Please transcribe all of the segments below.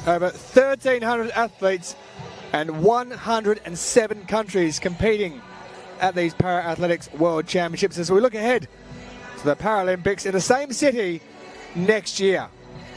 Over 1,300 athletes and 107 countries competing at these Para-Athletics World Championships as we look ahead to the Paralympics in the same city next year.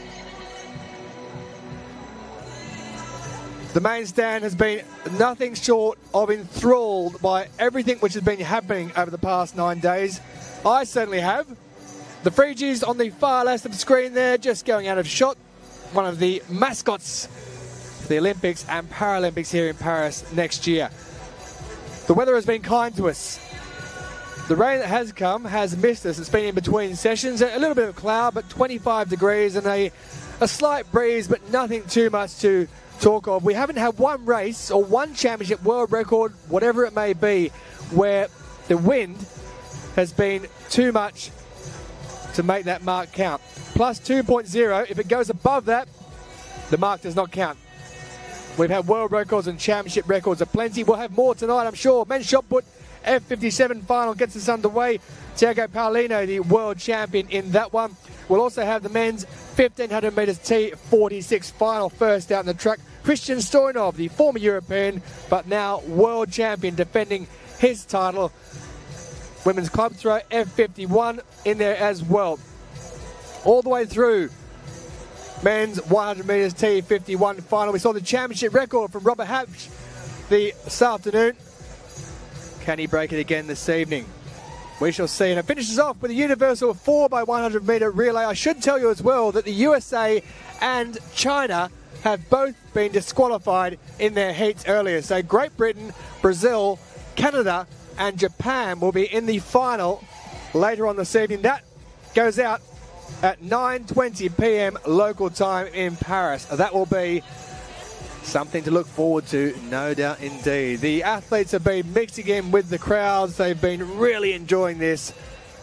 The main stand has been nothing short of enthralled by everything which has been happening over the past 9 days. I certainly have. The Frijis on the far left of the screen there, just going out of shot. One of the mascots for the Olympics and Paralympics here in Paris next year. The weather has been kind to us. The rain that has come has missed us. It's been in between sessions. A little bit of cloud, but 25 degrees and a slight breeze, but nothing too much to talk of. We haven't had one race or one championship, world record, whatever it may be, where the wind has been too much to make that mark count. Plus 2.0, if it goes above that, the mark does not count. We've had world records and championship records aplenty. We'll have more tonight, I'm sure. Men's shot put F57 final gets us underway. Thiago Paulino, the world champion in that one. We'll also have the men's 1,500 metres T46 final, first out in the track. Christian Stoyanov, the former European, but now world champion, defending his title. Women's club throw F51 in there as well. All the way through men's 100 metres T51 final. We saw the championship record from Robert Hatch this afternoon. Can he break it again this evening? We shall see. And it finishes off with a universal 4x100 metre relay. I should tell you as well that the USA and China have both been disqualified in their heats earlier. So Great Britain, Brazil, Canada and Japan will be in the final later on this evening. That goes out at 9:20 p.m. local time in Paris. That will be something to look forward to, no doubt indeed. The athletes have been mixing in with the crowds. They've been really enjoying this.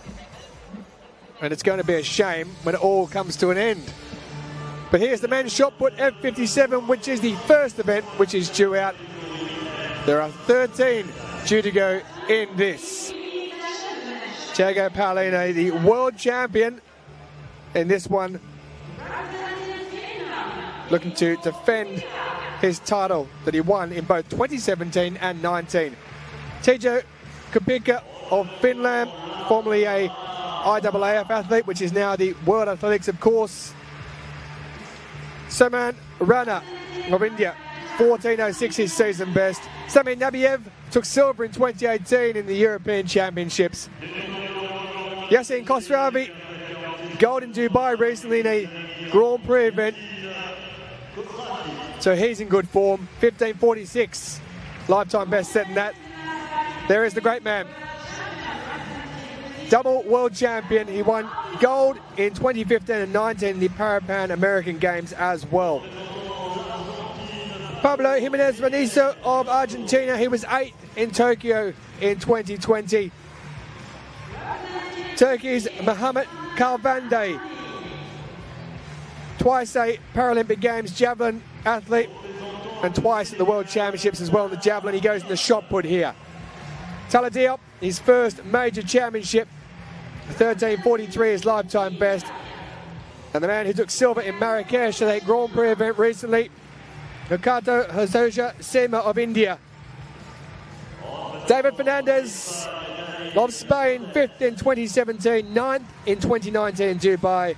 And it's going to be a shame when it all comes to an end. But here's the men's shot put F57, which is the first event which is due out. There are 13 due to go in this. Thiago Paulino, the world champion in this one, looking to defend his title that he won in both 2017 and 19. Teijo Kupika of Finland, formerly a IAAF athlete, which is now the World Athletics, of course. Saman Rana of India, 14.06 his season best. Sami Nabiev took silver in 2018 in the European Championships. Yasin Khosravi, gold in Dubai recently in a Grand Prix event. So he's in good form. 15.46, lifetime best setting that. There is the great man. Double world champion. He won gold in 2015 and 19 in the Pan American Games as well. Pablo Jimenez Vanizo of Argentina. He was 8th in Tokyo in 2020. Turkey's Mohamed Kalvande, twice a Paralympic Games javelin athlete and twice at the World Championships as well in the javelin. He goes in the shot put here. Tala Diop, his first major championship, 13.43 his lifetime best. And the man who took silver in Marrakesh at a Grand Prix event recently, Nakato Hazoja Sema of India. David Fernandez of Spain, 5th in 2017, 9th in 2019 in Dubai.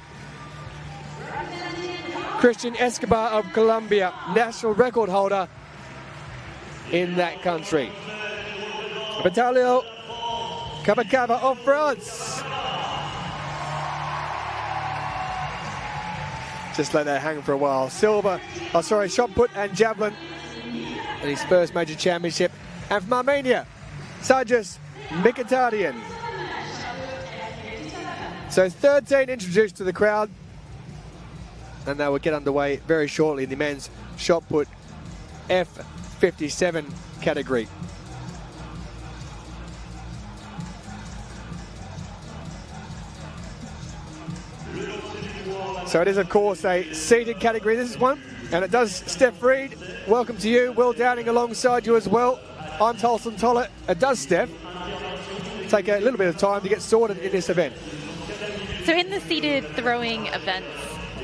Christian Escobar of Colombia, national record holder in that country. Vitalio Cavacava of France. Just let that hang for a while. Shot put and javelin in his first major championship. And from Armenia, Sargis Mkhitaryan. So 13 introduced to the crowd, and they will get underway very shortly in the men's shot put F57 category. So it is, of course, a seated category, this one, and it does Steph Reed. Welcome to you. Will Downing alongside you as well. I'm Tolson Tollett. It does, Steph, take a little bit of time to get sorted in this event. So in the seated throwing events,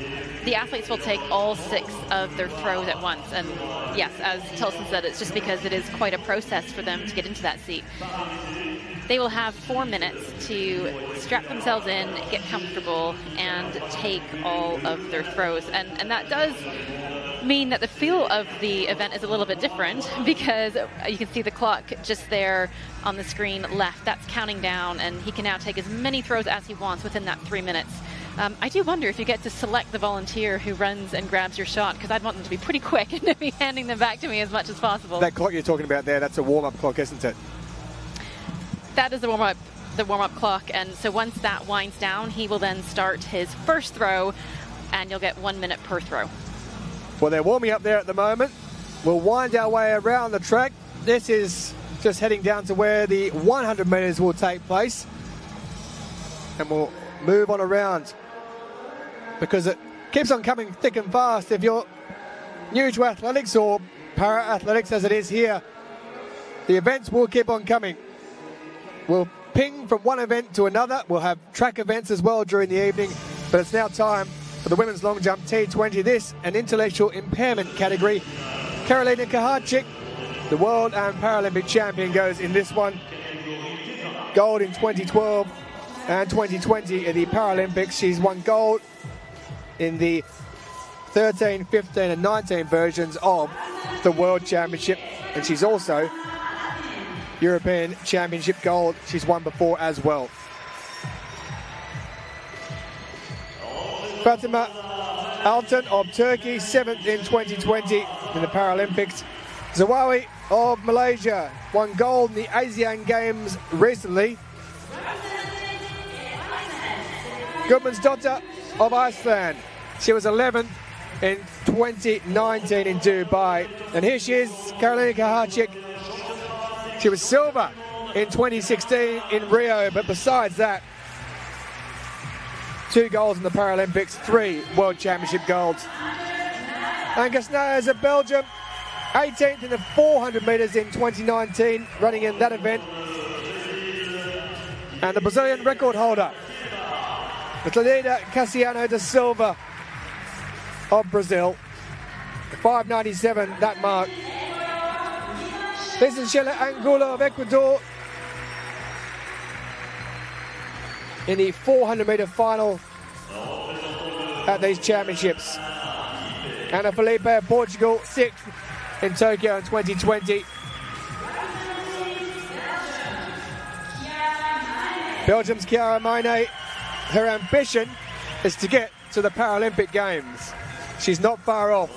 the athletes will take all 6 of their throws at once. And yes, as Tilson said, it's just because it is quite a process for them to get into that seat. They will have 4 minutes to strap themselves in, get comfortable, and take all of their throws. And that does mean that the feel of the event is a little bit different, because you can see the clock just there on the screen left. That's counting down, and he can now take as many throws as he wants within that 3 minutes. I do wonder if you get to select the volunteer who runs and grabs your shot, because I'd want them to be pretty quick and to be handing them back to me as much as possible. That clock you're talking about there, that's a warm-up clock, isn't it? That is the warm-up clock, and so once that winds down, he will then start his first throw, and you'll get 1 minute per throw. Well, they're warming up there at the moment. We'll wind our way around the track. This is just heading down to where the 100 metres will take place, and we'll move on around, because it keeps on coming thick and fast. If you're new to athletics or para-athletics as it is here, the events will keep on coming. We'll ping from one event to another. We'll have track events as well during the evening, but it's now time for the women's long jump T20. This, an intellectual impairment category. Karolina Kaharczyk, the world and Paralympic champion, goes in this one. Gold in 2012 and 2020 at the Paralympics. She's won gold in the 13, 15 and 19 versions of the World Championship, and she's also European Championship gold. She's won before as well. Fatima Altan of Turkey, 7th in 2020 in the Paralympics. Zawawi of Malaysia won gold in the Asian Games recently. Gudmundsdottir of Iceland. She was 11th in 2019 in Dubai. And here she is, Karolina Kaharczyk. She was silver in 2016 in Rio, but besides that, 2 golds in the Paralympics, 3 World Championship golds. Angus Nayers of Belgium, 18th in the 400 metres in 2019, running in that event. And the Brazilian record holder, Cleida Cassiano da Silva of Brazil, 5.97, that mark. This is Shela Angulo of Ecuador in the 400 metre final at these championships. Ana Felipe of Portugal, 6th in Tokyo in 2020. Belgium's Chiara Maine, her ambition is to get to the Paralympic Games. She's not far off.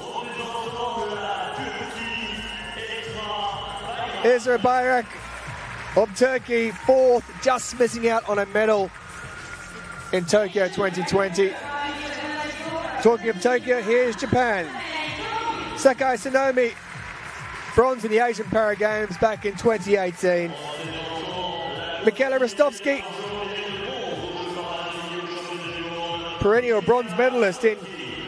Isra Bayrak of Turkey, 4th, just missing out on a medal in Tokyo 2020. Talking of Tokyo, here's Japan. Sakai Sonomi, bronze in the Asian Para Games back in 2018. Michaela Rostovsky, perennial bronze medalist in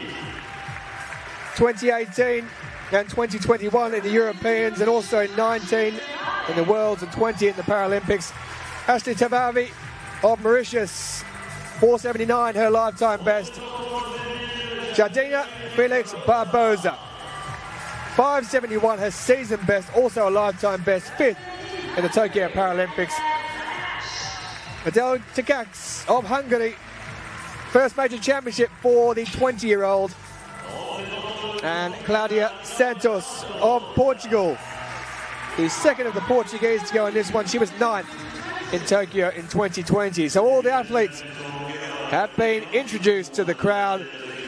2018 and 2021 in the Europeans, and also 19 in the Worlds and 20 in the Paralympics. Ashley Tavavi of Mauritius, 4.79, her lifetime best. Jardina Felix Barbosa, 5.71, her season best, also a lifetime best, 5th in the Tokyo Paralympics. Adel Takacs of Hungary, first major championship for the 20-year-old. And Claudia Santos of Portugal, the second of the Portuguese to go in this one. She was 9th in Tokyo in 2020. So all the athletes have been introduced to the crowd.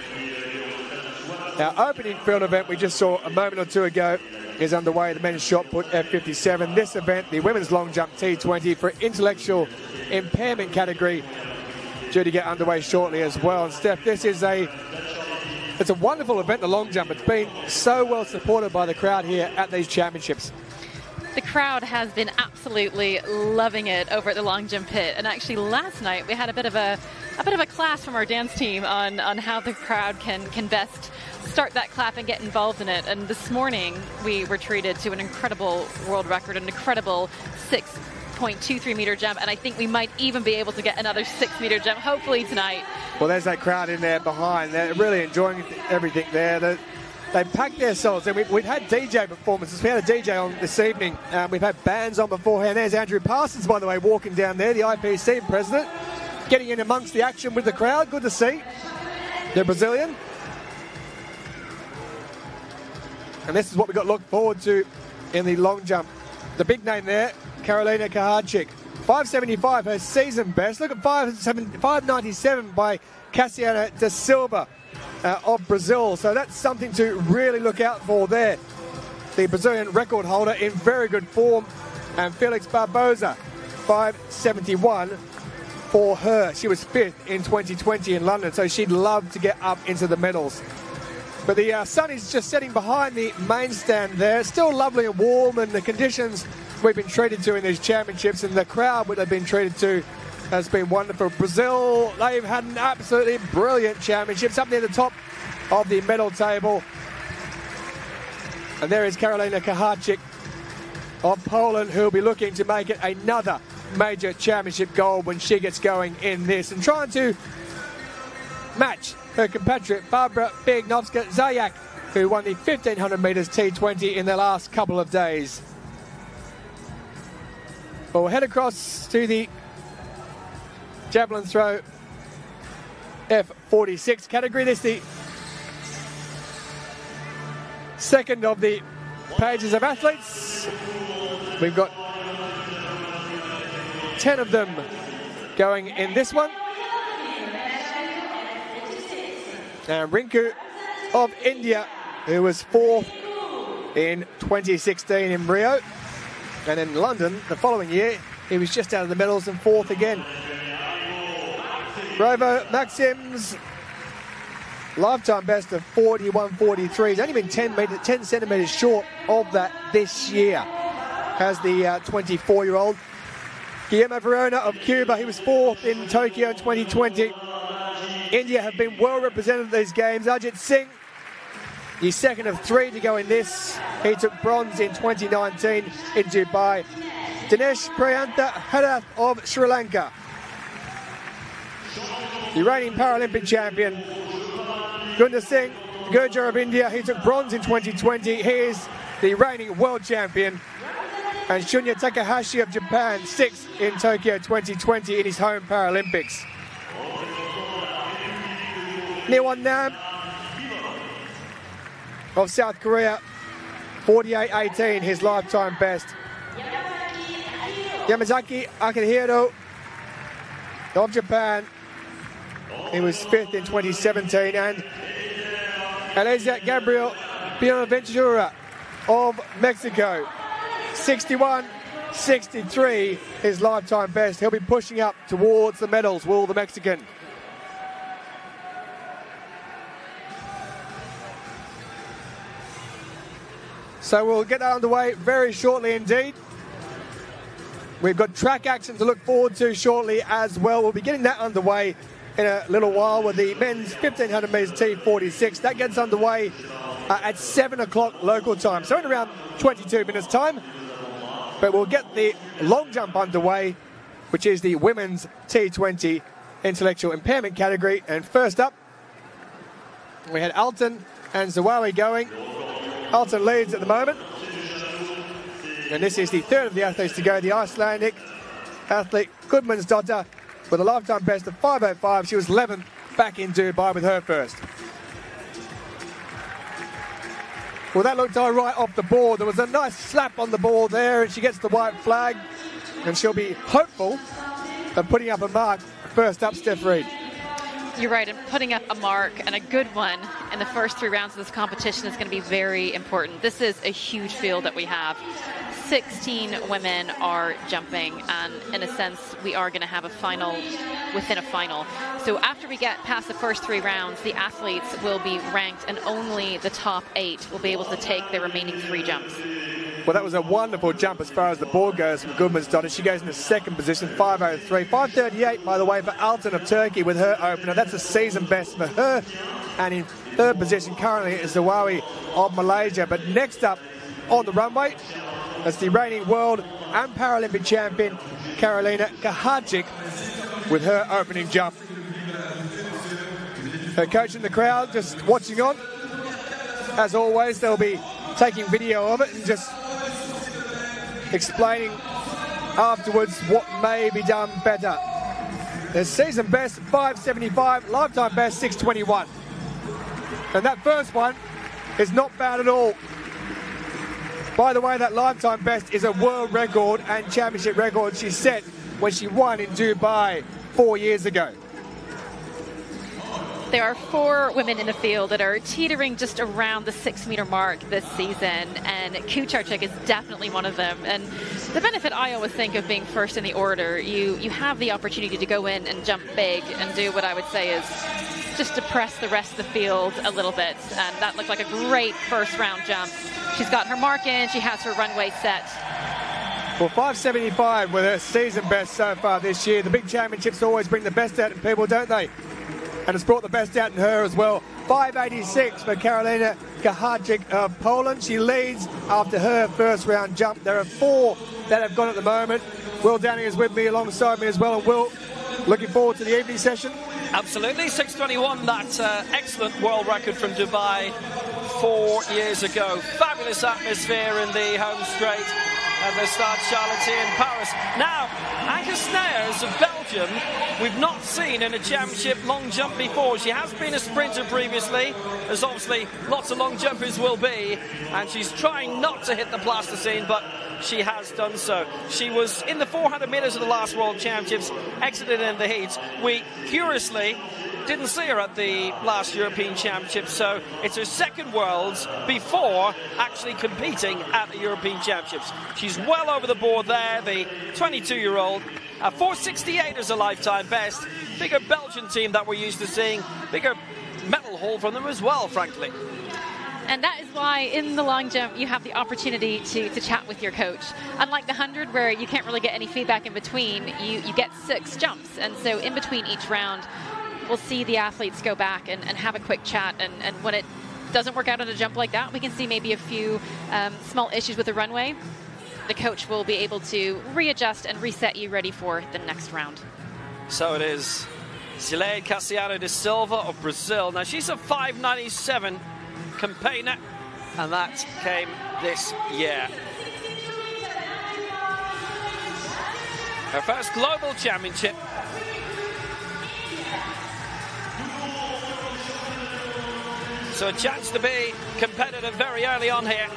Our opening field event we just saw a moment or two ago is underway, the men's shot put F57. This event, the women's long jump T20 for intellectual impairment category, due to get underway shortly as well. And Steph, this is it's a wonderful event, the long jump. It's been so well supported by the crowd here at these championships. The crowd has been absolutely loving it over at the long jump pit. And actually last night we had a bit of a class from our dance team on how the crowd can best start that clap and get involved in it. And this morning we were treated to an incredible world record, an incredible 6 8.23 meter jump, and I think we might even be able to get another 6 meter jump, hopefully tonight. Well, there's that crowd in there behind. They're really enjoying everything there. They packed their souls. And we've had DJ performances. We had a DJ on this evening. We've had bands on beforehand. There's Andrew Parsons, by the way, walking down there, the IPC president, getting in amongst the action with the crowd. Good to see. The Brazilian. And this is what we've got to look forward to in the long jump. The big name there, Karolina Kaharczyk. 5.75, her season best. Look at 5.97 by Cassiana da Silva of Brazil. So that's something to really look out for there. The Brazilian record holder in very good form. And Felix Barbosa, 5.71 for her. She was 5th in 2020 in London, so she'd love to get up into the medals. But the sun is just setting behind the main stand there. Still lovely and warm, and the conditions we've been treated to in these championships and the crowd they've been treated to has been wonderful. Brazil, they've had an absolutely brilliant championships up near the top of the medal table. And there is Karolina Kaharczyk of Poland, who'll be looking to make it another major championship gold when she gets going in this, and trying to match her compatriot Barbara Biegnovska-Zayak, who won the 1500 metres T20 in the last couple of days. Well, we'll head across to the javelin throw F46 category. This is the second of the pages of athletes. We've got 10 of them going in this one. And Rinku of India, who was 4th in 2016 in Rio. And in London the following year, he was just out of the medals and 4th again. Rovo Maxim's lifetime best of 41.43. He's only been 10 centimetres short of that this year, has the 24-year-old. Guillermo Verona of Cuba, he was 4th in Tokyo 2020. India have been well represented at these games. Ajit Singh, he's second of 3 to go in this. He took bronze in 2019 in Dubai. Dinesh Priyantha Herath of Sri Lanka, the reigning Paralympic champion. Gunda Singh Gurjar of India, he took bronze in 2020. He is the reigning world champion. And Shunya Takahashi of Japan, 6th in Tokyo 2020 in his home Paralympics. Niwon Nam of South Korea, 48.18, his lifetime best. Yamazaki Akihiro of Japan, he was 5th in 2017. And Elisa Gabriel Buenaventura of Mexico, 61.63, his lifetime best. He'll be pushing up towards the medals, will the Mexican. So we'll get that underway very shortly indeed. We've got track action to look forward to shortly as well. We'll be getting that underway in a little while with the men's 1500 metres T46. That gets underway at 7 o'clock local time, so in around 22 minutes time. But we'll get the long jump underway, which is the women's T20 intellectual impairment category. And first up, we had Alton and Zawawi going. Alton leads at the moment. And this is the third of the athletes to go, the Icelandic athlete Gudmundsdottir, with a lifetime best of 5.05. She was 11th back in Dubai with her first. Well, that looked all right off the board. There was a nice slap on the ball there, and she gets the white flag, and she'll be hopeful of putting up a mark. First up, Steph Reid. You're right, and putting up a mark, and a good one, in the first 3 rounds of this competition is going to be very important. This is a huge field that we have. 16 women are jumping, and in a sense, we are going to have a final within a final. So after we get past the first 3 rounds, the athletes will be ranked, and only the top 8 will be able to take their remaining 3 jumps. Well, that was a wonderful jump as far as the board goes from Gudmundsdottir. She goes in the second position, 5.03. 5.38, by the way, for Alton of Turkey with her opener. That's a season best for her. And in third position currently is Zawawi of Malaysia. But next up on the runway, That's the reigning world and Paralympic champion, Karolina Kahajic, with her opening jump. Her coach in the crowd just watching on. As always, they'll be taking video of it and just explaining afterwards what may be done better. Their season best 5.75, lifetime best 6.21. And that first one is not bad at all. By the way, that lifetime best is a world record and championship record she set when she won in Dubai 4 years ago. There are 4 women in the field that are teetering just around the 6-meter mark this season, and Kucharczyk is definitely one of them. And the benefit I always think of being first in the order, you have the opportunity to go in and jump big and do what I would say is just depress the rest of the field a little bit. And that looked like a great first round jump. She's got her mark in, she has her runway set. Well, 5.75 with her season best so far this year. The big championships always bring the best out in people, don't they? And it's brought the best out in her as well. 5.86 for Karolina Kahajic of Poland. She leads after her first round jump. There are 4 that have gone at the moment. Will Downing is with me alongside me as well. And Will, looking forward to the evening session? Absolutely. 6.21, that excellent world record from Dubai 4 years ago. Fabulous atmosphere in the home straight at the Stade Charlotte in Paris. Now, Anke Snijers of Belgium, we've not seen in a championship long jump before. She has been a sprinter previously, as obviously lots of long jumpers will be, and she's trying not to hit the plasticine, but she has done so. She was in the 400 metres of the last World Championships, exited in the heats. We curiously didn't see her at the last European Championships, so it's her second Worlds before actually competing at the European Championships. She's well over the board there, the 22-year-old. 4.68 is a lifetime best. Bigger Belgian team that we're used to seeing. Bigger medal haul from them as well, frankly. And that is why in the long jump you have the opportunity to chat with your coach. Unlike the 100 where you can't really get any feedback in between, you get 6 jumps. And so in between each round, we'll see the athletes go back and have a quick chat. And when it doesn't work out on a jump like that, we can see maybe a few small issues with the runway. The coach will be able to readjust and reset you ready for the next round. So it is Zileide Cassiano da Silva of Brazil. Now she's a 5.97 campaigner, and that came this year. Her first global championship. So a chance to be competitive very early on here.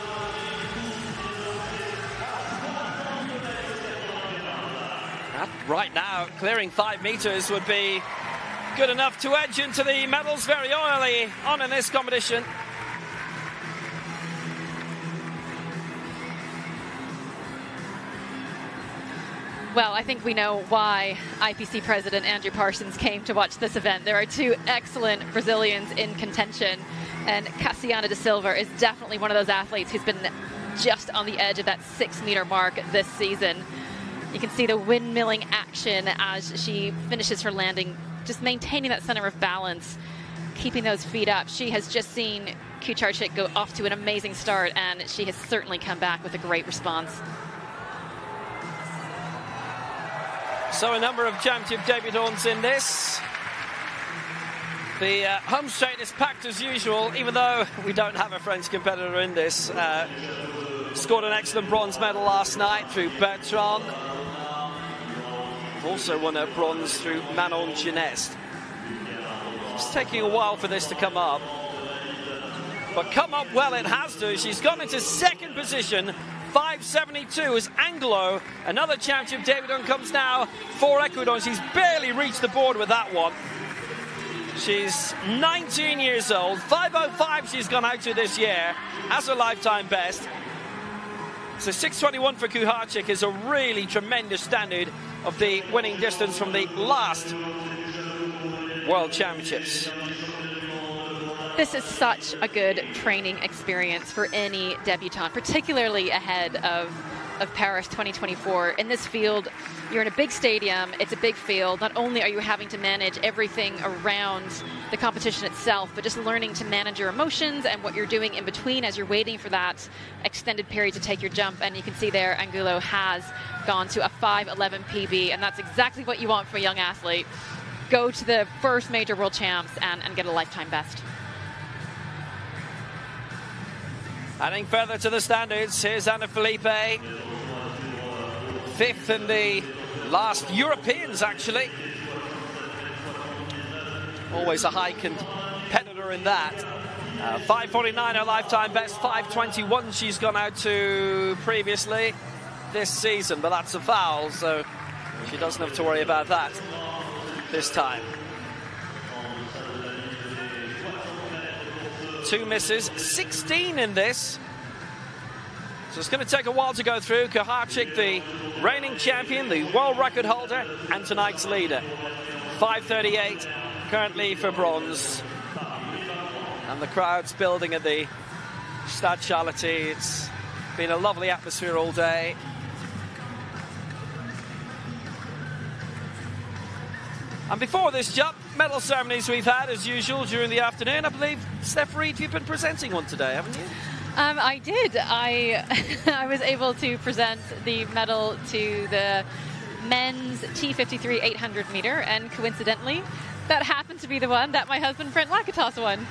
Right now, clearing 5 meters would be good enough to edge into the medals very early on in this competition. Well, I think we know why IPC President Andrew Parsons came to watch this event. There are 2 excellent Brazilians in contention, and Cassiano da Silva is definitely one of those athletes who's been just on the edge of that 6-meter mark this season. You can see the windmilling action as she finishes her landing, just maintaining that center of balance, keeping those feet up. She has just seen Kucharczyk go off to an amazing start, and she has certainly come back with a great response. So a number of championship debutants in this. The home straight is packed as usual, even though we don't have a French competitor in this. Scored an excellent bronze medal last night through Bertrand. Also won a bronze through Manon Gineste. It's taking a while for this to come up. But come up well it has to. She's gone into second position. 5.72 as Anglo, another championship debutant, comes now for Ecuador. She's barely reached the board with that one. She's 19 years old. 5.05 she's gone out to this year as a lifetime best. So 6.21 for Kucharczyk is a really tremendous standard of the winning distance from the last World Championships. This is such a good training experience for any debutante, particularly ahead of of Paris 2024. In this field, you're in a big stadium, it's a big field. Not only are you having to manage everything around the competition itself, but just learning to manage your emotions and what you're doing in between as you're waiting for that extended period to take your jump. And you can see there, Angulo has gone to a 5:11 PB, and that's exactly what you want for a young athlete. Go to the first major world champs and get a lifetime best. Adding further to the standards, here's Ana Felipe. 5th in the last Europeans, actually. Always a high competitor in that. 5:49 her lifetime best, 5:21 she's gone out to previously this season, but that's a foul, so she doesn't have to worry about that this time. 2 misses, 16 in this. So it's going to take a while to go through. Kuharczyk, the reigning champion, the world record holder, and tonight's leader. 5:38 currently for bronze. And the crowd's building at the Stade Charlotte. It's been a lovely atmosphere all day. And before this jump, medal ceremonies we've had as usual during the afternoon. I believe, Steph Reid, you've been presenting one today, haven't you? I did. I was able to present the medal to the men's T53 800 meter, and coincidentally, that happened to be the one that my husband Brent Lakatos won.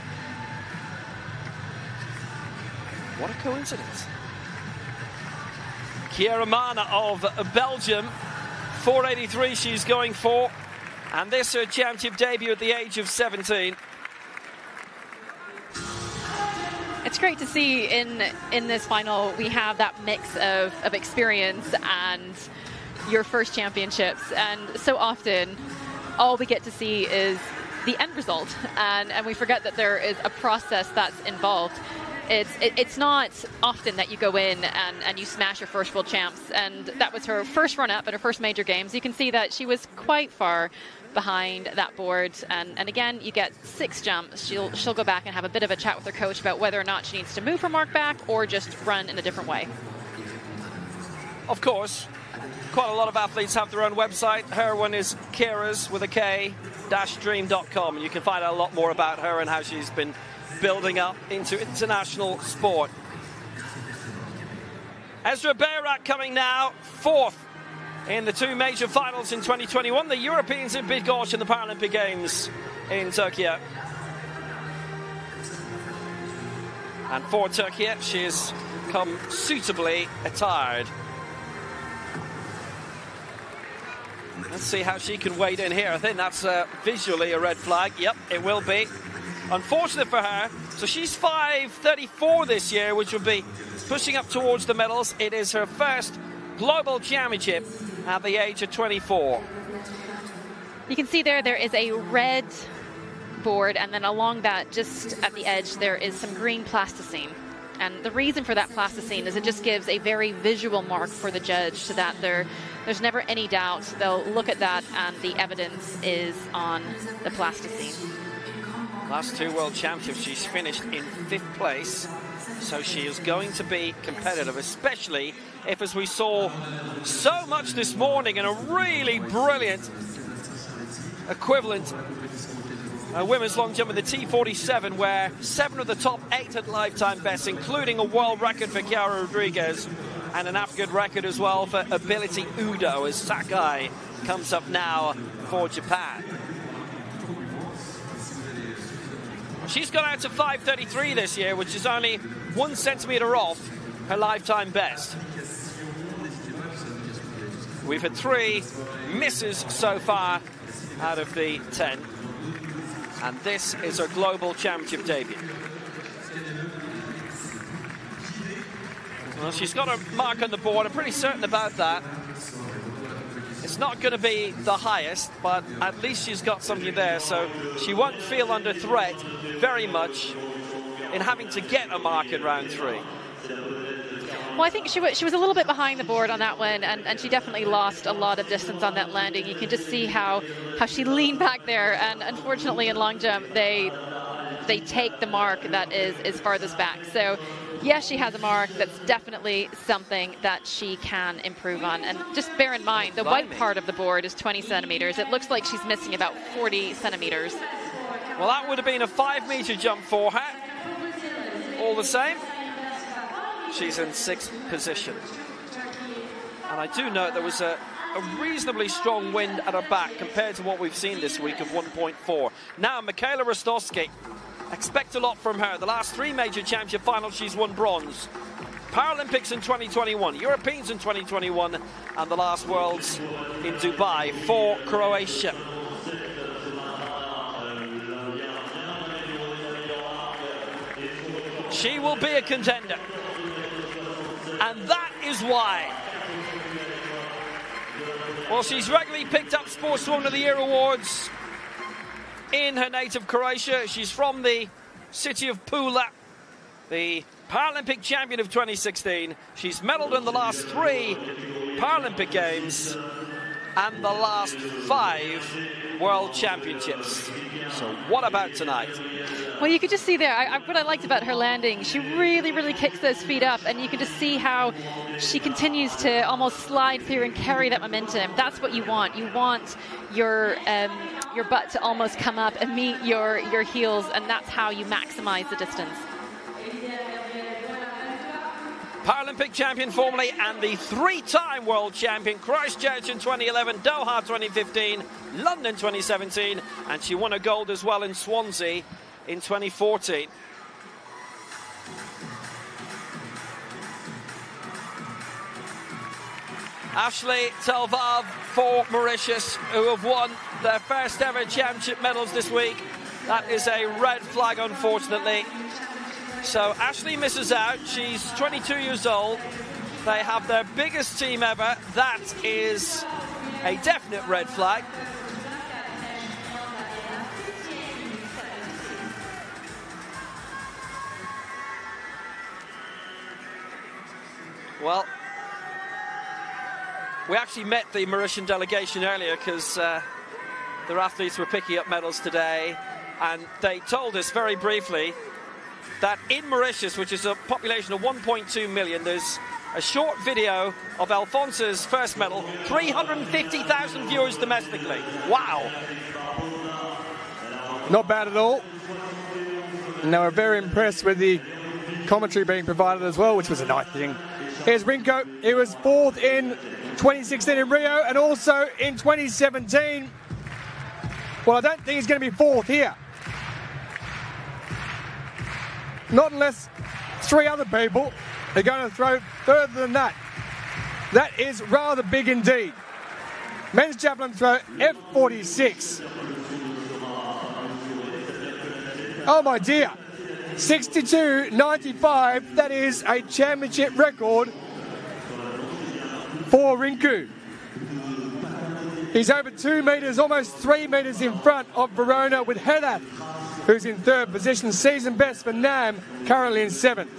What a coincidence. Chiara Mana of Belgium, 483 she's going for. And this her championship debut at the age of 17. It's great to see in this final we have that mix of experience and your first championships. And so often all we get to see is the end result. And we forget that there is a process that's involved. It's not often that you go in and you smash your first world champs. And that was her first run-up at her first major games. You can see that she was quite far behind that board, and again, you get 6 jumps. She'll go back and have a bit of a chat with her coach about whether or not she needs to move her mark back or just run in a different way. Of course, quite a lot of athletes have their own website. Her one is Kira's with a K-dream.com, and you can find out a lot more about her and how she's been building up into international sport. Ezra Bayrak coming now, 4th in the 2 major finals in 2021, the Europeans in Bydgoszcz and the Paralympic Games in Tokyo. And for Turkey, she has come suitably attired. Let's see how she can wade in here. I think that's visually a red flag. Yep, it will be. Unfortunate for her. So she's 5:34 this year, which will be pushing up towards the medals. It is her first global championship at the age of 24. You can see there is a red board, and then along that, just at the edge, there is some green plasticine. And the reason for that plasticine is it just gives a very visual mark for the judge, so that there's never any doubt. They'll look at that and the evidence is on the plasticine. Last 2 world championships, she's finished in 5th place. So she is going to be competitive, especially if, as we saw so much this morning, in a really brilliant equivalent women's long jump in the T47, where 7 of the top 8 had lifetime bests, including a world record for Chiara Rodriguez and an African record as well for Ability Udo, as Sakai comes up now for Japan. She's gone out to 5:33 this year, which is only 1 centimetre off her lifetime best. We've had 3 misses so far out of the 10. And this is her global championship debut. Well, she's got a mark on the board. I'm pretty certain about that. It's not going to be the highest, but at least she's got something there, so she won't feel under threat very much in having to get a mark in round 3. Well, I think she was a little bit behind the board on that one, and she definitely lost a lot of distance on that landing. You can just see how she leaned back there, and unfortunately in long jump, they they take the mark that is farthest back. So yes, she has a mark that's definitely something that she can improve on. And just bear in mind, the white part of the board is 20 centimeters. It looks like she's missing about 40 centimeters. Well, that would have been a 5-meter jump for her. All the same, she's in 6th position. And I do note there was a reasonably strong wind at her back compared to what we've seen this week of 1.4. Now, Michaela Rostowski, expect a lot from her. The last 3 major championship finals, she's won bronze. Paralympics in 2021, Europeans in 2021, and the last Worlds in Dubai for Croatia. She will be a contender. And that is why. Well, she's regularly picked up Sportswoman of the Year awards in her native Croatia. She's from the city of Pula, the Paralympic champion of 2016. She's medalled in the last 3 Paralympic Games and the last 5 World Championships. So what about tonight? Well, you could just see there, what I liked about her landing, she really, really kicks those feet up, and you can just see how she continues to almost slide through and carry that momentum. That's what you want. You want your butt to almost come up and meet your heels, and that's how you maximize the distance. Paralympic champion formerly and the 3-time world champion, Christchurch in 2011, Doha 2015, London 2017, and she won a gold as well in Swansea in 2014. Ashley Telvav for Mauritius, who have won their first ever championship medals this week. That is a red flag, unfortunately. So Ashley misses out. She's 22 years old. They have their biggest team ever. That is a definite red flag. Well, we actually met the Mauritian delegation earlier because their athletes were picking up medals today, and they told us very briefly that in Mauritius, which is a population of 1.2 million, there's a short video of Alfonsa's first medal, 350,000 viewers domestically. Wow. Not bad at all. And they were very impressed with the commentary being provided as well, which was a nice thing. Here's Rinko. He was 4th in 2016 in Rio and also in 2017. Well, I don't think he's going to be 4th here. Not unless 3 other people are going to throw further than that. That is rather big indeed. Men's javelin throw, F46. Oh my dear. 62.95. That is a championship record for Rinku. He's over 2 metres, almost 3 metres in front of Verona with Hedath, who's in 3rd position. Season best for Nam, currently in 7th.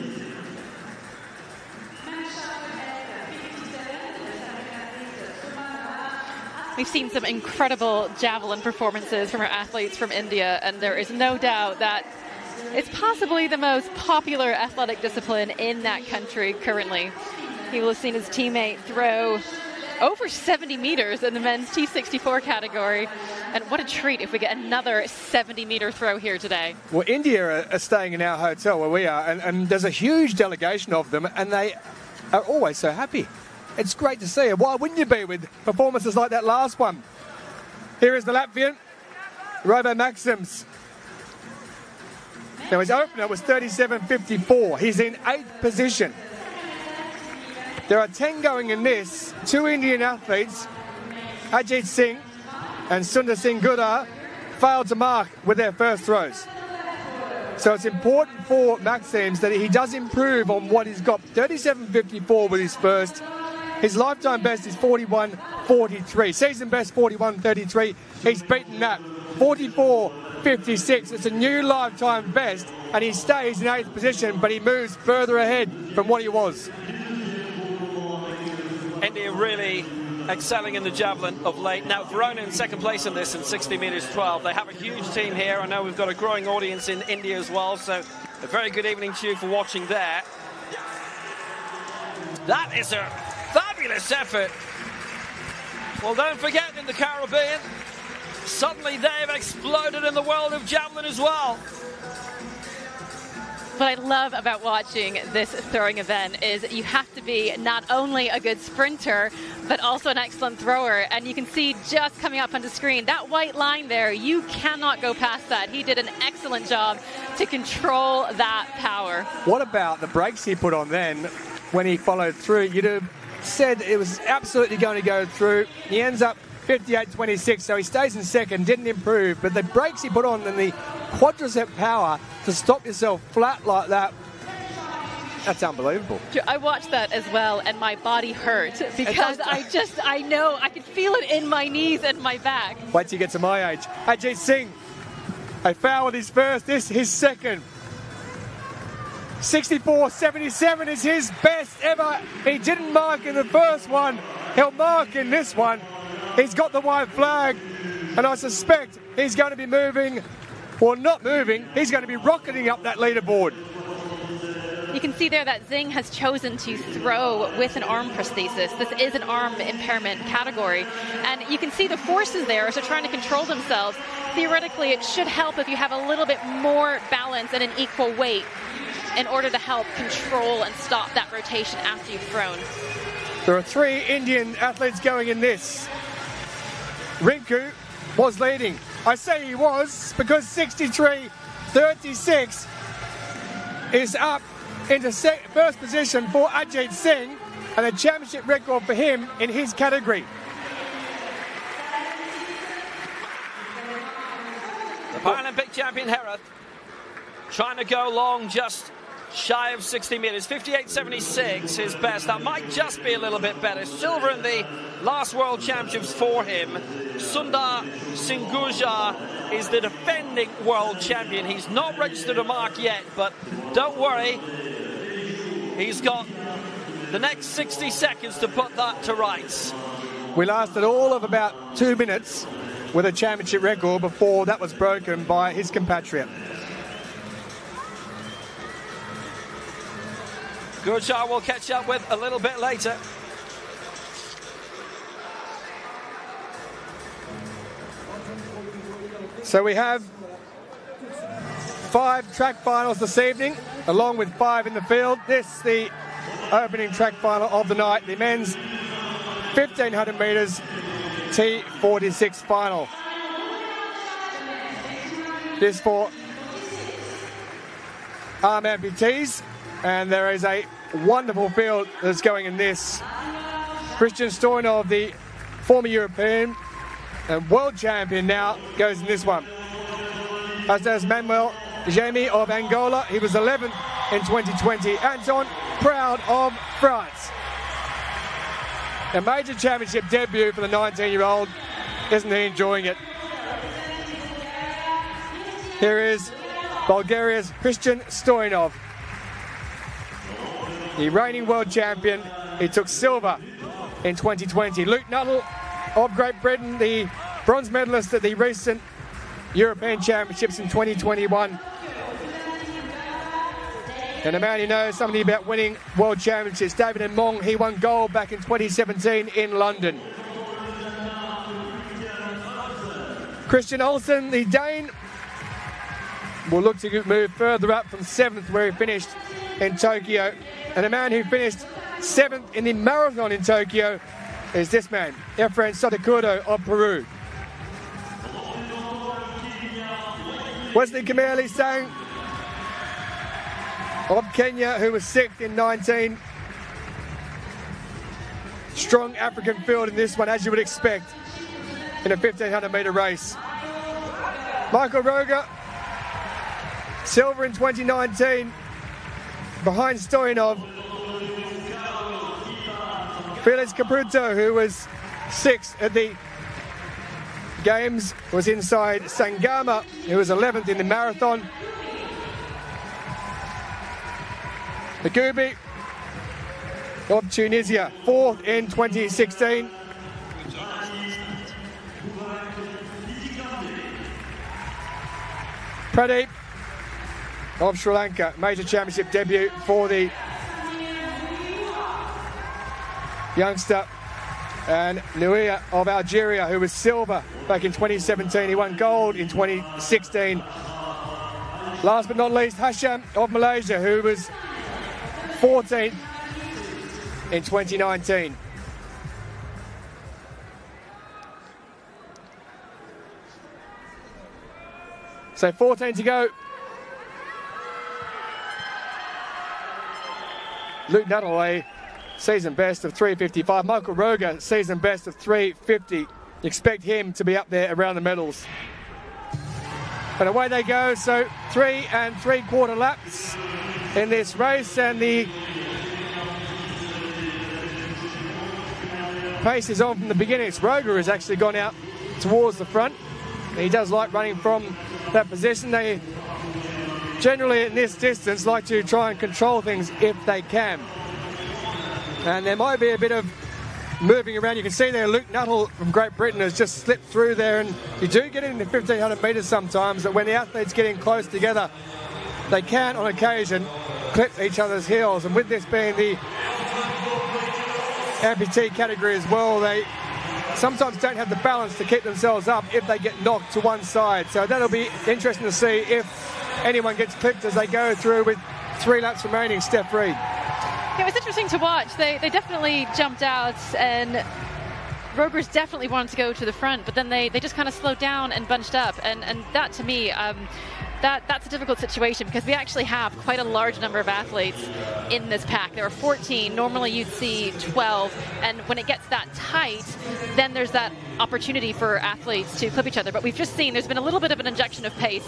We've seen some incredible javelin performances from our athletes from India, and there is no doubt that it's possibly the most popular athletic discipline in that country currently. He will have seen his teammate throw over 70 meters in the men's T64 category. And what a treat if we get another 70-meter throw here today. Well, India are staying in our hotel where we are, and there's a huge delegation of them, and they are always so happy. It's great to see it. Why wouldn't you be with performances like that last one? Here is the Latvian, Robo Maxims. Now his opener was 37.54. He's in 8th position. There are 10 going in this. 2 Indian athletes, Ajit Singh and Sundar Singh Gudar, failed to mark with their first throws. So it's important for Maxims that he does improve on what he's got. 37.54 with his first. His lifetime best is 41.43. Season best 41.33. He's beaten that. 44.56. It's a new lifetime best, and he stays in 8th position, but he moves further ahead from what he was. India really excelling in the javelin of late. Now, Verona in second place in this in 60 metres 12. They have a huge team here. I know we've got a growing audience in India as well, so a very good evening to you for watching there. That is a fabulous effort. Well, don't forget, in the Caribbean, suddenly they've exploded in the world of javelin as well. What I love about watching this throwing event is you have to be not only a good sprinter, but also an excellent thrower. And you can see just coming up on the screen, that white line there, you cannot go past that. He did an excellent job to control that power. What about the brakes he put on then when he followed through? You'd have said it was absolutely going to go through. He ends up 58.26, so he stays in second, didn't improve. But the brakes he put on and the quadricep power to stop yourself flat like that, that's unbelievable. I watched that as well, and my body hurt because I know, I could feel it in my knees and my back. Wait till you get to my age. Ajit Singh, a foul with his first, this his second. 64.77 is his best ever. He didn't mark in the first one. He'll mark in this one. He's got the white flag, and I suspect he's going to be moving, or not moving, he's going to be rocketing up that leaderboard. You can see there that Singh has chosen to throw with an arm prosthesis. This is an arm impairment category. And you can see the forces there as they're trying to control themselves. Theoretically, it should help if you have a little bit more balance and an equal weight in order to help control and stop that rotation after you've thrown. There are 3 Indian athletes going in this. Rinku was leading. I say he was because 63.36 is up into first position for Ajit Singh, and a championship record for him in his category. The Paralympic champion Herath trying to go long, just shy of 60 metres. 58.76 his best. That might just be a little bit better. Silver in the last World Championships for him. Sundar Singhuja is the defending world champion. He's not registered a mark yet, but don't worry. He's got the next 60 seconds to put that to rights. We lasted all of about 2 minutes with a championship record before that was broken by his compatriot. Good shot we'll catch up with a little bit later. So we have 5 track finals this evening, along with 5 in the field. This is the opening track final of the night, the men's 1500 metres T46 final. This for arm amputees, and there is a wonderful field that's going in this. Christian Stoyanov, the former European and world champion, now goes in this one. As does Manuel Jaime of Angola. He was 11th in 2020. Anton Proud of France. A major championship debut for the 19-year-old. Isn't he enjoying it? Here is Bulgaria's Christian Stoyanov, the reigning world champion. He took silver in 2020. Luke Nuttall of Great Britain, the bronze medalist at the recent European Championships in 2021. And a man who knows something about winning world championships, David Mong. He won gold back in 2017 in London. Christian Olsen, the Dane, will look to move further up from 7th where he finished in Tokyo. And a man who finished 7th in the marathon in Tokyo is this man, Efrain Sotokudo of Peru. Wesley Kimeli Sang of Kenya, who was 6th in 19. Strong African field in this one, as you would expect, in a 1500 metre race. Michael Roger, silver in 2019, behind Stoyanov. Felix Caputo, who was 6th at the Games, was inside Sangama, who was 11th in the marathon. Magoubi of Tunisia, 4th in 2016. Pradeep of Sri Lanka, major championship debut for the youngster. And Nuia of Algeria, who was silver back in 2017. He won gold in 2016. Last but not least, Hasham of Malaysia, who was 14th in 2019. So 14 to go. Luke Nuttall, a season best of 3:55. Michael Roger, season best of 3:50. Expect him to be up there around the medals. But away they go. So 3 3/4 laps in this race, and the pace is on from the beginning. It's Roger who's actually gone out towards the front. He does like running from that position. They generally in this distance like to try and control things if they can. And there might be a bit of moving around. You can see there Luke Nuttall from Great Britain has just slipped through there, and you do get into 1,500 metres sometimes that when the athletes get in close together, they can on occasion clip each other's heels. And with this being the amputee category as well, they sometimes don't have the balance to keep themselves up if they get knocked to one side. So that'll be interesting to see if anyone gets clipped as they go through with 3 laps remaining. Steph Reid. It was interesting to watch. They definitely jumped out, and Roger's definitely wanted to go to the front, but then they just kind of slowed down and bunched up, and that to me that's a difficult situation because we actually have quite a large number of athletes in this pack. There are 14. Normally you'd see 12, and when it gets that tight, then there's that opportunity for athletes to clip each other. But we've just seen there's been a little bit of an injection of pace.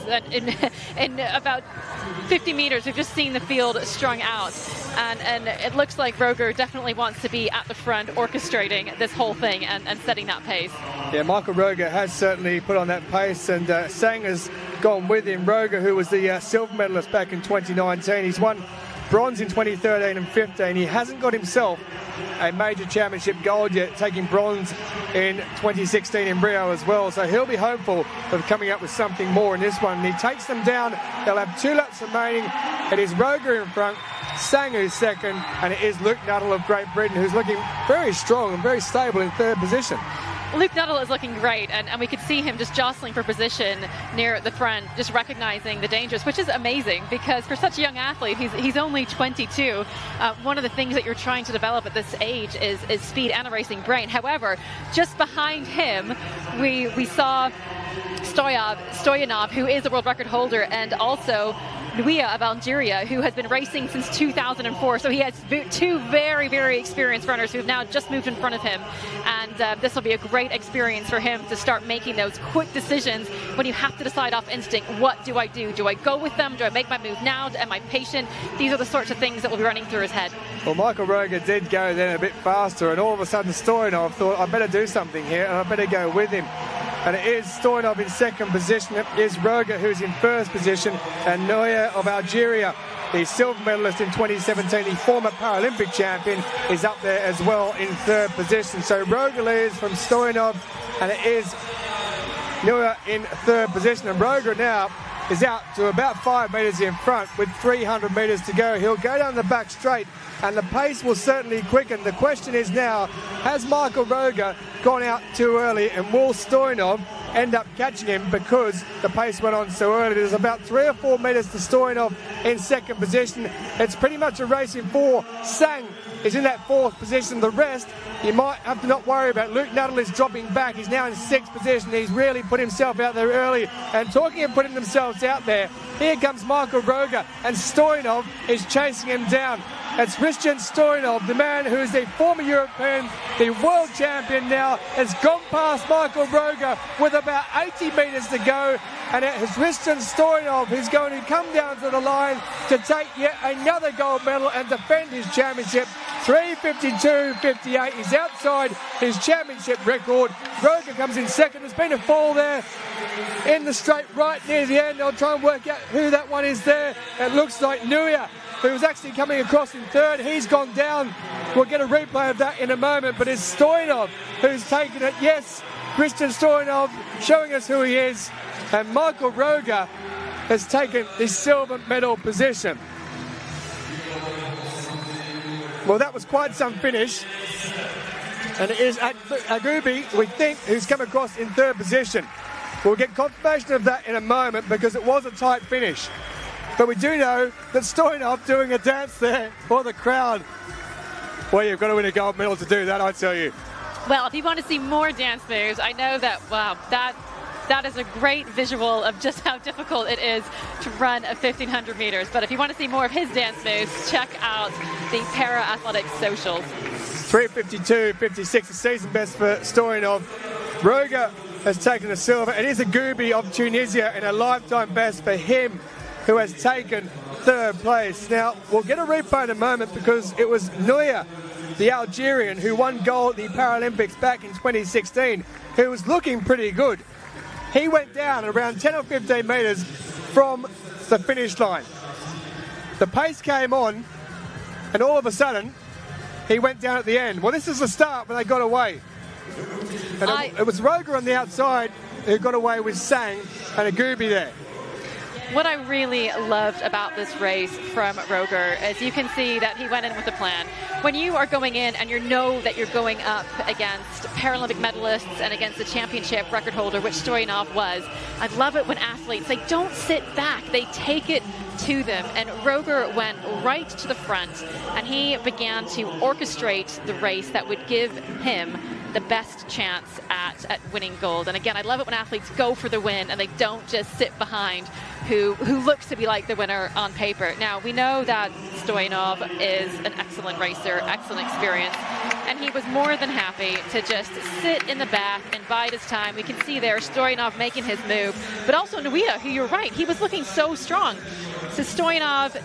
In about 50 meters, we've just seen the field strung out, and it looks like Roger definitely wants to be at the front orchestrating this whole thing and setting that pace. Yeah, Michael Roger has certainly put on that pace, and Sang has gone with him. Roger, who was the silver medalist back in 2019, he's won bronze in 2013 and 15. He hasn't got himself a major championship gold yet, taking bronze in 2016 in Rio as well. So he'll be hopeful of coming up with something more in this one. And he takes them down. They'll have 2 laps remaining. It is Roger in front, Sang who's second, and it is Luke Nuttall of Great Britain who's looking very strong and very stable in 3rd position. Luke Nuttall is looking great, and we could see him just jostling for position near the front, just recognizing the dangers, which is amazing because for such a young athlete, he's only 22. One of the things that you're trying to develop at this age is speed and a racing brain. However, just behind him, we saw Stoyanov, who is the world record holder, and also Nuia of Algeria, who has been racing since 2004. So he has 2 very, very experienced runners who have now just moved in front of him. And this will be a great experience for him to start making those quick decisions when you have to decide off instinct. What do I do? Do I go with them? Do I make my move now? Am I patient? These are the sorts of things that will be running through his head. Well, Michael Roger did go then a bit faster, and all of a sudden Stoyanov thought, I better do something here, and I better go with him. And it is Stoyanov in 2nd position. It is Roger who's in 1st position, and Nuia of Algeria, the silver medalist in 2017, the former Paralympic champion, is up there as well in 3rd position. So Roger leads from Stoyanov, and it is Nuia in 3rd position. And Roger now is out to about 5 metres in front with 300 metres to go. He'll go down the back straight, and the pace will certainly quicken. The question is now, has Michael Roger gone out too early, and will Stoyanov end up catching him because the pace went on so early? There's about 3 or 4 metres to Stoyanov in 2nd position. It's pretty much a race in 4. Sang is in that 4th position. The rest, you might have to not worry about. Luke Nuttall is dropping back. He's now in 6th position. He's really put himself out there early. And talking of putting themselves out there, here comes Michael Roger, and Stoyanov is chasing him down. It's Christian Stoyanov, the man who is the former European, the world champion now, has gone past Michael Roger with about 80 metres to go, and it is Christian Stoyanov who's going to come down to the line to take yet another gold medal and defend his championship. 3:52.58. He's outside his championship record. Roger comes in 2nd. There's been a fall there in the straight right near the end. I'll try and work out who that one is there. It looks like Nuia, who was actually coming across in 3rd. He's gone down. We'll get a replay of that in a moment, but it's Stoyanov who's taken it. Yes, Christian Stoyanov showing us who he is. And Michael Roger has taken the silver medal position. Well, that was quite some finish. And it is Agubi, we think, who's come across in third position. We'll get confirmation of that in a moment because it was a tight finish. But we do know that Stoyanov doing a dance there for the crowd. Well, you've got to win a gold medal to do that, I tell you. Well, if you want to see more dance moves, I know that, wow, that is a great visual of just how difficult it is to run a 1,500 meters. But if you want to see more of his dance moves, check out the Para-Athletics socials. 3:52.56, the season best for Stoyanov. Roger has taken the silver. It is Agubi of Tunisia and a lifetime best for him, who has taken third place. Now, we'll get a replay in a moment because it was Nouya, the Algerian, who won gold at the Paralympics back in 2016, who was looking pretty good. He went down around 10 or 15 metres from the finish line. The pace came on, and all of a sudden, he went down at the end. Well, this is the start when they got away. And it was Roger on the outside who got away with Sang and Agubi there. What I really loved about this race from Roger is you can see that he went in with a plan. When you are going in and you know that you're going up against Paralympic medalists and against the championship record holder, which Stoyanov was, I love it when athletes, they don't sit back, they take it to them. And Roger went right to the front and he began to orchestrate the race that would give him the best chance at winning gold. And again, I love it when athletes go for the win and they don't just sit behind who looks to be like the winner on paper. Now, we know that Stoyanov is an excellent racer, excellent experience, and he was more than happy to just sit in the back and bide his time. We can see there Stoyanov making his move, but also Nouya, who you're right, he was looking so strong. So Stoyanov,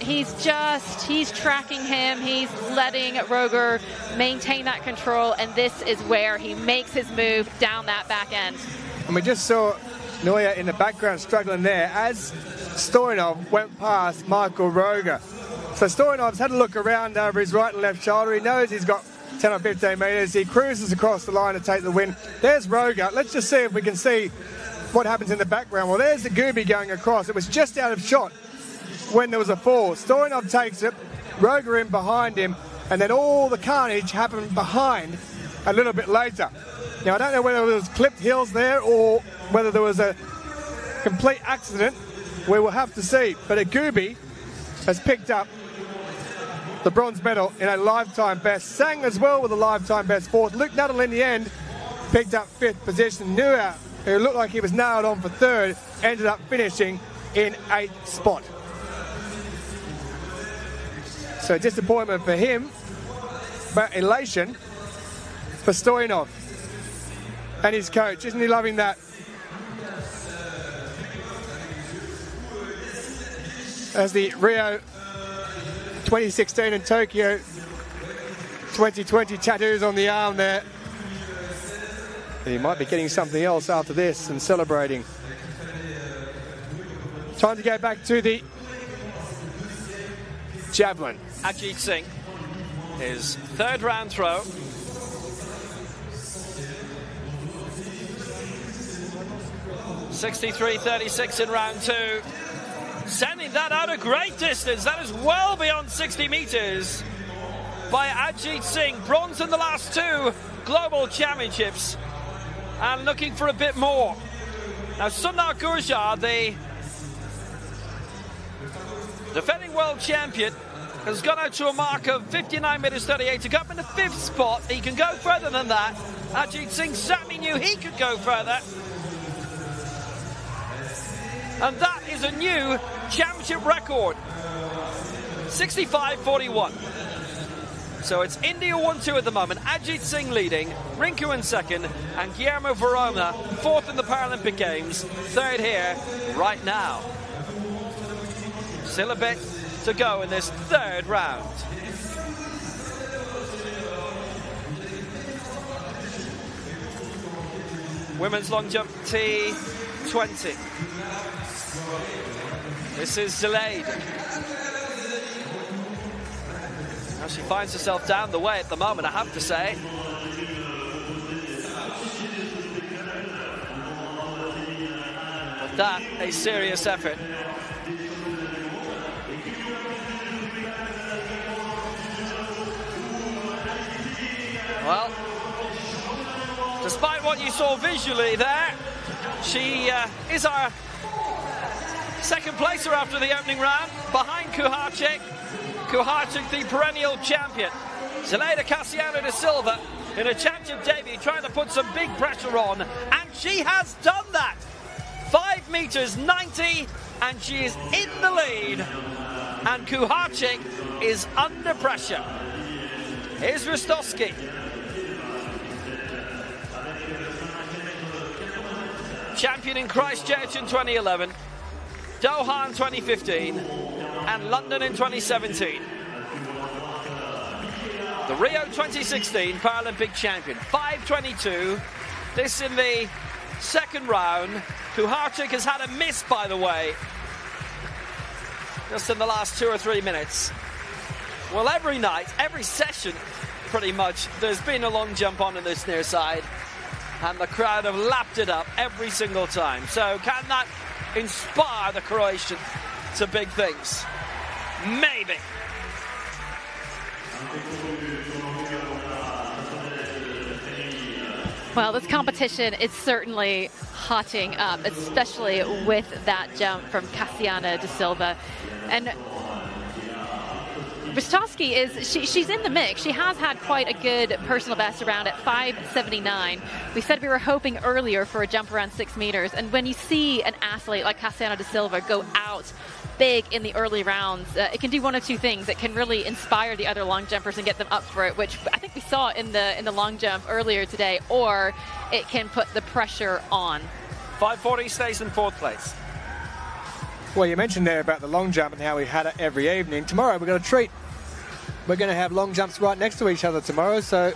he's tracking him, he's letting Roger maintain that control, and this is where he makes his move down that back end. And we just saw Nouya in the background struggling there as Stoyanov went past Michael Roger. So Stoyanov's had a look around over his right and left shoulder. He knows he's got 10 or 15 metres. He cruises across the line to take the win. There's Roger. Let's just see if we can see what happens in the background. Well, there's the Agubi going across. It was just out of shot when there was a fall. Stoyanov takes it, Roger in behind him, and then all the carnage happened behind a little bit later. Now, I don't know whether there was clipped heels there or whether there was a complete accident. We will have to see. But Agubi has picked up the bronze medal in a lifetime best. Sang as well with a lifetime best fourth. Luke Nuttall in the end picked up fifth position. Nouya, who looked like he was nailed on for third, ended up finishing in eighth spot. So disappointment for him, but elation for Stoyanov and his coach. Isn't he loving that? As the Rio 2016 and Tokyo 2020 tattoos on the arm there. He might be getting something else after this and celebrating. Time to go back to the javelin. Ajit Singh, his third round throw. .63.36 in round two. Sending that out a great distance. That is well beyond 60 meters by Ajit Singh. Bronze in the last two global championships and looking for a bit more. Now, Sundar Gurjar, the defending world champion, has gone out to a mark of 59 meters 38 to go up in the fifth spot. He can go further than that. Ajit Singh certainly knew he could go further. And that is a new championship record. 65.41. So it's India 1-2 at the moment. Ajit Singh leading, Rinku in second, and Guillermo Verona fourth in the Paralympic Games, third here right now. Still a bit to go in this third round. Women's long jump T20. This is delayed. Now she finds herself down the way at the moment, I have to say. But that, a serious effort Well, despite what you saw visually there, she is our second placer after the opening round, behind Kuharczyk. Kuharczyk, the perennial champion. Zeleda Cassiano da Silva in a championship debut, trying to put some big pressure on, and she has done that. 5 meters 90, and she is in the lead, and Kuharczyk is under pressure. Here's Rostowski. Champion in Christchurch in 2011, Doha in 2015, and London in 2017. The Rio 2016 Paralympic champion, 5:22. This in the second round. Kuharczyk has had a miss, by the way, just in the last 2 or 3 minutes. Well, every night, every session, pretty much, there's been a long jump on in this near side, and the crowd have lapped it up every single time. So can that inspire the Croatian to big things? Maybe. Well, this competition is certainly hotting up, especially with that jump from Cassiana da Silva. And Rostowski she's in the mix. She has had quite a good personal best around at 5:79. We said we were hoping earlier for a jump around 6 meters. And when you see an athlete like Cassiana da Silva go out big in the early rounds, it can do one of two things. It can really inspire the other long jumpers and get them up for it, which I think we saw in the long jump earlier today, or it can put the pressure on. 5:40 stays in 4th place. Well, you mentioned there about the long jump and how we had it every evening. Tomorrow we've got a treat. We're going to have long jumps right next to each other tomorrow, so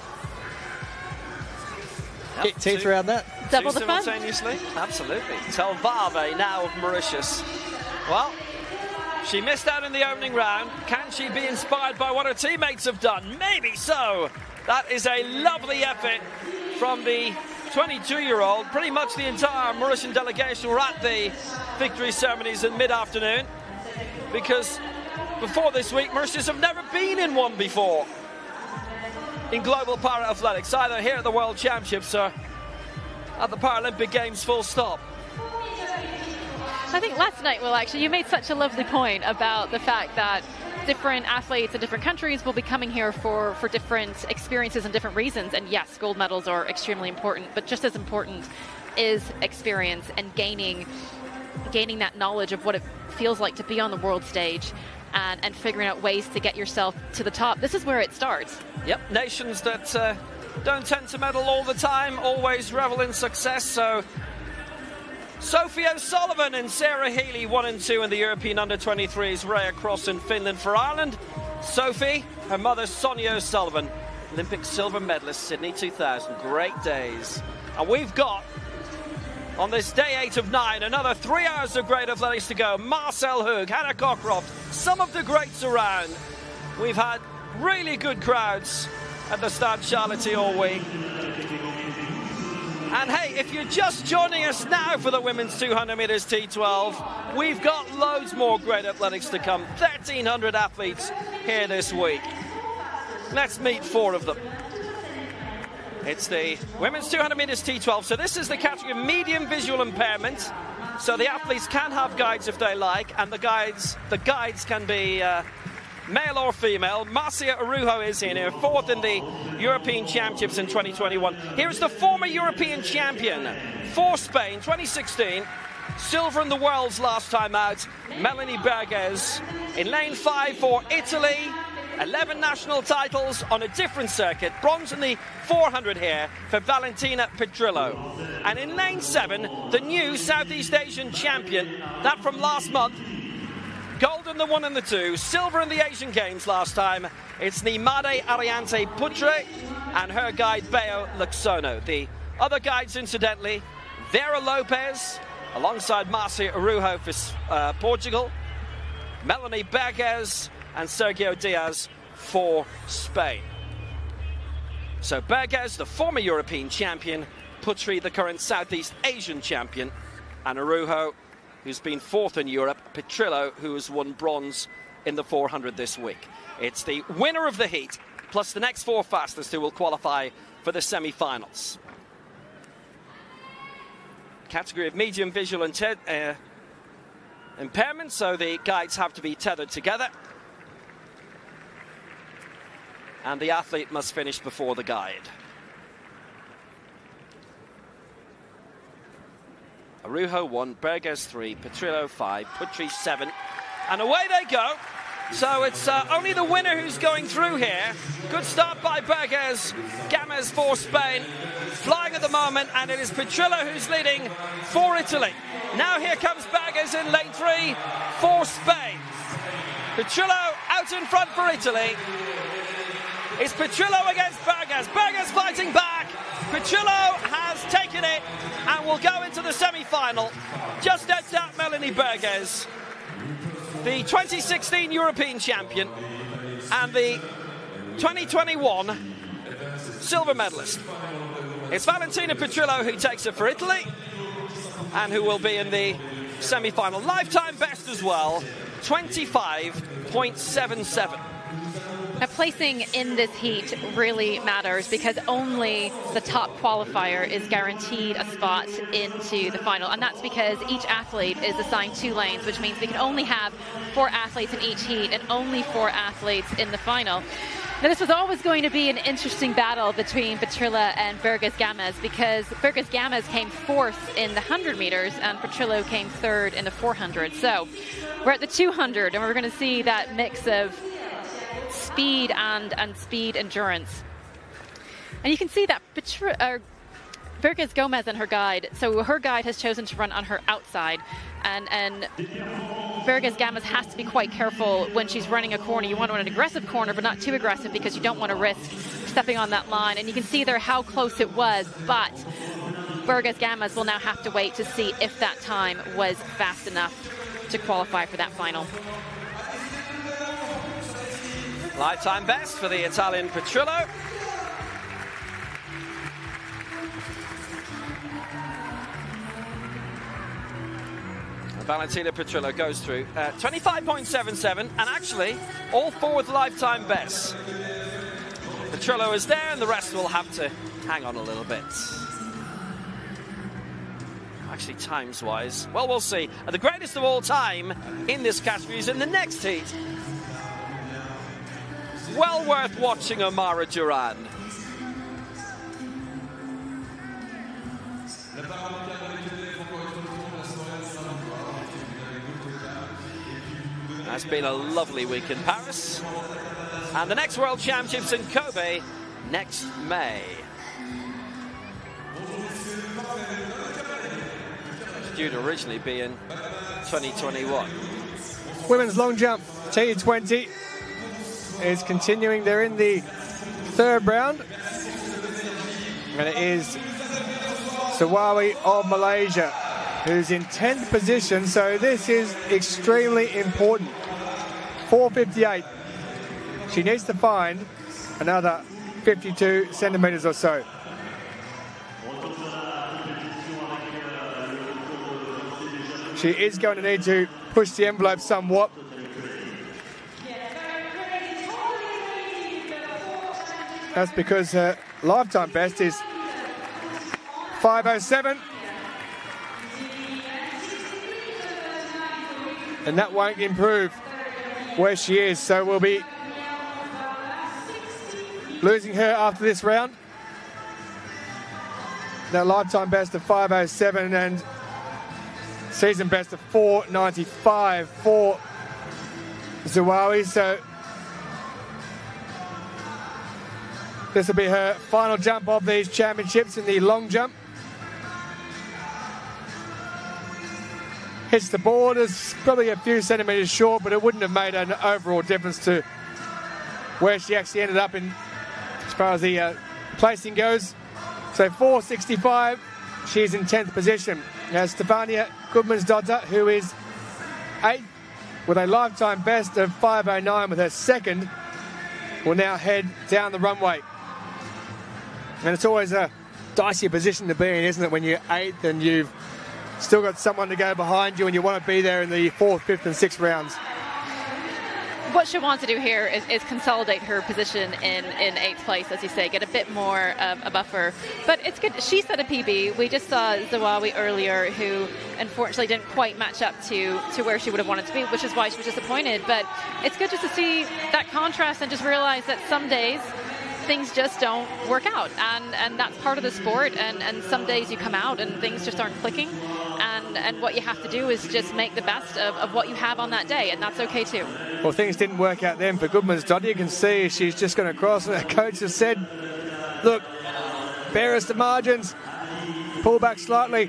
get teeth around that. Double the fun. Simultaneously? Absolutely. Telvave now of Mauritius. Well, she missed out in the opening round. Can she be inspired by what her teammates have done? Maybe so. That is a lovely effort from the 22-year-old. Pretty much the entire Mauritian delegation were at the victory ceremonies in mid-afternoon, because before this week, Mauritius have never been in one before in global para-athletics, either here at the World Championships or at the Paralympic Games, full stop. I think last night, Will, actually, you made such a lovely point about the fact that different athletes in different countries will be coming here for different experiences and different reasons. And yes, gold medals are extremely important, but just as important is experience and gaining that knowledge of what it feels like to be on the world stage, and figuring out ways to get yourself to the top. This is where it starts. Yep, nations that don't tend to medal all the time always revel in success. So Sophie O'Sullivan and Sarah Healy 1 and 2 in the European Under-23s Ray across in Finland for Ireland. Sophie, her mother Sonia O'Sullivan, Olympic silver medalist, Sydney 2000. Great days. And we've got, on this day 8 of 9, another 3 hours of great athletics to go. Marcel Hoog, Hannah Cockcroft, some of the greats around. We've had really good crowds at the Stade Charlotte all week. And hey, if you're just joining us now for the women's 200 metres T12, we've got loads more great athletics to come. 1,300 athletes here this week. Let's meet 4 of them. It's the women's 200 metres T12. So this is the category of medium visual impairment. So the athletes can have guides if they like, and the guides can be male or female. Marcia Arujo is in here, 4th in the European Championships in 2021. Here is the former European champion for Spain, 2016. Silver in the Worlds last time out, Melanie Berges. In lane 5 for Italy. 11 national titles on a different circuit. Bronze in the 400 here for Valentina Petrillo. And in lane 7, the new Southeast Asian champion, that from last month. Gold in the 1 and the 2, silver in the Asian Games last time. It's Nimade Ariante Putre and her guide Beo Luxono. The other guides, incidentally, Vera Lopez alongside Marcia Arujo for Portugal, Melanie Berges and Sergio Diaz for Spain. So Berges, the former European champion, Putri, the current Southeast Asian champion, and Arujo, who's been 4th in Europe, Petrillo, who has won bronze in the 400 this week. It's the winner of the heat, plus the next 4 fastest who will qualify for the semi-finals. Category of medium visual impairment, so the guides have to be tethered together. And the athlete must finish before the guide. Arujo 1, Berges 3, Petrillo 5, Putri 7, and away they go. So it's only the winner who's going through here. Good start by Berges, Games for Spain, flying at the moment, and it is Petrillo who's leading for Italy. Now here comes Berges in lane 3 for Spain. Petrillo out in front for Italy. It's Petrillo against Berges. Berges fighting back. Petrillo has taken it and will go into the semi-final. Just edged out Melanie Berges, the 2016 European champion and the 2021 silver medalist. It's Valentina Petrillo who takes it for Italy and who will be in the semi-final. Lifetime best as well, 25.77. Now, placing in this heat really matters because only the top qualifier is guaranteed a spot into the final, and that's because each athlete is assigned 2 lanes, which means we can only have 4 athletes in each heat and only 4 athletes in the final. Now, this was always going to be an interesting battle between Petrillo and Berges Games because Berges Games came 4th in the 100 meters and Petrillo came 3rd in the 400. So we're at the 200 and we're going to see that mix of speed and speed endurance. And you can see that Berges Gomez and her guide, so her guide has chosen to run on her outside, and Berges Games has to be quite careful when she's running a corner. You want to run an aggressive corner, but not too aggressive because you don't want to risk stepping on that line. And you can see there how close it was, but Berges Games will now have to wait to see if that time was fast enough to qualify for that final. Lifetime best for the Italian Petrillo. Valentina Petrillo goes through 25.77, and actually all 4 with lifetime bests. Petrillo is there and the rest will have to hang on a little bit. Actually, times-wise, well, we'll see. The greatest of all time in this category is in the next heat. Well worth watching Amara Duran. That's been a lovely week in Paris. And the next World Championships in Kobe next May. It's due to originally be in 2021. Women's long jump, T20 is continuing. They're in the 3rd round. And it is Sawawi of Malaysia who's in 10th position. So this is extremely important. 4:58. She needs to find another 52 centimeters or so. She is going to need to push the envelope somewhat. That's because her lifetime best is 5:07. And that won't improve where she is. So we'll be losing her after this round. That lifetime best of 5:07 and season best of 4:95 for Zawawi. So this will be her final jump of these championships in the long jump. Hits the board, is probably a few centimetres short, but it wouldn't have made an overall difference to where she actually ended up in as far as the placing goes. So 4:65, she's in 10th position. Now Stefania Goodmansdotter, who is 8th with a lifetime best of 5:09 with her second, will now head down the runway. And it's always a dicey position to be in, isn't it, when you're 8th and you've still got someone to go behind you and you want to be there in the 4th, 5th and 6th rounds. what she'll want to do here is consolidate her position in 8th place, as you say, get a bit more of a buffer. But it's good. She set a PB. We just saw Zawawi earlier, who unfortunately didn't quite match up to where she would have wanted to be, which is why she was disappointed. But it's good just to see that contrast and just realize that some days things just don't work out, and that's part of the sport, and some days you come out and things just aren't clicking, and what you have to do is just make the best of what you have on that day, and that's okay too. Well, things didn't work out then for Goodmansdottir. You can see she's just going to cross, and her coach has said, look, bear us the margins, pull back slightly.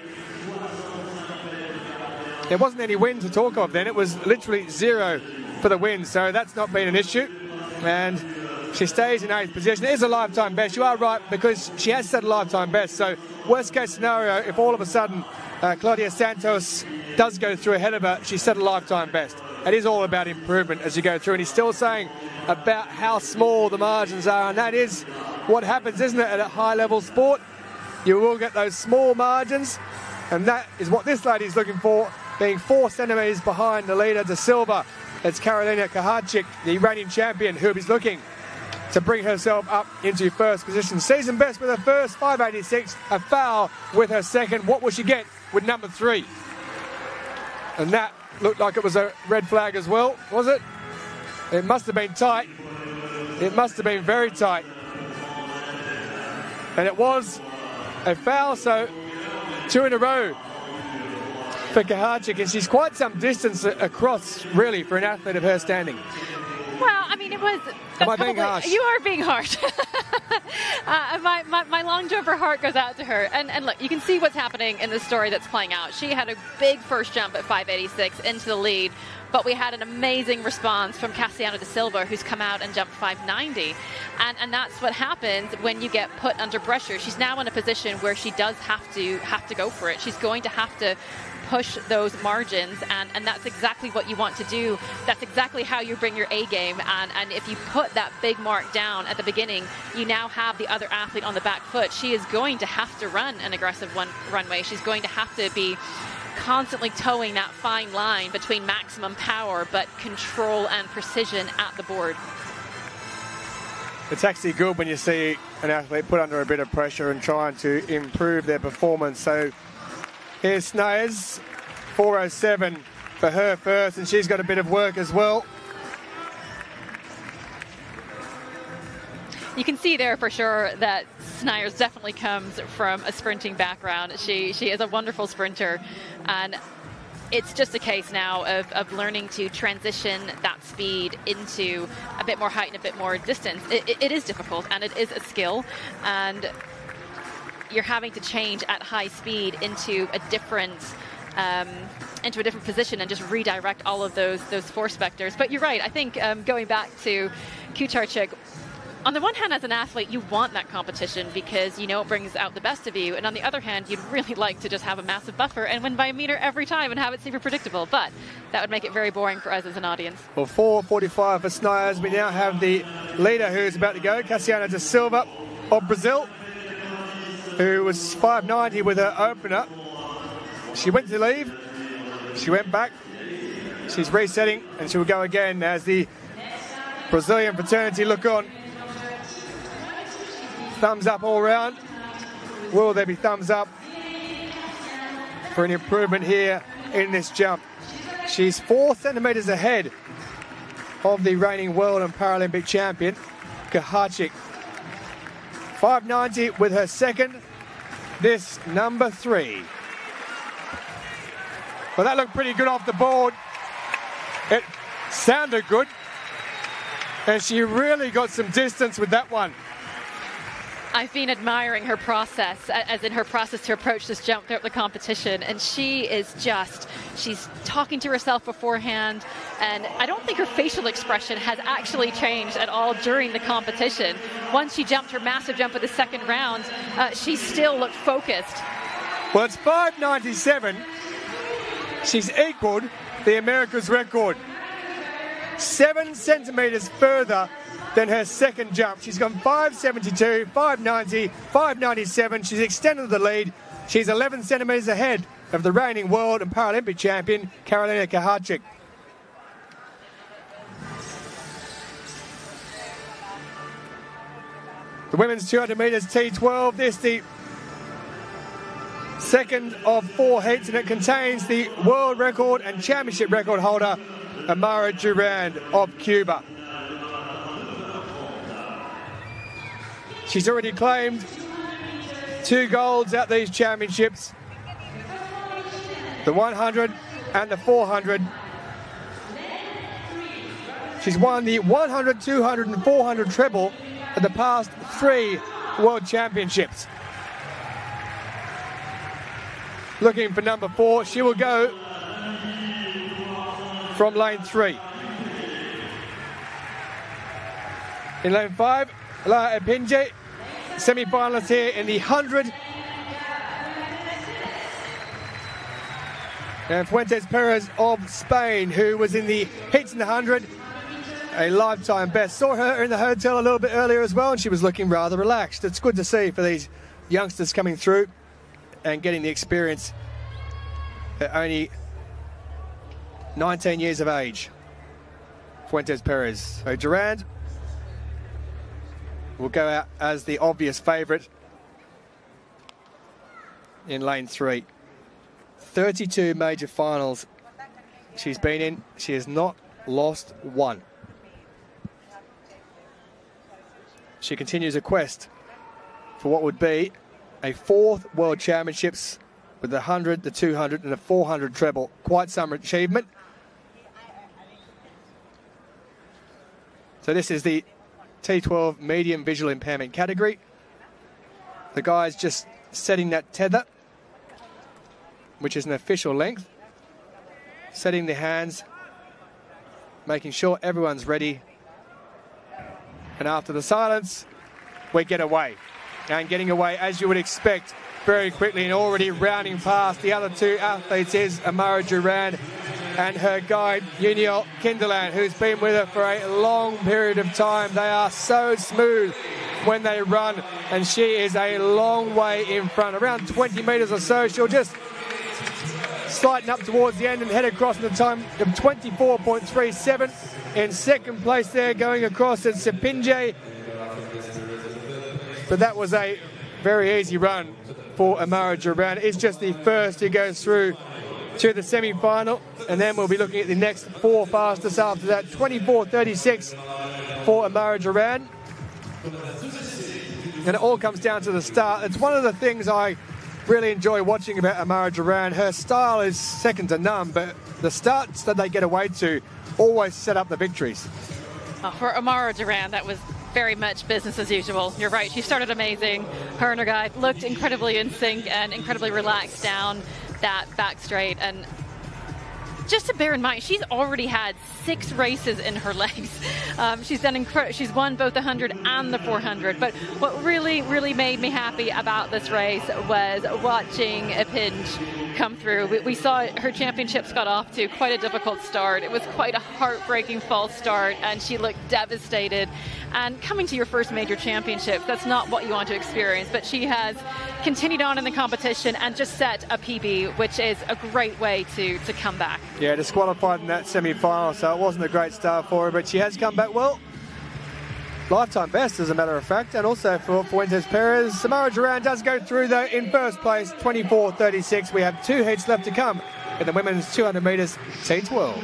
There wasn't any wind to talk of then. It was literally 0 for the wind, so that's not been an issue, and she stays in 8th position. It is a lifetime best. You are right, because she has set a lifetime best. So worst case scenario, if all of a sudden Claudia Santos does go through ahead of her, she set a lifetime best. It is all about improvement as you go through. And he's still saying about how small the margins are. And that is what happens, isn't it, at a high-level sport? You will get those small margins. And that is what this lady's looking for, being 4 centimetres behind the leader, De Silva. It's Karolina Kaharczyk, the reigning champion, who is looking to bring herself up into 1st position. Season best with her first, 5.86, a foul with her second. What will she get with number 3? And that looked like it was a red flag as well, was it? It must have been tight. It must have been very tight. And it was a foul, so 2 in a row for Kaharczyk, and she's quite some distance across, really, for an athlete of her standing. Well, I mean, it was... Am I being harsh? You are being harsh. My long jumper heart goes out to her. And look, you can see what's happening in the story that's playing out. She had a big first jump at 5.86 into the lead, but we had an amazing response from Cassiano De Silva, who's come out and jumped 5.90. And that's what happens when you get put under pressure. She's now in a position where she does have to go for it. She's going to have to push those margins, and that's exactly what you want to do. That's exactly how you bring your A game, and if you put that big mark down at the beginning, you now have the other athlete on the back foot. She is going to have to run an aggressive runway. She's going to have to be constantly towing that fine line between maximum power but control and precision at the board. It's actually good when you see an athlete put under a bit of pressure and trying to improve their performance. So here's Snares, 4.07 for her first, and she's got a bit of work as well. You can see there for sure that Snares definitely comes from a sprinting background. She is a wonderful sprinter, and it's just a case now of learning to transition that speed into a bit more height and a bit more distance. It is difficult, and it is a skill, and you're having to change at high speed into a different position and just redirect all of those force vectors. But you're right. I think going back to Kucharczyk, on the one hand, as an athlete, you want that competition because you know it brings out the best of you. And on the other hand, you'd really like to just have a massive buffer and win by a meter every time and have it super predictable. But that would make it very boring for us as an audience. Well, 4.45 for Snares. We now have the leader who's about to go, Cassiano De Silva of Brazil, who was 5.90 with her opener. She went to leave. She went back. She's resetting, and she will go again as the Brazilian fraternity look on. Thumbs up all round. Will there be thumbs up for an improvement here in this jump? She's 4 centimetres ahead of the reigning world and Paralympic champion, Kaharczyk. 5.90 with her second. This number 3. Well, that looked pretty good off the board. It sounded good. And she really got some distance with that one. I've been admiring her process, as in her process to approach this jump throughout the competition, and she's talking to herself beforehand, and I don't think her facial expression has actually changed at all during the competition. Once she jumped her massive jump of the second round, she still looked focused. Well, it's 5.97. She's equaled the America's record. 7 centimetres further than her second jump. She's gone 5.72, 5.90, 5.97. She's extended the lead. She's 11 centimetres ahead of the reigning world and Paralympic champion, Karolina Kaharczyk. The women's 200 metres T12. This the second of 4 heats, and it contains the world record and championship record holder, Amara Durand of Cuba. She's already claimed 2 golds at these championships, the 100 and the 400. She's won the 100, 200 and 400 treble at the past 3 world championships. Looking for number 4, she will go from lane 3. In lane 5, La Epinje, semi-finalist here in the 100. And Fuentes Perez of Spain, who was in the heats in the 100, a lifetime best. Saw her in the hotel a little bit earlier as well, and she was looking rather relaxed. It's good to see for these youngsters coming through and getting the experience at only 19 years of age. Fuentes Perez. So Durand will go out as the obvious favourite in lane 3. 32 major finals she's been in. She has not lost one. She continues a quest for what would be a 4th World Championships with the 100, the 200 and the 400 treble. Quite some achievement. So this is the T12 medium visual impairment category. The guys just setting that tether, which is an official length. Setting the hands, making sure everyone's ready. And after the silence, we get away. And getting away, as you would expect, very quickly, and already rounding past the other 2 athletes is Amara Durand and her guide, Uniel Kinderland, who's been with her for a long period of time. They are so smooth when they run, and she is a long way in front, around 20 metres or so. She'll just sliding up towards the end and head across in a time of 24.37. In second place there, going across at Sepinje. But that was a very easy run for Amara Durand. It's just the first who goes through to the semi-final, and then we'll be looking at the next 4 fastest after that. 24.36 for Amara Durand. And it all comes down to the start. It's one of the things I really enjoy watching about Amara Durand. Her style is second to none, but the starts that they get away to always set up the victories. For Amara Durand, that was very much business as usual. You're right, she started amazing. Her and her guide looked incredibly in sync and incredibly relaxed down that back straight. And just to bear in mind, she's already had 6 races in her legs. She's won both the 100 and the 400. But what really, really made me happy about this race was watching Epinje come through. We saw her championships got off to quite a difficult start. It was quite a heartbreaking false start, and she looked devastated. And coming to your first major championship, that's not what you want to experience. But she has continued on in the competition and just set a PB, which is a great way to come back. Yeah, disqualified in that semi-final, so it wasn't a great start for her, but she has come back well. Lifetime best, as a matter of fact, and also for Fuentes Perez. Amara Durand does go through, though, in first place, 24.36. We have 2 heats left to come in the women's 200 metres T12.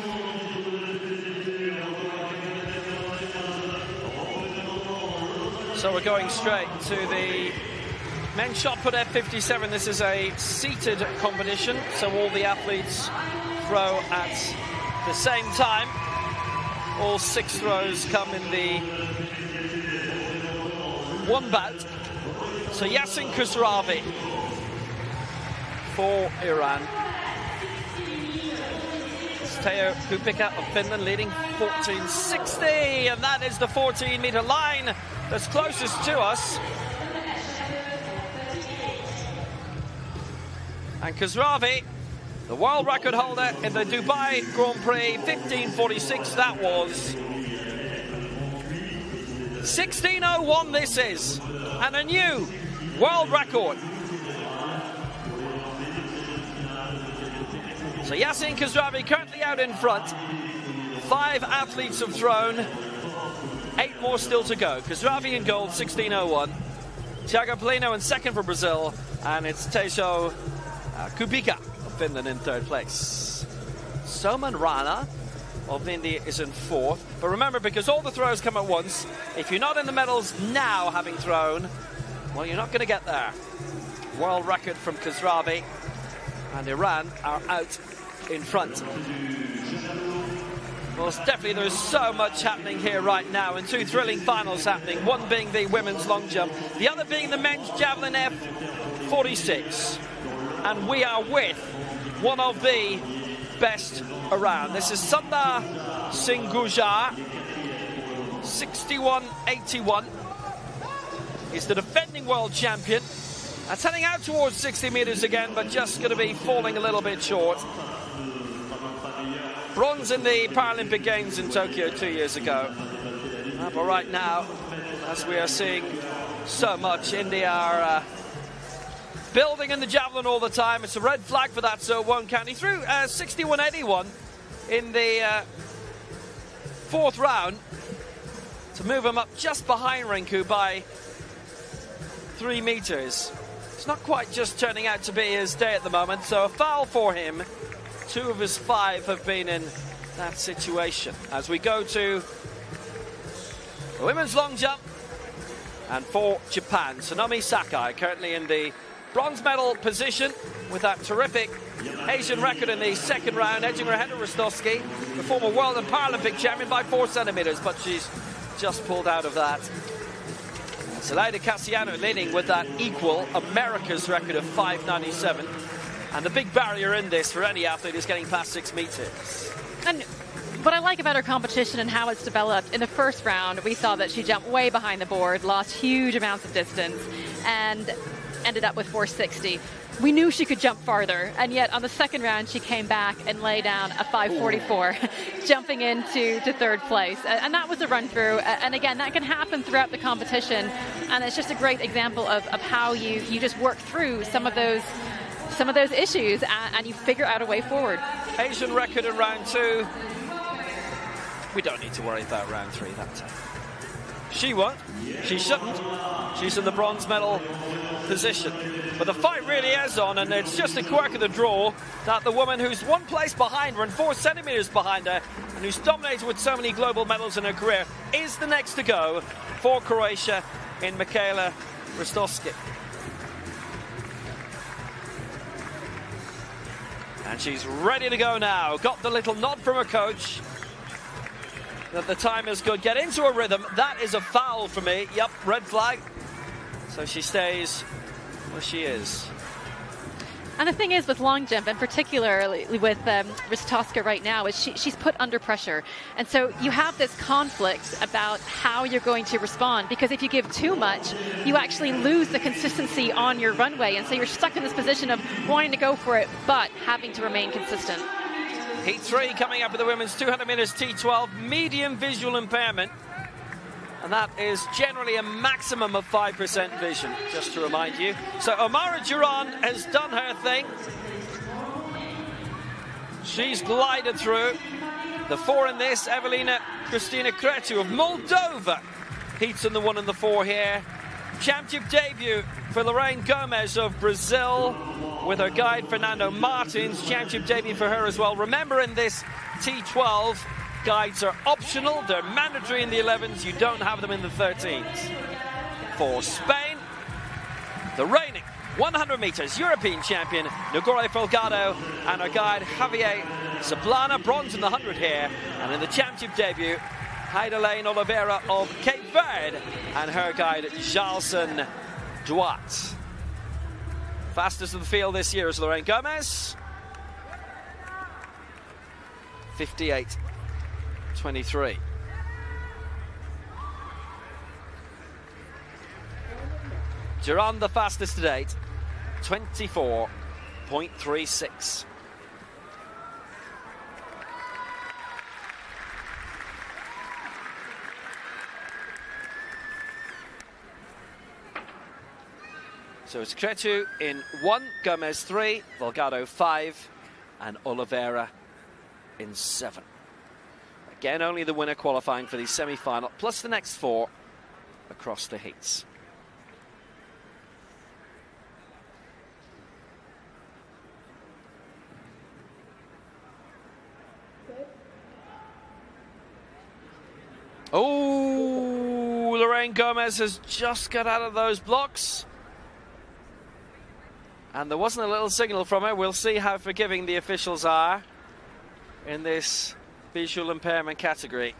So we're going straight to the men's shot put at 57. This is a seated competition, so all the athletes throw at the same time. All 6 throws come in the one bout. So Yasin Khosravi for Iran. Teo Kupika of Finland leading 14.60, and that is the 14-metre line that's closest to us. And Khosravi, the world record holder in the Dubai Grand Prix, 15.46, that was. 16.01 this is, and a new world record. So Yasin Khosravi currently out in front. 5 athletes have thrown. 8 more still to go. Khosravi in gold, 16:01. Thiago Polino in second for Brazil, and it's Tejo Kubica of Finland in third place. Soman Rana of India is in fourth. But remember, because all the throws come at once, if you're not in the medals now having thrown, well, you're not going to get there. World record from Khosravi, and Iran are out in front. Well, definitely there's so much happening here right now, and 2 thrilling finals happening, one being the women's long jump, the other being the men's javelin F46. And we are with one of the best around. This is Sundar Singh Gurjar, 61.81. He's the defending world champion. That's heading out towards 60 meters again, but just going to be falling a little bit short. Bronze in the Paralympic Games in Tokyo 2 years ago. But right now, as we are seeing so much, India are building in the javelin all the time. It's a red flag for that, so it won't count. He threw 61.81 in the fourth round to move him up just behind Rinku by 3 meters. It's not quite just turning out to be his day at the moment, so a foul for him. 2 of his 5 have been in that situation. As we go to the women's long jump, and for Japan, Tsunami Sakai currently in the bronze medal position with that terrific Asian record in the second round, edging her ahead of Rostowski, the former world and Paralympic champion, by 4 centimeters, but she's just pulled out of that. Zelaida Cassiano leading with that equal America's record of 5.97. And the big barrier in this for any athlete is getting past 6 meters. And what I like about her competition and how it's developed, in the first round, we saw that she jumped way behind the board, lost huge amounts of distance, and ended up with 460. We knew she could jump farther, and yet on the second round, she came back and lay down a 544, jumping into third place. And that was a run through. And again, that can happen throughout the competition. And it's just a great example of how you just work through some of those issues and you figure out a way forward. Asian record in round 2. We don't need to worry about round 3 that time. She won't. She shouldn't. She's in the bronze medal position. But the fight really is on, and it's just a quirk of the draw that the woman who's 1 place behind her and 4 centimeters behind her, and who's dominated with so many global medals in her career, is the next to go for Croatia in Michaela Rostowski. And she's ready to go now. Got the little nod from her coach that the time is good. Get into a rhythm. That is a foul for me. Yep, red flag. So she stays where she is. And the thing is with long jump, and particularly with Rostowska right now, is she's put under pressure. And so you have this conflict about how you're going to respond, because if you give too much, you actually lose the consistency on your runway. And so you're stuck in this position of wanting to go for it, but having to remain consistent. Heat 3 coming up with the women's 200 meters T12, medium visual impairment. And that is generally a maximum of 5% vision, just to remind you. So Omara Duran has done her thing. She's glided through. The 4 in this, Evelina Cristina Cretu of Moldova heats in the 1 and the 4 here. Championship debut for Lorraine Gomez of Brazil with her guide Fernando Martins. Championship debut for her as well. Remember, in this T12, guides are optional. They're mandatory in the 11s. You don't have them in the 13s. For Spain, the reigning 100 meters European champion Nogore Folgado and her guide Javier Zablana, bronze in the 100 here. And in the championship debut, Heidelane Oliveira of Cape Verde and her guide Jalson Duat. Fastest of the field this year is Lorraine Gomez. 58.23. Duran the fastest to date, 24.36. So it's Cretu in 1, Gomez 3, Volgado 5, and Oliveira in 7. Again, only the winner qualifying for the semi-final, plus the next 4 across the heats. Oh, Lorraine Gomez has just got out of those blocks. And there wasn't a little signal from her. We'll see how forgiving the officials are in this visual impairment category.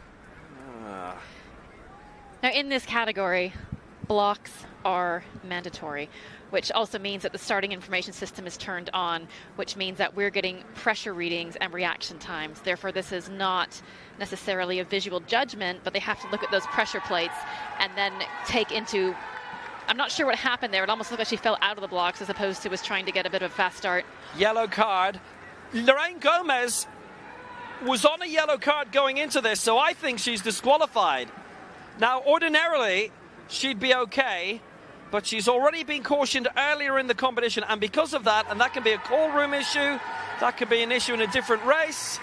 Now, in this category, blocks are mandatory, which also means that the starting information system is turned on, which means that we're getting pressure readings and reaction times. Therefore, this is not necessarily a visual judgment, but they have to look at those pressure plates and then take into... I'm not sure what happened there. It almost looked like she fell out of the blocks as opposed to was trying to get a bit of a fast start. Yellow card. Lorraine Gomez was on a yellow card going into this, so I think she's disqualified. Now, ordinarily, she'd be okay, but she's already been cautioned earlier in the competition, and because of that, and that can be a call room issue, that could be an issue in a different race.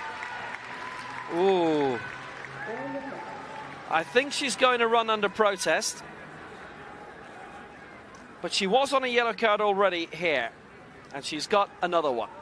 Ooh. I think she's going to run under protest. But she was on a yellow card already here, and she's got another one.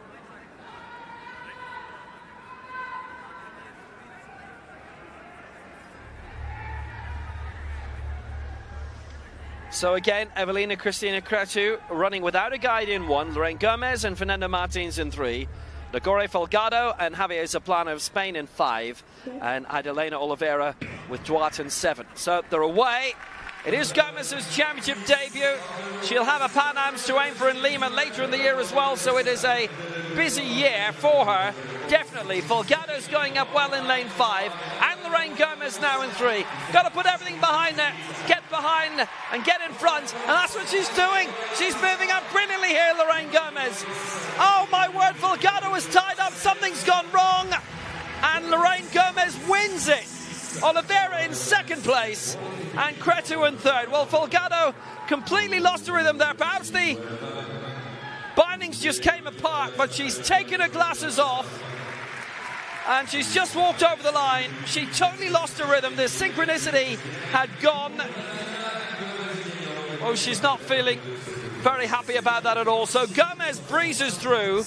So again, Evelina Cristina Cretu running without a guide in 1, Lorraine Gomez and Fernando Martins in 3, Nagore Folgado and Javier Zaplana of Spain in 5, and Adelena Oliveira with Duarte in 7. So they're away. It is Gomez's championship debut. She'll have a Pan Ams to aim for in Lima later in the year as well, so it is a busy year for her. Definitely. Folgado's going up well in lane 5, and Lorraine Gomez now in 3. Got to put everything behind her, get behind and get in front, and that's what she's doing. She's moving up brilliantly here, Lorraine Gomez. Oh my word, Folgado is tied up, something's gone wrong, and Lorraine Gomez wins it. Oliveira in 2nd place and Cretu in 3rd. Well, Folgado completely lost the rhythm there. Perhaps the bindings just came apart, but she's taken her glasses off and she's just walked over the line. She totally lost her rhythm. The synchronicity had gone. Oh, she's not feeling very happy about that at all. So Gomez breezes through.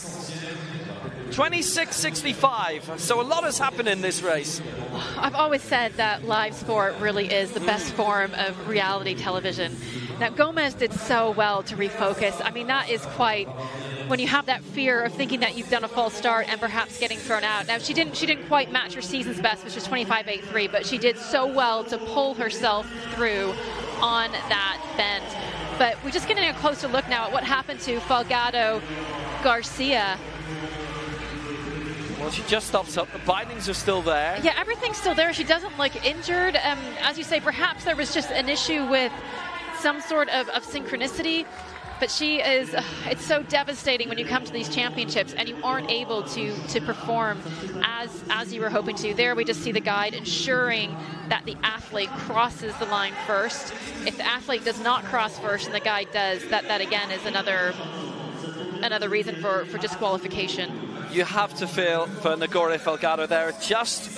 26.65, so a lot has happened in this race. I've always said that live sport really is the best form of reality television. Now, Gomez did so well to refocus. I mean, that is quite, when you have that fear of thinking that you've done a false start and perhaps getting thrown out. Now, she didn't quite match her season's best, which was 25.83, but she did so well to pull herself through on that bend. But we're just getting a closer look now at what happened to Folgado Garcia. Well, she just stops up. The bindings are still there. Yeah, everything's still there. She doesn't look injured. As you say, perhaps there was just an issue with some sort of synchronicity. But she is, it's so devastating when you come to these championships and you aren't able to perform as you were hoping to. There we just see the guide ensuring that the athlete crosses the line first. If the athlete does not cross first and the guide does, that again is another reason for disqualification. You have to feel for Nagore Folgado there. Just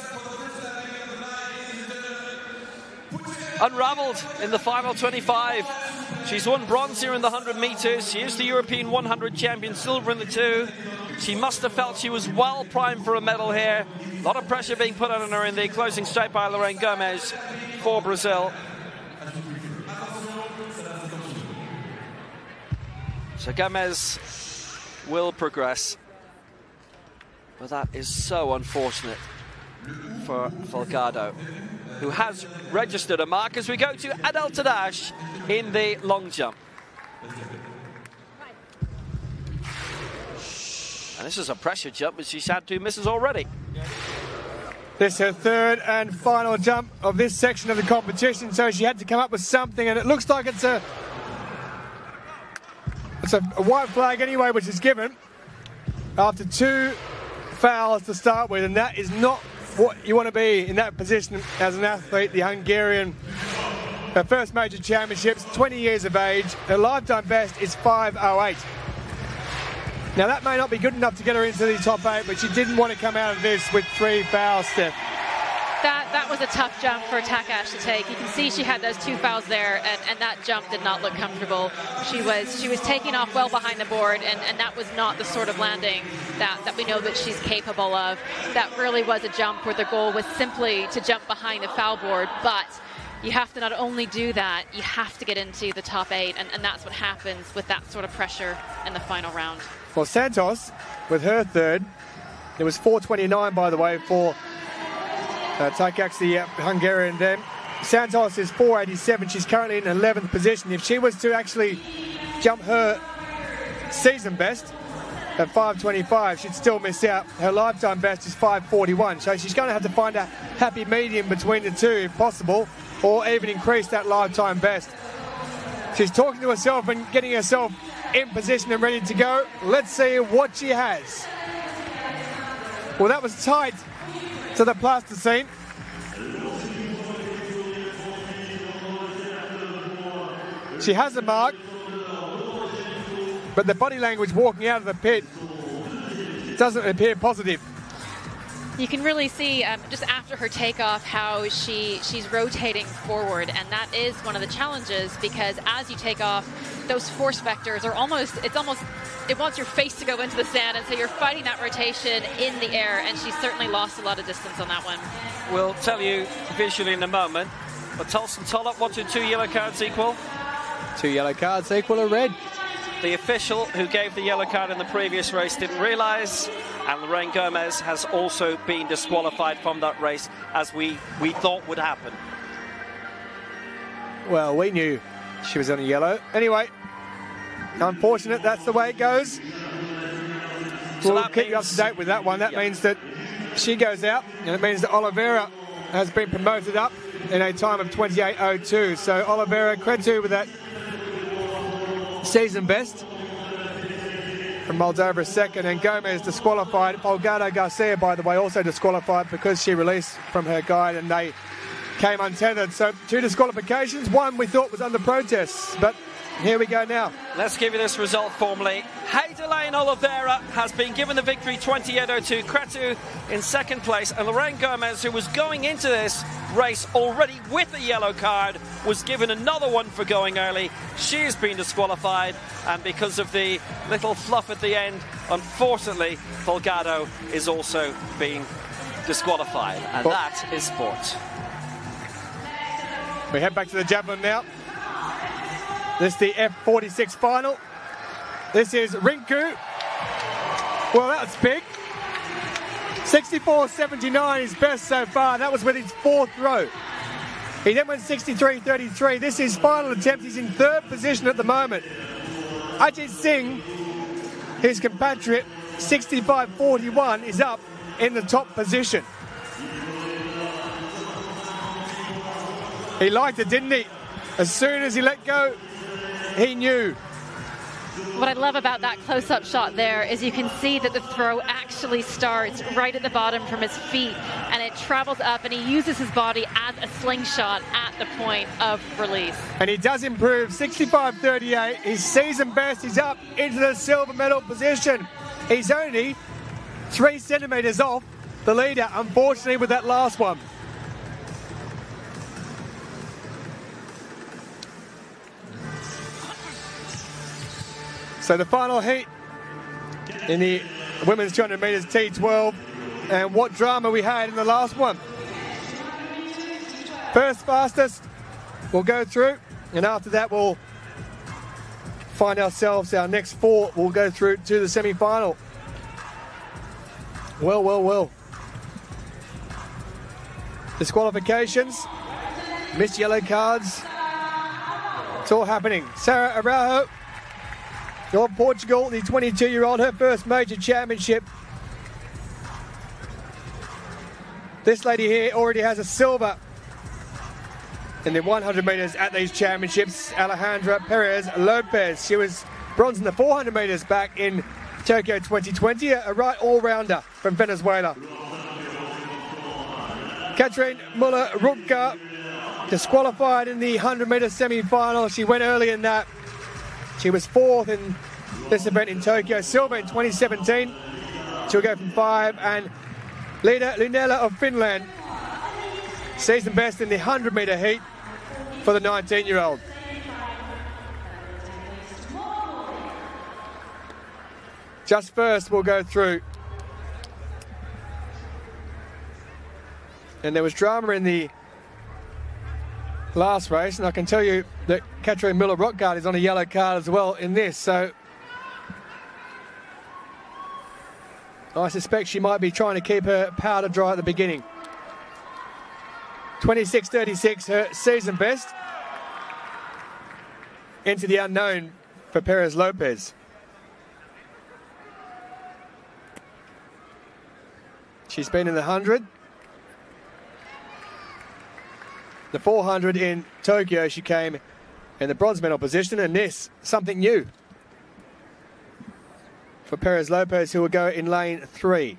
unraveled in the final 25. She's won bronze here in the 100 meters. She is the European 100 champion, silver in the 2. She must have felt she was well primed for a medal here. A lot of pressure being put on her in the closing straight by Lorraine Gomez for Brazil. So Gomez will progress. But that is so unfortunate for Folgado, who has registered a mark as we go to Adel Tadash in the long jump. And this is a pressure jump, but she's had 2 misses already. This is her 3rd and final jump of this section of the competition, so she had to come up with something, and it looks like it's a white flag anyway, which is given after 2 fouls to start with, and that is not what you want to be in that position as an athlete. The Hungarian, her first major championships, 20 years of age, her lifetime best is 5.08. Now that may not be good enough to get her into the top 8, but she didn't want to come out of this with 3 fouls, Steph. That was a tough jump for Takash to take. You can see she had those 2 fouls there, and that jump did not look comfortable. She was taking off well behind the board, and that was not the sort of landing that we know that she's capable of. That really was a jump where the goal was simply to jump behind the foul board, but you have to not only do that, you have to get into the top 8, and that's what happens with that sort of pressure in the final round. Well, Santos, with her third, it was 4:29, by the way, for Takash, the Hungarian then. Santos is 4:87. She's currently in 11th position. If she was to actually jump her season best at 5:25, she'd still miss out. Her lifetime best is 5:41. So she's going to have to find a happy medium between the two, if possible, or even increase that lifetime best. She's talking to herself and getting herself in position and ready to go. Let's see what she has. Well, that was tight to the plasticine. She has a mark, but the body language walking out of the pit doesn't appear positive. You can really see just after her takeoff how she's rotating forward, and that is one of the challenges, because as you take off, those force vectors are it wants your face to go into the sand, and so you're fighting that rotation in the air, and she certainly lost a lot of distance on that one. We'll tell you visually in a moment, but Tulsen Tollett, what do 2 yellow cards equal? 2 yellow cards equal a red. The official who gave the yellow card in the previous race didn't realise, and Lorraine Gomez has also been disqualified from that race, as we thought would happen. Well, we knew she was on a yellow. Anyway, unfortunate, that's the way it goes. So we'll keep you up to date with that one. That means that she goes out, and it means that Oliveira has been promoted up in a time of 28:02. So Oliveira, credit to with that season best from Moldova second, and Gomez disqualified. Folgado Garcia, by the way, also disqualified because she released from her guide and they came untethered. So 2 disqualifications, one we thought was under protest, but here we go now. Let's give you this result formally. Heidelane Oliveira has been given the victory, 28:02. Cretu in second place, and Lorraine Gomez, who was going into this race already with a yellow card, was given another one for going early. She has been disqualified, and because of the little fluff at the end, unfortunately, Folgado is also being disqualified, and that is sport. We head back to the javelin now. This is the F46 final. This is Rinku. Well, that's big. 64.79 is best so far. That was with his 4th throw. He then went 63.33. This is his final attempt. He's in 3rd position at the moment. Ajit Singh, his compatriot, 65.41, is up in the top position. He liked it, didn't he? As soon as he let go, he knew. What I love about that close-up shot there is you can see that the throw actually starts right at the bottom from his feet, and it travels up, and he uses his body as a slingshot at the point of release. And he does improve, 65.38. His season best is up into the silver medal position. He's only 3 centimetres off the leader, unfortunately, with that last one. So the final heat in the women's 200 metres T12, and what drama we had in the last one. First fastest will go through, and after that we'll find ourselves our next 4 will go through to the semi-final. Well. Disqualifications, missed yellow cards, it's all happening. Sarah Araujo of Portugal, the 22-year-old, her first major championship. This lady here already has a silver in the 100 metres at these championships. Alejandra Perez Lopez. She was bronze in the 400 metres back in Tokyo 2020. A right all-rounder from Venezuela. Katrin Muller-Rupka disqualified in the 100 metre semi-final. She went early in that. She was 4th in this event in Tokyo, silver in 2017. She'll go from 5, and leader Lunella of Finland Season best in the 100-metre heat for the 19-year-old. Just first, we'll go through. And there was drama in the last race, and I can tell you that Katrin Müller-Rottgart is on a yellow card as well in this, so I suspect she might be trying to keep her powder dry at the beginning. 26.36, her season best. Into the unknown for Perez Lopez. She's been in the 100. The 400 in Tokyo, she came in the bronze medal position, and this, something new for Perez Lopez, who will go in lane 3.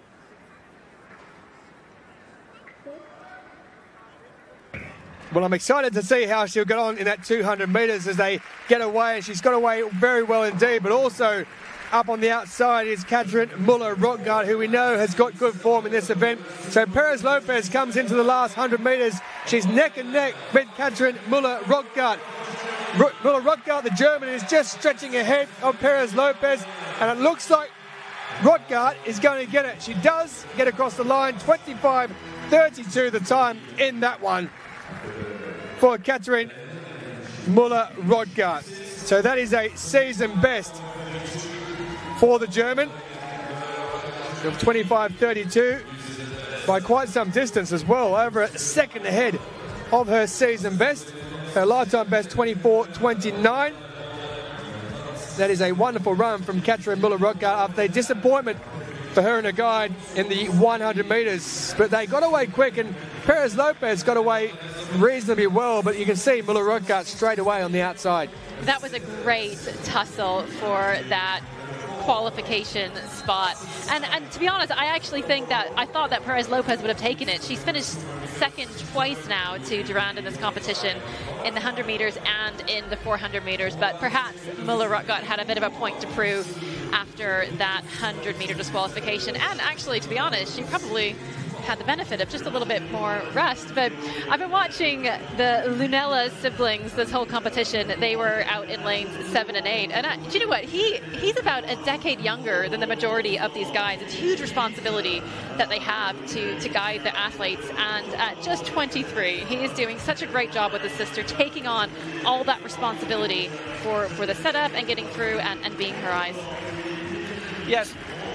Well, I'm excited to see how she'll get on in that 200 metres as they get away, and she's got away very well indeed, but also up on the outside is Katrin Müller-Rottgart, who we know has got good form in this event. So Perez Lopez comes into the last 100 metres. She's neck and neck with Katrin Müller-Rottgart. Müller-Rottgart, the German, is just stretching ahead of Perez Lopez, and it looks like Rottgart is going to get it. She does get across the line, 25.32 the time in that one for Katrin Müller-Rottgart. So that is a season best for the German of 25.32 by quite some distance as well, over a second ahead of her season best. Her lifetime best 24.29. That is a wonderful run from Katrin Müller-Rottgart after a disappointment for her and her guide in the 100 metres. But they got away quick, and Perez Lopez got away reasonably well, but you can see Müller-Rottgart straight away on the outside. That was a great tussle for that qualification spot, and to be honest, I thought that Perez Lopez would have taken it. She's finished second twice now to Durand in this competition, in the 100 meters and in the 400 meters, but perhaps Müller-Rottgart had a bit of a point to prove after that 100-meter disqualification, and actually, to be honest, she probably had the benefit of just a little bit more rest. But I've been watching the Lunella siblings this whole competition. They were out in lanes 7 and 8, and do you know what? He's about a decade younger than the majority of these guys. It's a huge responsibility that they have to guide the athletes, and at just 23, he is doing such a great job with his sister, taking on all that responsibility for the setup and getting through and being her eyes. Yes.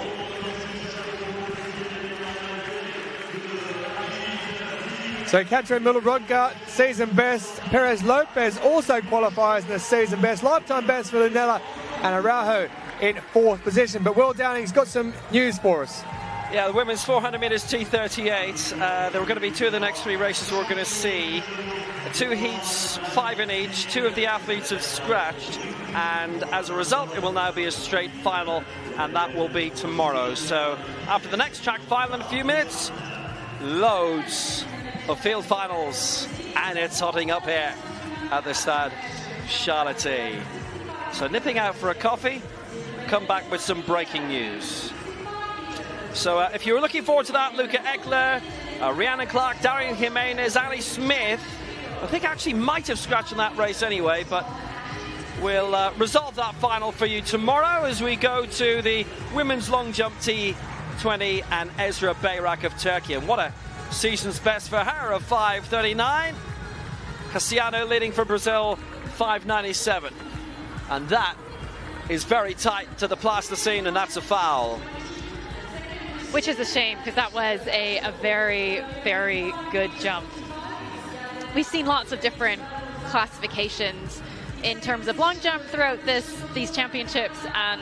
So Katrin Müller-Rottgart, season best. Perez Lopez also qualifies in the season best. Lifetime best for Lunella, and Araujo in 4th position. But Will Downing's got some news for us. Yeah, the women's 400 metres T38. There were going to be 2 of the next 3 races we're going to see. 2 heats, 5 in each. 2 of the athletes have scratched, and as a result, it will now be a straight final, and that will be tomorrow. So after the next track final in a few minutes, loads of field finals, and it's hotting up here at the Stade Charlotte. So nipping out for a coffee, come back with some breaking news. So if you were looking forward to that, Luca Eckler, Rhiannon Clark, Darian Jimenez, Ali Smith, I think actually might have scratched in that race anyway, but we'll resolve that final for you tomorrow as we go to the women's long jump T20 and Ezra Bayrak of Turkey. And what a season's best for her of 5.39. Cassiano leading for Brazil, 5.97. And that is very tight to the plasticine, and that's a foul. Which is a shame, because that was a very, very good jump. We've seen lots of different classifications in terms of long jump throughout these championships, and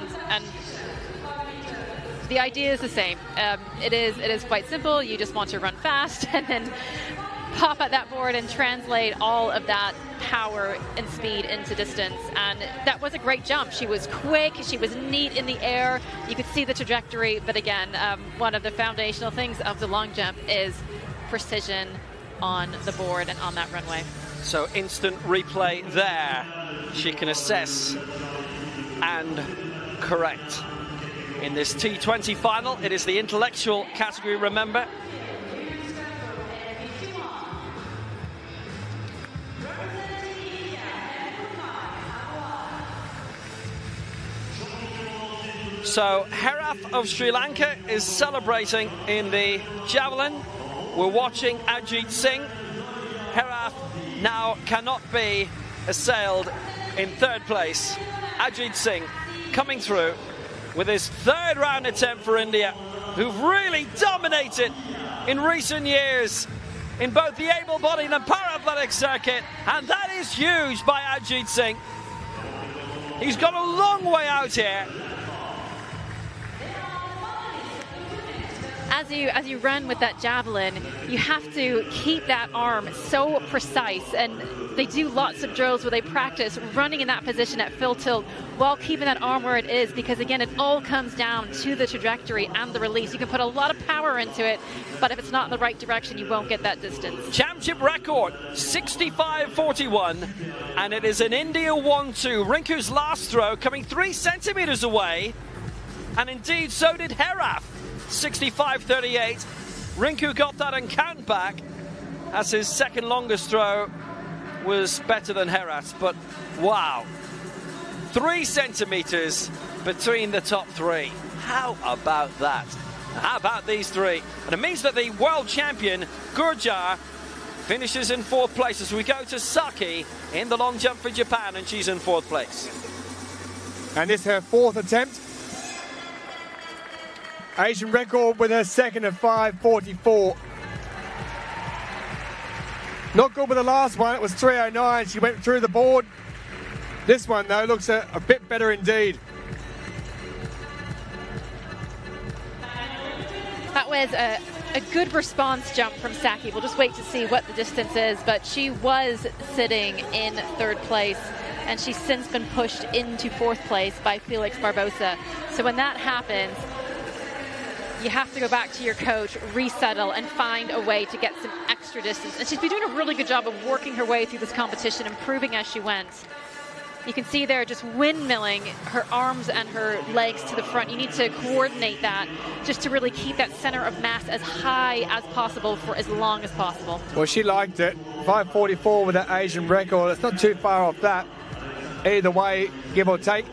the idea is the same. It is quite simple. You just want to run fast and then pop at that board and translate all of that power and speed into distance. And that was a great jump. She was quick, she was neat in the air, you could see the trajectory, but again, one of the foundational things of the long jump is precision on the board and on that runway. So instant replay there. She can assess and correct. In this T20 final, it is the intellectual category, remember. So Herath of Sri Lanka is celebrating in the javelin. We're watching Ajit Singh. Herath now cannot be assailed in third place. Ajit Singh coming through with his third round attempt for India, who've really dominated in recent years in both the able-bodied and para-athletic circuit, and that is huge by Ajit Singh. He's got a long way out here. As you run with that javelin, you have to keep that arm so precise, and they do lots of drills where they practice running in that position at full tilt while keeping that arm where it is, because again, it all comes down to the trajectory and the release. You can put a lot of power into it, but if it's not in the right direction, you won't get that distance. Championship record, 65.41, and it is an India 1-2. Rinku's last throw coming 3 centimeters away, and indeed so did Herath. 65.38. Rinku got that and count back as his second longest throw was better than Herath's, but wow, 3 centimeters between the top 3. How about that? How about these 3? And it means that the world champion Gurjar finishes in 4th place as we go to Saki in the long jump for Japan, and she's in 4th place. And this is her 4th attempt. Asian record with her second of 5.44. Not good with the last one, it was 3.09. She went through the board. This one, though, looks a bit better indeed. That was a good response jump from Saki. We'll just wait to see what the distance is, but she was sitting in 3rd place, and she's since been pushed into 4th place by Felix Barbosa. So when that happens, you have to go back to your coach, resettle, and find a way to get some extra distance. And she's been doing a really good job of working her way through this competition, improving as she went. You can see there just windmilling her arms and her legs to the front. You need to coordinate that just to really keep that center of mass as high as possible for as long as possible. Well, she liked it. 5.44 with that Asian record. It's not too far off that. Either way, give or take.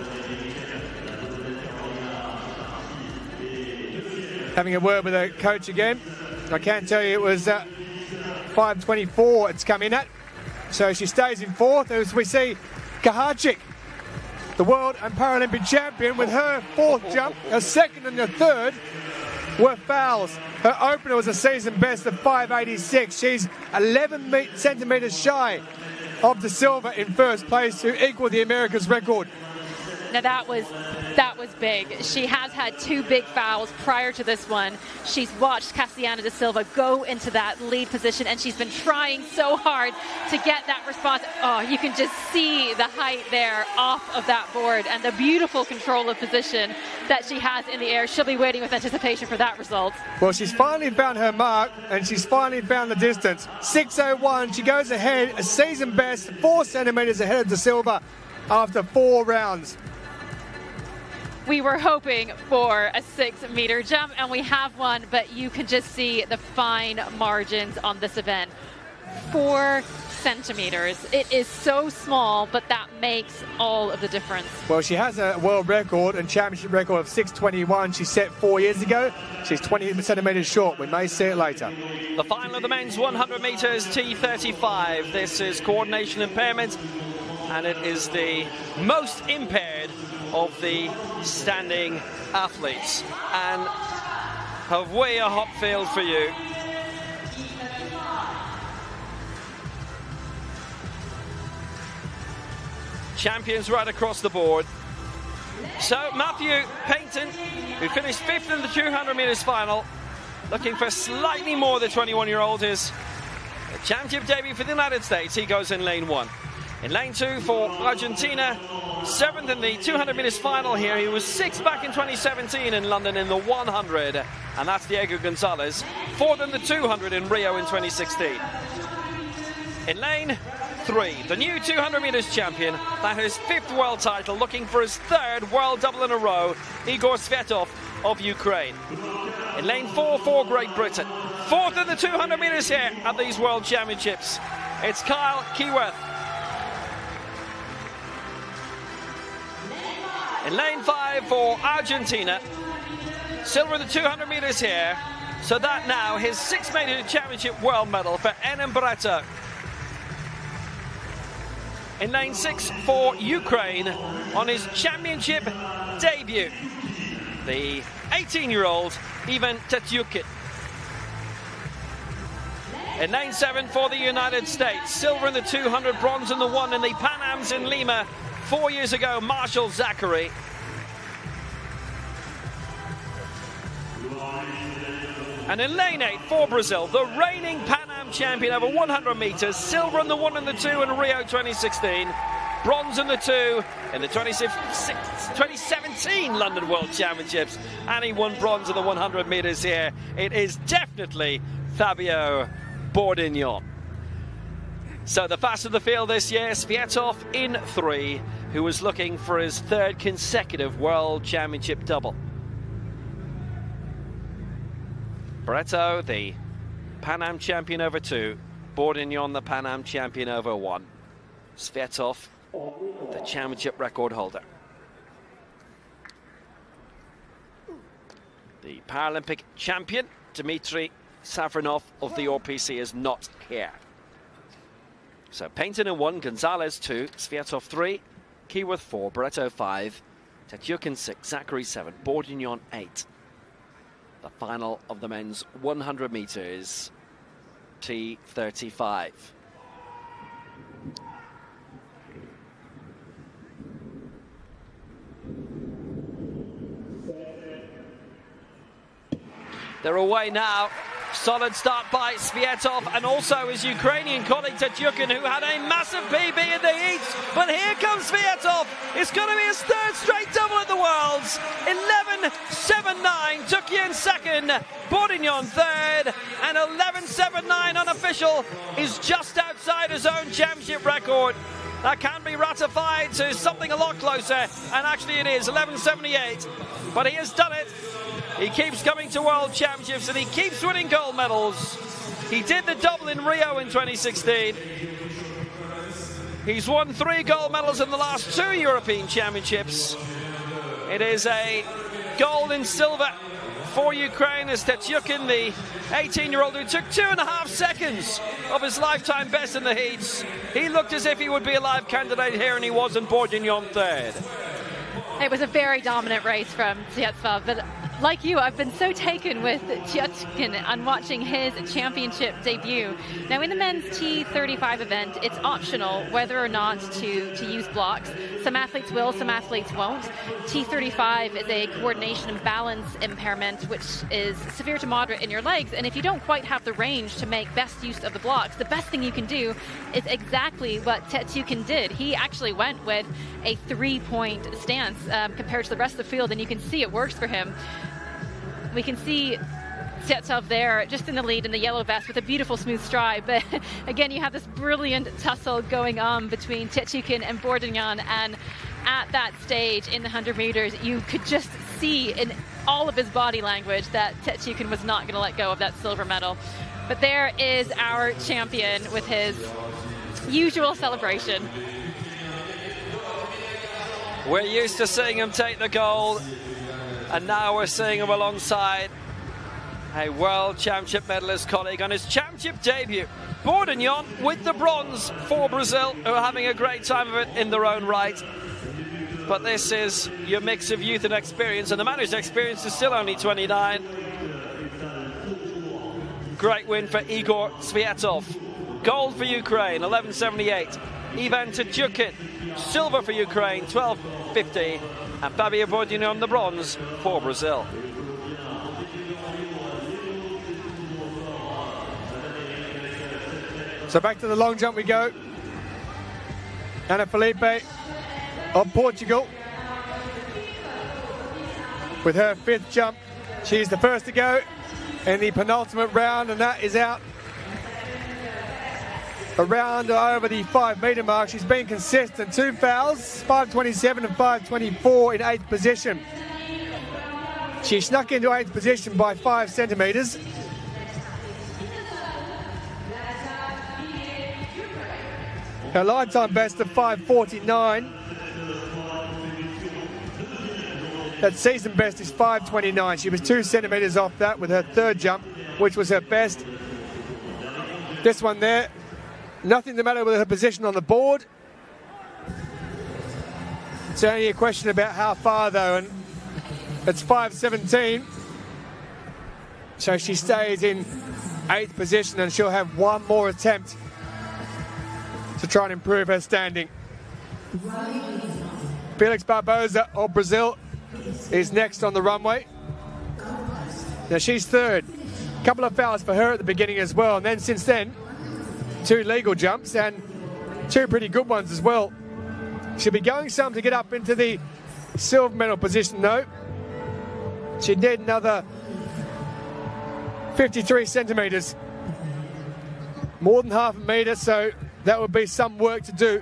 Having a word with her coach again. I can tell you it was 5.24 it's come in at. So she stays in 4th as we see Kaharchik, the world and Paralympic champion, with her 4th jump. Her 2nd and her 3rd were fouls. Her opener was a season best of 5.86. She's 11 centimeters shy of De Silva in 1st place, who equaled the America's record. Now that was big. She has had 2 big fouls prior to this one. She's watched Cassiana De Silva go into that lead position, and she's been trying so hard to get that response. Oh, you can just see the height there off of that board and the beautiful control of position that she has in the air. She'll be waiting with anticipation for that result. Well, she's finally found her mark, and she's finally found the distance. 6.01, she goes ahead, a season best, 4 centimeters ahead of De Silva after 4 rounds. We were hoping for a 6-meter jump, and we have one, but you can just see the fine margins on this event. 4 centimeters. It is so small, but that makes all of the difference. Well, she has a world record and championship record of 6.21 she set 4 years ago. She's 20 centimeters short. We may see it later. The final of the men's 100 meters T35. This is coordination impairment, and it is the most impaired of the standing athletes. And have we a hot field for you. Champions right across the board. So Matthew Payton, who finished 5th in the 200 meters final, looking for slightly more. The 21-year-old is a championship debut for the United States. He goes in lane 1. In lane 2 for Argentina, 7th in the 200 meters final here. He was 6th back in 2017 in London in the 100, and that's Diego Gonzalez. 4th in the 200 in Rio in 2016. In lane 3, the new 200 meters champion, that is 5th world title, looking for his 3rd world double in a row, Igor Svetov of Ukraine. In lane 4 for Great Britain, 4th in the 200 meters here at these world championships, it's Kyle Keyworth. In lane 5 for Argentina. Silver in the 200 meters here. So that now his 6th major championship world medal for Enem Barreto. In lane 6 for Ukraine on his championship debut, the 18-year-old Ivan Tetyukin. In lane 7 for the United States, silver in the 200, bronze in the 1 in the Pan Ams in Lima 4 years ago, Marshall Zachary. And in lane 8 for Brazil, the reigning Pan Am champion over 100 meters, silver in the 1 and the 2 in Rio 2016, bronze in the 2 in the 2017 London World Championships, and he won bronze in the 100 meters here. It is definitely Fabio Bourdignon. So the fast of the field this year, Sviatov in 3, who was looking for his 3rd consecutive World Championship double. Barreto, the Pan Am champion over 2. Bourdignon, the Pan Am champion over 1. Sviatov, the championship record holder. The Paralympic champion, Dmitry Savronov of the RPC, is not here. So Painton in 1, Gonzalez 2, Sviatov 3, Keyworth 4, Barreto 5, Tetyukin 6, Zachary 7, Bourdignon 8. The final of the men's 100 meters, T35. They're away now. Solid start by Sviatov and also his Ukrainian colleague Tetyukin, who had a massive PB in the heats. But here comes Sviatov. It's going to be his 3rd straight double at the Worlds. 11.79. Tukian 2nd. Bourdignon 3rd. And 11.79 unofficial is just outside his own championship record. That can be ratified to something a lot closer. And actually it is 11.78. But he has done it. He keeps coming to World Championships and he keeps winning gold medals. He did the double in Rio in 2016. He's won 3 gold medals in the last 2 European Championships. It is a gold and silver for Ukraine as Tetyukin, the 18-year-old who took 2.5 seconds of his lifetime best in the heats. He looked as if he would be a live candidate here, and he was, in Bourdignon 3rd. It was a very dominant race from Sviatov, but like you, I've been so taken with Tetyukin on watching his championship debut. Now, in the men's T35 event, it's optional whether or not to use blocks. Some athletes will, some athletes won't. T35 is a coordination and balance impairment, which is severe to moderate in your legs. And if you don't quite have the range to make best use of the blocks, the best thing you can do is exactly what Tetyukin did. He actually went with a 3-point stance compared to the rest of the field, and you can see it works for him. We can see Sviatov there just in the lead in the yellow vest with a beautiful smooth stride, but again you have this brilliant tussle going on between Tetyukin and Bourdignon, and at that stage in the 100 meters you could just see in all of his body language that Tetyukin was not going to let go of that silver medal. But there is our champion with his usual celebration. We're used to seeing him take the gold, and now we're seeing him alongside a World Championship medalist colleague on his championship debut. Bourdignon with the bronze for Brazil, who are having a great time of it in their own right. But this is your mix of youth and experience, and the man whose experience is still only 29. Great win for Igor Sviatov. Gold for Ukraine, 11.78. Ivan Tetyukin, silver for Ukraine, 12.50. And Fabio Bourdignon, the bronze for Brazil. So back to the long jump we go. Ana Felipe of Portugal with her 5th jump. She's the first to go in the penultimate round, and that is out around over the 5-meter mark. She's been consistent. 2 fouls, 5.27 and 5.24 in 8th position. She snuck into 8th position by 5 centimetres. Her lifetime best of 5.49. That season best is 5.29. She was 2 centimetres off that with her third jump, which was her best. This one there, nothing the matter with her position on the board. It's only a question about how far though, and it's 5.17. So she stays in 8th position and she'll have one more attempt to try and improve her standing. Felix Barbosa of Brazil is next on the runway. Now she's third. A couple of fouls for her at the beginning as well, and then since then 2 legal jumps and 2 pretty good ones as well. She'll be going some to get up into the silver medal position though. She'd need another 53 centimetres, more than half a metre, so that would be some work to do.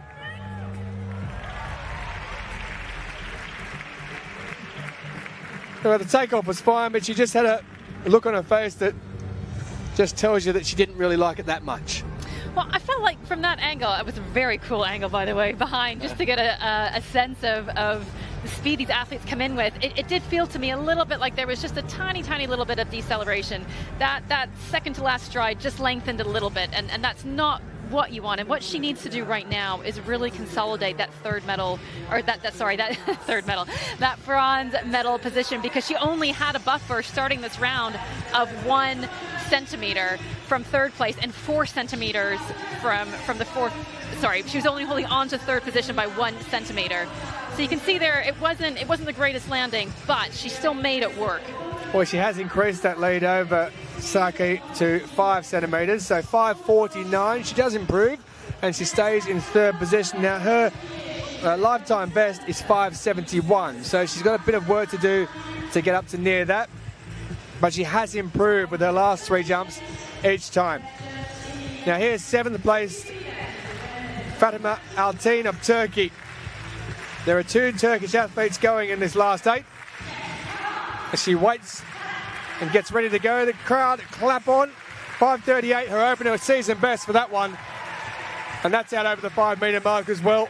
Well, the takeoff was fine, but she just had a look on her face that just tells you that she didn't really like it that much. Well, I felt like from that angle, it was a very cool angle, by the way, behind, just to get a sense of the speed these athletes come in with. It did feel to me a little bit like there was just a tiny, tiny little bit of deceleration. That second to last stride just lengthened a little bit, and that's not what you want. And what she needs to do right now is really consolidate that third medal, or that third medal, that bronze medal position, because she only had a buffer starting this round of 1 centimeter from third place and 4 centimeters from the fourth. Sorry, she was only holding on to third position by 1 centimeter. So you can see there, it wasn't the greatest landing, but she still made it work. Well, she has increased that lead over Saki to 5 centimetres, so 5.49. She does improve, and she stays in third position. Now, her lifetime best is 5.71, so she's got a bit of work to do to get up to near that, but she has improved with her last 3 jumps each time. Now, here's 7th place Fatima Altin of Turkey. There are 2 Turkish athletes going in this last 8. As she waits and gets ready to go, the crowd clap on. 5.38, her opener, season best for that one. And that's out over the 5 metre mark as well.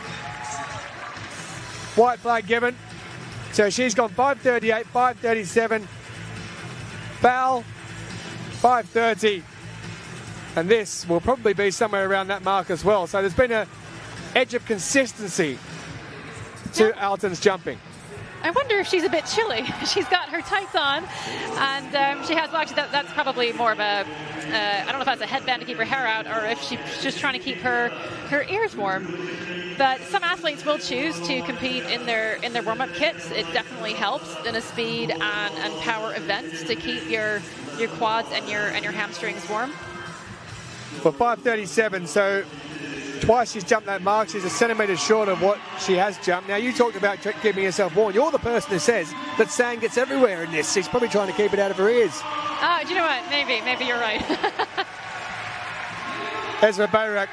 White flag given. So she's gone 5.38, 5.37. Foul, 5.30. And this will probably be somewhere around that mark as well. So there's been an edge of consistency to Alton's jumping. I wonder if she's a bit chilly. She's got her tights on, and she has, well, actually that's probably more of a, I don't know if that's a headband to keep her hair out, or if she's just trying to keep her ears warm. But some athletes will choose to compete in their warm-up kits. It definitely helps in a speed and power event to keep your quads and your hamstrings warm. Well, 5.37, so twice she's jumped that mark. She's a centimetre short of what she has jumped. Now, you talked about keeping yourself warm. You're the person who says that sand gets everywhere in this. She's probably trying to keep it out of her ears. Oh, do you know what? Maybe you're right. Ezra Bayrak.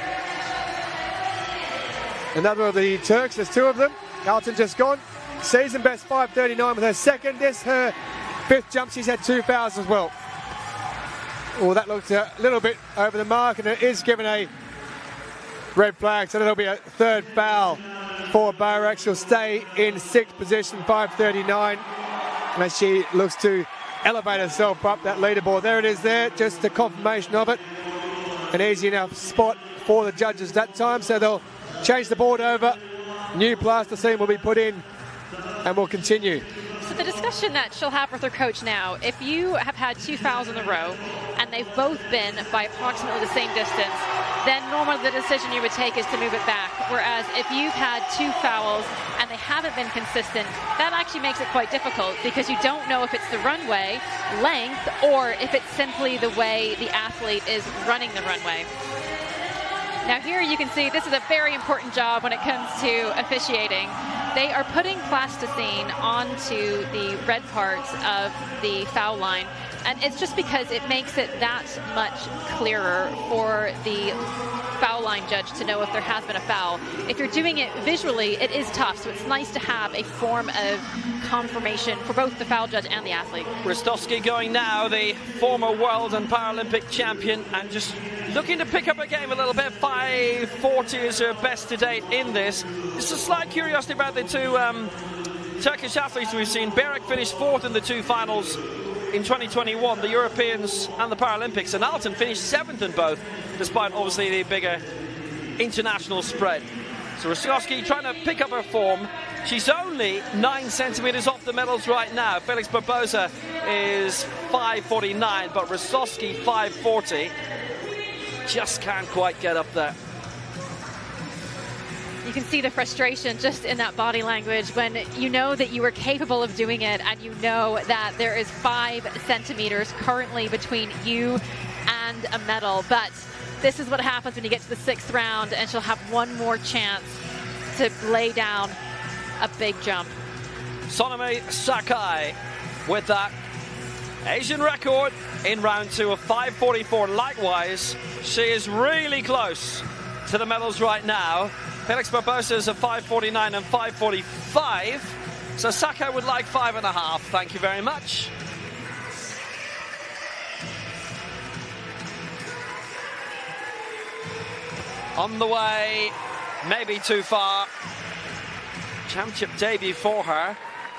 Another of the Turks. There's 2 of them. Alton just gone. Season best 5.39 with her second. This her 5th jump. She's had 2 fouls as well. Oh, that looks a little bit over the mark, and it is given a red flag, so that'll be a 3rd foul for Bayrak. She'll stay in 6th position, 5.39, and as she looks to elevate herself up that leaderboard. There it is there, just a confirmation of it. An easy enough spot for the judges that time, so they'll change the board over. New plasticine will be put in, and we'll continue. So the discussion that she'll have with her coach now, if you have had 2 fouls in a row and they've both been by approximately the same distance, then normally the decision you would take is to move it back. Whereas if you've had 2 fouls and they haven't been consistent, that actually makes it quite difficult, because you don't know if it's the runway length or if it's simply the way the athlete is running the runway. Now here you can see this is a very important job when it comes to officiating. They are putting plasticine onto the red parts of the foul line, and it's just because it makes it that much clearer for the foul line judge to know if there has been a foul. If you're doing it visually, it is tough, so it's nice to have a form of confirmation for both the foul judge and the athlete. Rostowski going now, the former world and Paralympic champion, and just looking to pick up a game a little bit. 5.40 is her best to date in this. Just a slight curiosity about the Turkish athletes we've seen. Berek finished 4th in the 2 finals in 2021, the Europeans and the Paralympics, and Alton finished 7th in both, despite obviously the bigger international spread. So Rosowski trying to pick up her form. She's only 9 centimeters off the medals right now. Felix Barbosa is 5.49, but Rosowski 5.40. Just can't quite get up there. You can see the frustration just in that body language when you know that you are capable of doing it, and you know that there is 5 centimeters currently between you and a medal. But this is what happens when you get to the 6th round, and she'll have one more chance to lay down a big jump. Sonami Sakai with that Asian record in round 2 of 5.44. Likewise, she is really close to the medals right now. Felix Barbosa is at 5.49 and 5.45. So Sakai would like 5.5. Thank you very much. On the way, maybe too far. Championship debut for her.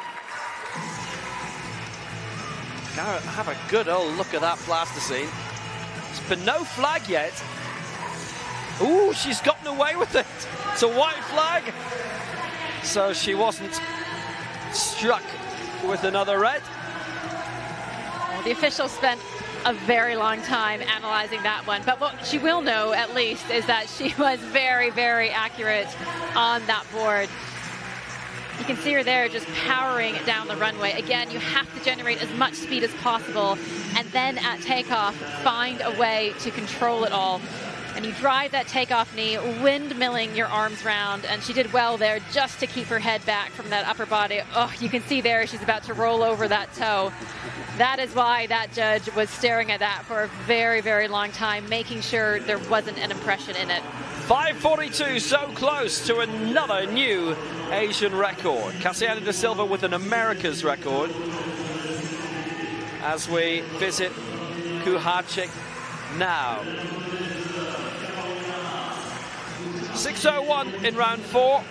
Gotta have a good old look at that plasticine. There's been no flag yet. Ooh, she's gotten away with it. It's a white flag. So she wasn't struck with another red. Well, the officials spent a very long time analyzing that one. But what she will know, at least, is that she was very, very accurate on that board. You can see her there just powering down the runway. Again, you have to generate as much speed as possible, and then at takeoff, find a way to control it all. And you drive that takeoff knee, windmilling your arms round, and she did well there just to keep her head back from that upper body. Oh, you can see there she's about to roll over that toe. That is why that judge was staring at that for a very, very long time, making sure there wasn't an impression in it. 5.42, so close to another new Asian record. Cassiana De Silva with an America's record. As we visit Kuharczyk now. 6.01 in round 4.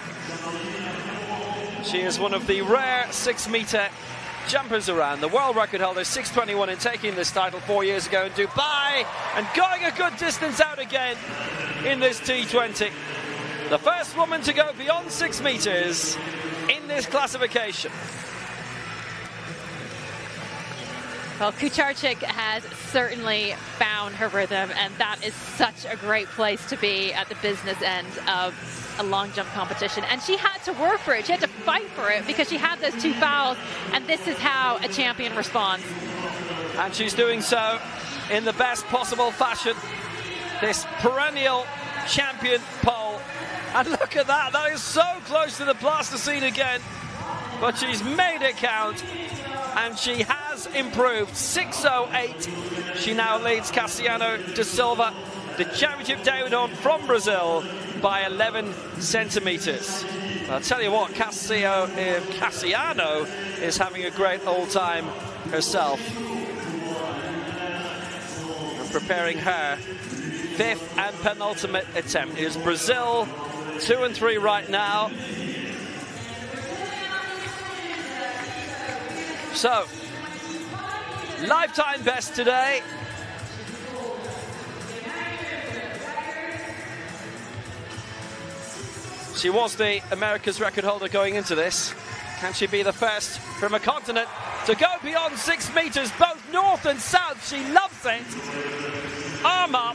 She is one of the rare 6-meter jumpers around. The world record holder, 6.21 in taking this title 4 years ago in Dubai, and going a good distance out again in this T20. The first woman to go beyond 6 meters in this classification. Well, Kuharczyk has certainly found her rhythm, and that is such a great place to be at the business end of a long jump competition. And she had to work for it. She had to fight for it because she had those 2 fouls, and this is how a champion responds. And she's doing so in the best possible fashion. This perennial champion pole. And look at that. That is so close to the plasticine again. But she's made it count. And she has improved. 6.08. She now leads Cassiana De Silva, the championship debut from Brazil, by 11 centimeters. I'll tell you what, Cassiano is having a great old time herself. And preparing her 5th and penultimate attempt. It is Brazil 2 and 3 right now. So, lifetime best today. She was the America's record holder going into this. Can she be the first from a continent to go beyond 6 meters, both north and south? She loves it. Arm up,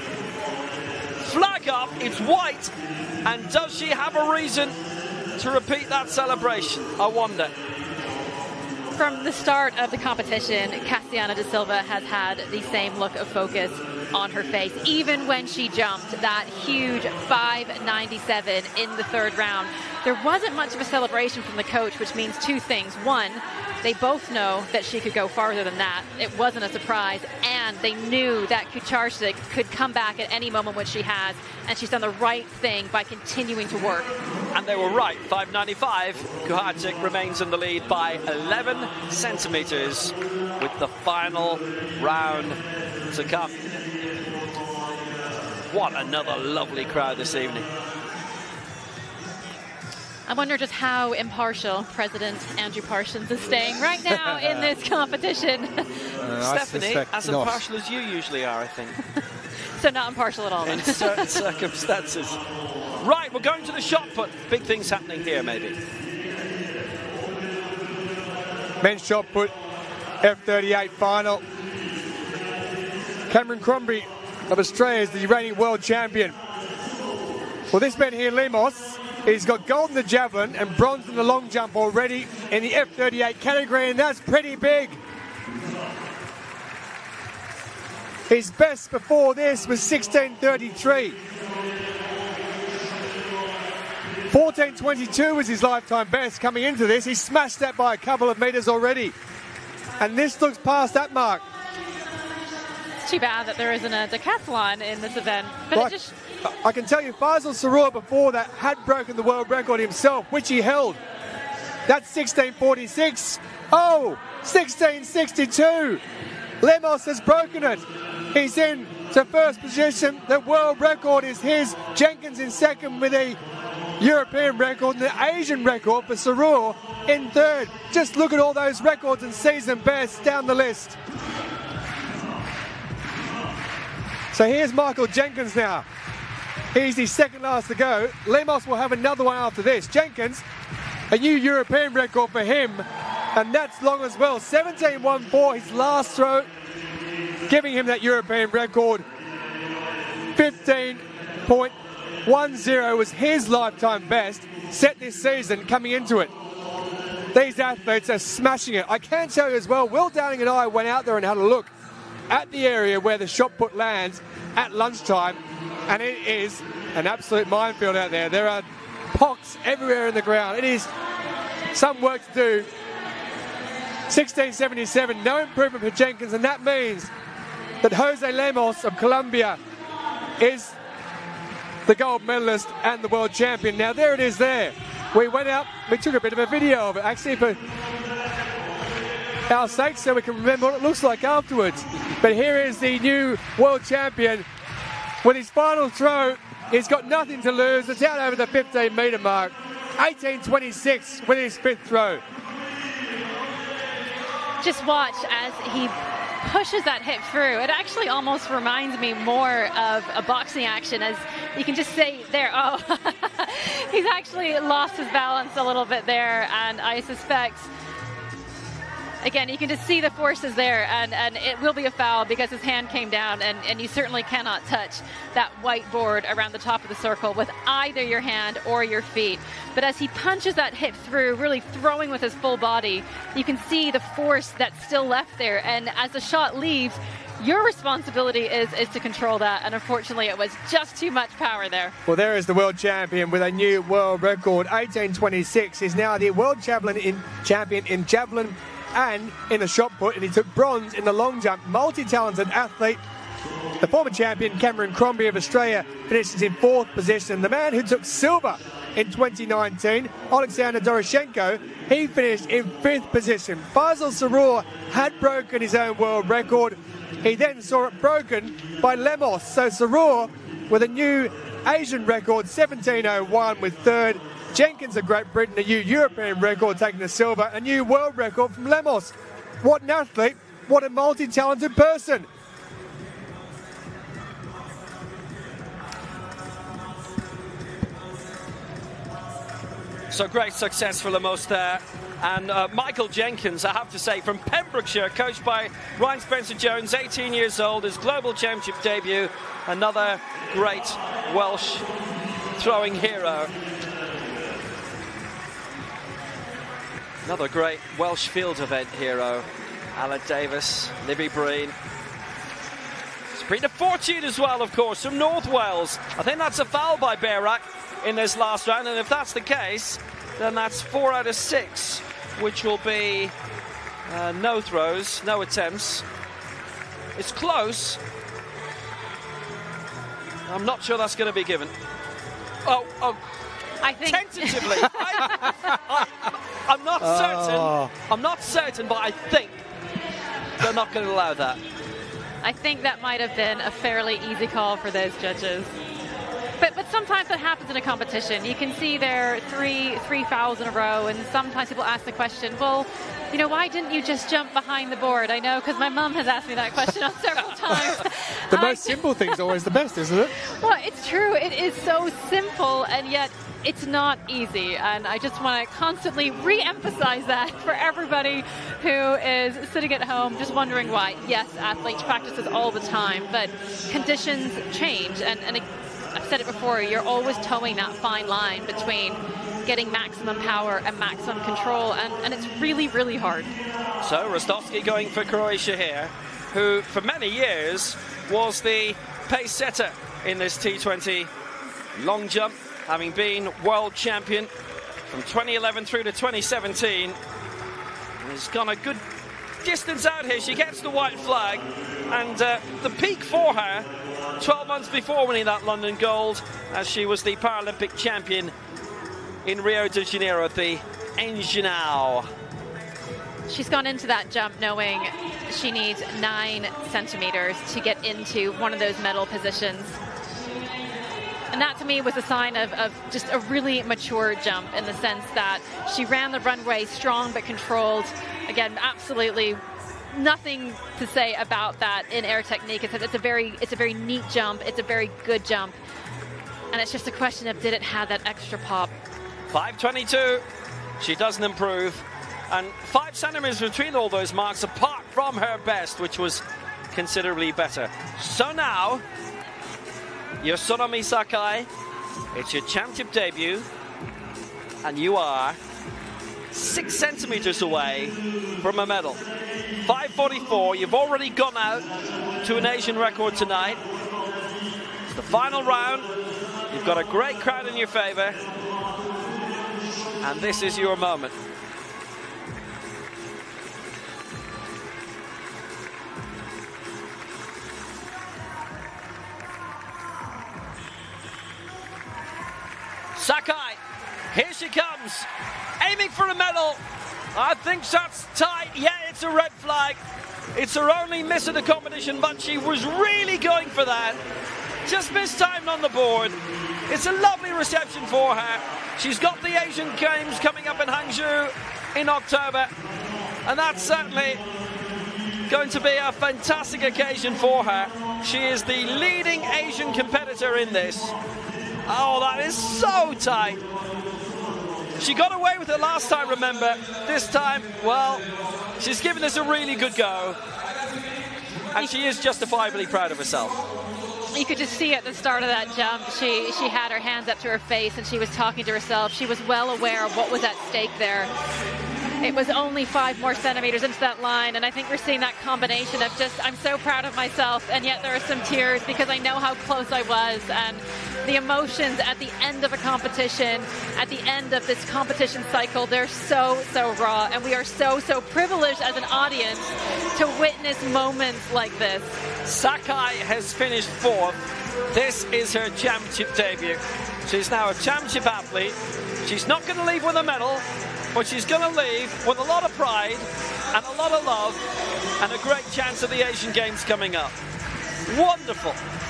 flag up, it's white. And does she have a reason to repeat that celebration? I wonder. From the start of the competition, Cassiana De Silva has had the same look of focus on her face. Even when she jumped that huge 5.97 in the 3rd round, there wasn't much of a celebration from the coach, which means 2 things. One, they both know that she could go farther than that. It wasn't a surprise, and they knew that Kuharczyk could come back at any moment, which she has, and she's done the right thing by continuing to work. And they were right. 5.95. Kuharczyk remains in the lead by 11 centimeters with the final round to come. What another lovely crowd this evening. I wonder just how impartial President Andrew Parsons is staying right now in this competition. Stephanie, as impartial as you usually are, I think. So not impartial at all. In certain circumstances. Right, we're going to the shot put. Big things happening here, maybe. Men's shot put, F38 final. Cameron Crombie of Australia is the reigning world champion. Well, this man here, Lemos, he's got gold in the javelin and bronze in the long jump already in the F38 category, and that's pretty big. His best before this was 16:33. 14:22 was his lifetime best coming into this. He smashed that by a couple of metres already. And this looks past that mark. It's too bad that there isn't a decathlon in this event. But I can tell you, Faisal Sarrour before that had broken the world record himself, which he held. That's 16:46. Oh, 16:62. Lemos has broken it. He's in to first position. The world record is his. Jenkins in second with a European record and the Asian record for Sarrour in third. Just look at all those records and season bests down the list. So here's Michael Jenkins now. He's the second last to go. Lemos will have another one after this. Jenkins, a new European record for him, and that's long as well. 17:14, his last throw, giving him that European record. 15.10 was his lifetime best, set this season coming into it. These athletes are smashing it. I can tell you as well, Will Downing and I went out there and had a look at the area where the shot put lands at lunchtime, and it is an absolute minefield out there. There are pocks everywhere in the ground. It is some work to do. 16:77, no improvement for Jenkins, and that means that Jose Lemos of Colombia is the gold medalist and the world champion. Now there it is there. We went out, we took a bit of a video of it actually for our sake so we can remember what it looks like afterwards. But here is the new world champion with his final throw. He's got nothing to lose. It's out over the 15-metre mark. 18:26 with his fifth throw. Just watch as he pushes that hip through. It actually almost reminds me more of a boxing action, as you can just say there, oh, he's actually lost his balance a little bit there, and I suspect, again, you can just see the forces there, and it will be a foul because his hand came down, and you certainly cannot touch that white board around the top of the circle with either your hand or your feet. But as he punches that hip through, really throwing with his full body, you can see the force that's still left there, and as the shot leaves, your responsibility is to control that, and unfortunately it was just too much power there. Well, there is the world champion with a new world record. 18:26 is now the world champion in javelin and in the shot put, and he took bronze in the long jump. Multi-talented athlete. The former champion Cameron Crombie of Australia finishes in fourth position. The man who took silver in 2019, Alexander Doroshenko, he finished in fifth position. Faisal Sarrour had broken his own world record. He then saw it broken by Lemos. So Sarrour with a new Asian record, 17:01 with third. Jenkins of Great Britain, a new European record taking the silver, a new world record from Lemos. What an athlete, what a multi-talented person. So great success for Lemos there. And Michael Jenkins, I have to say, from Pembrokeshire, coached by Ryan Spencer-Jones, 18 years old, his global championship debut. Another great Welsh throwing hero. Another great Welsh field event hero. Alan Davis, Libby Breen. Sabrina Fortune as well, of course, from North Wales. I think that's a foul by Berak in this last round, and if that's the case, then that's 4 out of 6, which will be no throws, no attempts. It's close. I'm not sure that's going to be given. Oh, I think tentatively. I'm not certain. I'm not certain, but I think they're not going to allow that. I think that might have been a fairly easy call for those judges. But sometimes that happens in a competition. You can see there three fouls in a row, and sometimes people ask the question, well, you know, why didn't you just jump behind the board? I know, because my mum has asked me that question on several times. The most simple thing is always the best, isn't it? Well, it's true. It is so simple, and yet it's not easy. And I just want to constantly re-emphasize that for everybody who is sitting at home just wondering why. Yes, athletes practices all the time, but conditions change. And I've said it before, you're always towing that fine line between getting maximum power and maximum control, and it's really, really hard. So Rostovsky going for Croatia here, who for many years was the pace setter in this T20 long jump, having been world champion from 2011 through to 2017. And he's gone a good distance out here. She gets the white flag, and the peak for her 12 months before winning that London gold, as she was the Paralympic champion in Rio de Janeiro at the Engenhão. She's gone into that jump knowing she needs 9 centimeters to get into one of those medal positions. And that to me was a sign of just a really mature jump, in the sense that she ran the runway strong but controlled. Again, absolutely nothing to say about that in air technique. It's a very neat jump. It's a very good jump. And it's just a question of, did it have that extra pop? 5:22. She doesn't improve. And 5 centimeters between all those marks, apart from her best, which was considerably better. So now, Yosunomi Sakai, it's your championship debut, and you are 6 centimeters away from a medal. 5:44, you've already gone out to an Asian record tonight. It's the final round. You've got a great crowd in your favor, and this is your moment. Sakai, here she comes, aiming for a medal. I think that's tight. Yeah, it's a red flag. It's her only miss of the competition, but she was really going for that. Just mistimed on the board. It's a lovely reception for her. She's got the Asian Games coming up in Hangzhou in October, and that's certainly going to be a fantastic occasion for her. She is the leading Asian competitor in this. Oh, that is so tight. She got away with it last time, remember. This time, well, she's given this a really good go. And she is justifiably proud of herself. You could just see at the start of that jump, she had her hands up to her face and she was talking to herself. She was well aware of what was at stake there. It was only 5 more centimeters into that line, and I think we're seeing that combination of just, I'm so proud of myself, and yet there are some tears because I know how close I was, and the emotions at the end of a competition, at the end of this competition cycle, they're so, so raw, and we are so, so privileged as an audience to witness moments like this. Sakai has finished 4th. This is her championship debut. She's now a championship athlete. She's not going to leave with a medal, but she's going to leave with a lot of pride and a lot of love and a great chance at the Asian Games coming up. Wonderful.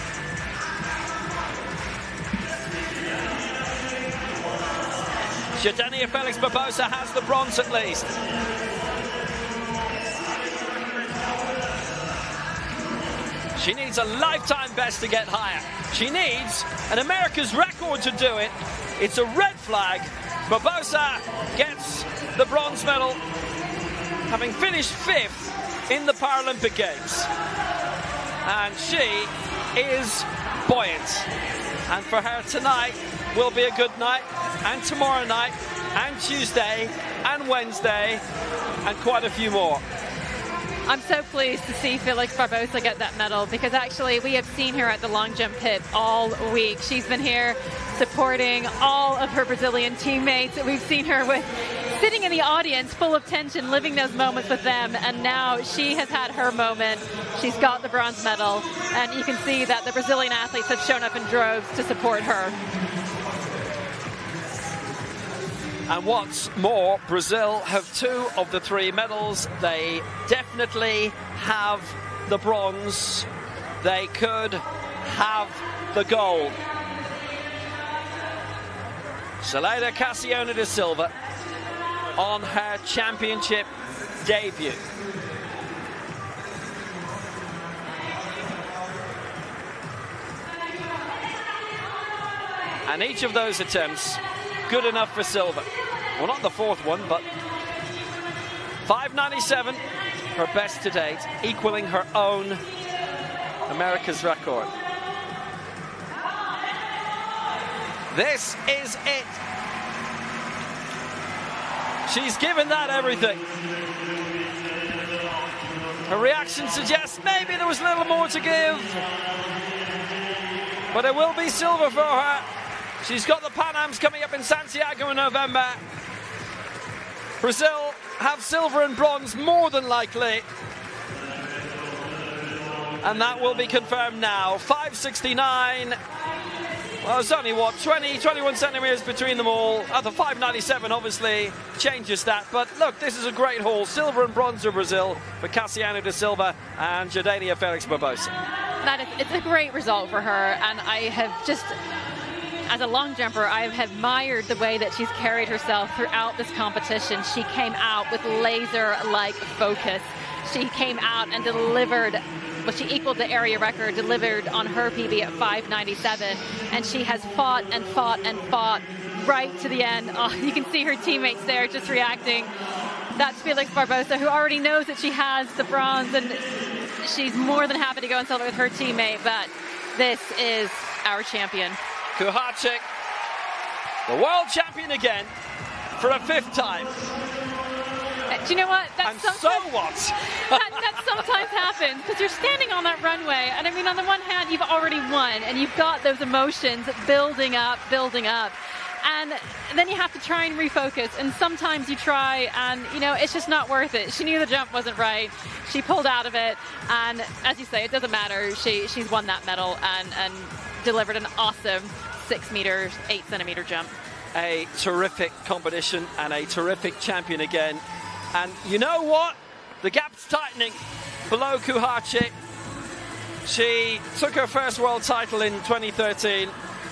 Jordania Felix Barbosa has the bronze at least. She needs a lifetime best to get higher. She needs an America's record to do it. It's a red flag. Barbosa gets the bronze medal, having finished 5th in the Paralympic Games. And she is buoyant. And for her tonight will be a good night, and tomorrow night, and Tuesday, and Wednesday, and quite a few more. I'm so pleased to see Felix Barbosa get that medal, because actually we have seen her at the long jump pit all week. She's been here supporting all of her Brazilian teammates. We've seen her sitting in the audience full of tension, living those moments with them, and now she has had her moment. She's got the bronze medal, and you can see that the Brazilian athletes have shown up in droves to support her. And what's more, Brazil have 2 of the 3 medals. They definitely have the bronze. They could have the gold. Zeleda Cassiano da Silva on her championship debut. And each of those attempts, good enough for Silva. Well, not the fourth one, but 5.97, her best to date, equaling her own America's record. This is it. She's given that everything. Her reaction suggests maybe there was a little more to give. But it will be silver for her. She's got the Pan Ams coming up in Santiago in November. Brazil have silver and bronze more than likely. And that will be confirmed now. 5.69. Well, it's only, what, 21 centimetres between them all. The 5.97 obviously changes that. But look, this is a great haul. Silver and bronze for Brazil for Cassiano da Silva and Jordania Felix Barbosa. It's a great result for her. And I have just, as a long jumper, I have admired the way that she's carried herself throughout this competition. She came out with laser-like focus. She came out and delivered. Well, she equaled the area record, delivered on her PB at 5.97, and she has fought and fought and fought right to the end. Oh, you can see her teammates there just reacting. That's Felix Barbosa, who already knows that she has the bronze, and she's more than happy to go and celebrate with her teammate, but this is our champion. Kuharczyk, the world champion again for a fifth time. Do you know what? And so what? that sometimes happens, because you're standing on that runway, and I mean, on the one hand, you've already won, and you've got those emotions building up, and then you have to try and refocus, and sometimes you try, and, you know, it's just not worth it. She knew the jump wasn't right. She pulled out of it, and as you say, it doesn't matter. She's won that medal and delivered an awesome 6 meters, 8 centimeter jump. A terrific competition and a terrific champion again. And you know what? The gap's tightening below Kuharczyk. She took her first world title in 2013.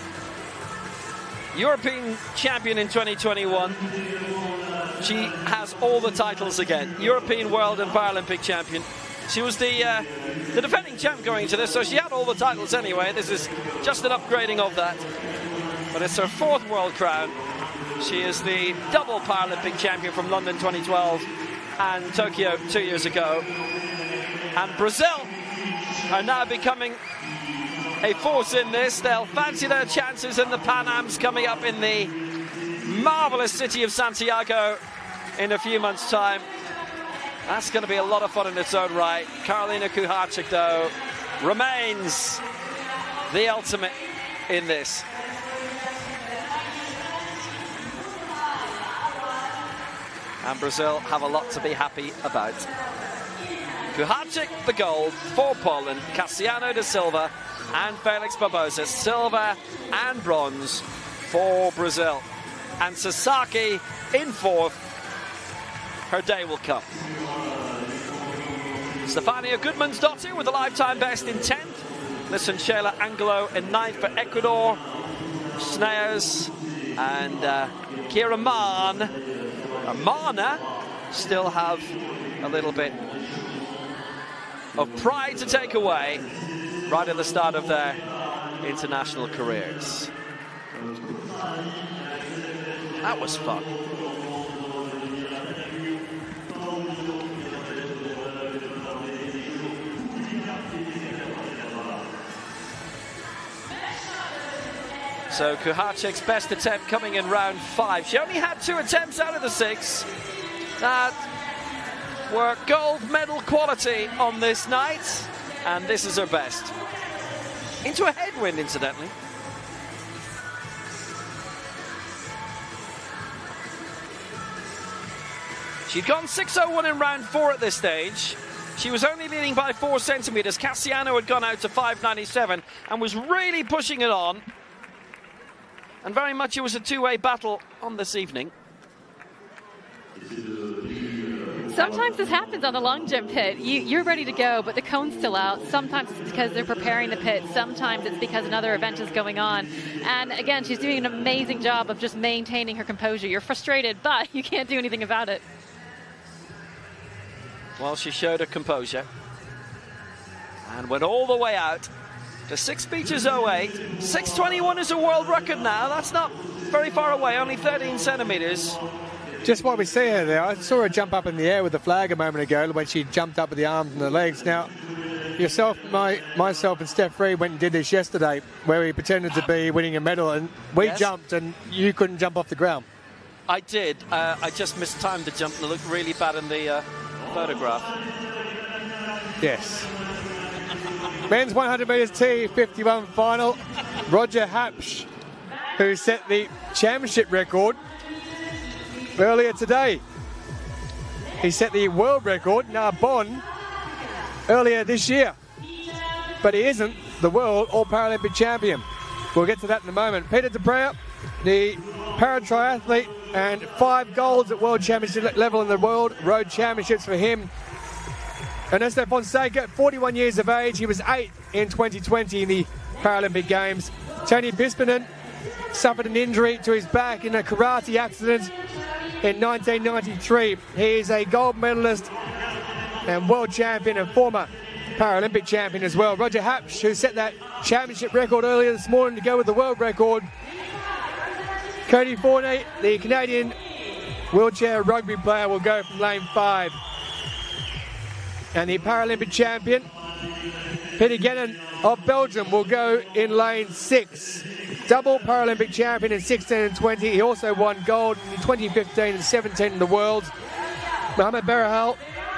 European champion in 2021. She has all the titles again. European, world and Paralympic champion. She was the defending champ going into this, so she had all the titles anyway. This is just an upgrading of that. But it's her fourth world crown. She is the double Paralympic champion from London 2012 and Tokyo 2 years ago. And Brazil are now becoming a force in this. They'll fancy their chances in the Pan Ams coming up in the marvellous city of Santiago in a few months' time. That's going to be a lot of fun in its own right. Karolina Kuharczyk, though, remains the ultimate in this. And Brazil have a lot to be happy about. Kuharczyk, the gold for Poland. Cassiano da Silva and Felix Barbosa, silver and bronze for Brazil. And Sasaki in fourth. Her day will come. Stefania Goodmansdottir with a lifetime best in 10th. Listen, Shayla Angelo in 9th for Ecuador. Snares and Kira Mana still have a little bit of pride to take away right at the start of their international careers. That was fun. So Kuharczyk's best attempt coming in round 5. She only had 2 attempts out of the 6 that were gold medal quality on this night, and this is her best. Into a headwind, incidentally. She'd gone 6.01 in round 4 at this stage. She was only leading by 4 centimetres. Cassiano had gone out to 5.97 and was really pushing it on. And very much it was a two-way battle on this evening. Sometimes this happens on the long jump pit. You're ready to go, but the cone's still out. Sometimes it's because they're preparing the pit. Sometimes it's because another event is going on. And again, she's doing an amazing job of just maintaining her composure. You're frustrated, but you can't do anything about it. Well, she showed her composure and went all the way out to 6 meters 08. 6:21 is a world record now. That's not very far away, only 13 centimeters. Just what we see her there, I saw her jump up in the air with the flag a moment ago when she jumped up with the arms and the legs. Now, yourself, myself and Steph Reed went and did this yesterday where we pretended to be winning a medal, and we jumped and you couldn't jump off the ground. I did. I just mistimed the jump and it looked really bad in the photograph. Yes. Men's 100 metres T51 final. Roger Hapsch, who set the championship record earlier today. He set the world record in Narbonne earlier this year. But he isn't the world or Paralympic champion. We'll get to that in a moment. Peter de Preyer, the para-triathlete, and 5 golds at world championship level in the world road championships for him. Ernesto Fonseca, 41 years of age. He was 8th in 2020 in the Paralympic Games. Tony Pispinen suffered an injury to his back in a karate accident in 1993. He is a gold medalist and world champion and former Paralympic champion as well. Roger Hapsch, who set that championship record earlier this morning to go with the world record. Cody Forney, the Canadian wheelchair rugby player, will go from lane 5. And the Paralympic champion, Peter Gennen of Belgium, will go in lane 6. Double Paralympic champion in 16 and 20. He also won gold in 2015 and 17 in the world. Mohamed Berahal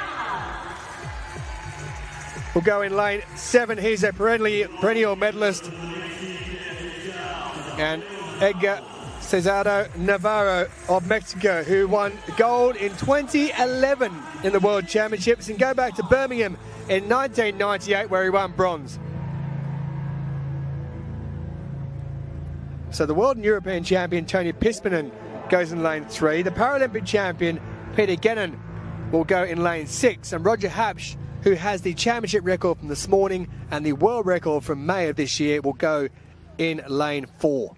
will go in lane 7. He's a perennial medalist. And Edgar Cesaro Navarro of Mexico, who won gold in 2011 in the World Championships, and go back to Birmingham in 1998 where he won bronze. So the world and European champion Tony Pispinen goes in lane 3. The Paralympic champion Peter Gennen will go in lane 6, and Roger Hapsch, who has the championship record from this morning and the world record from May of this year, will go in lane 4.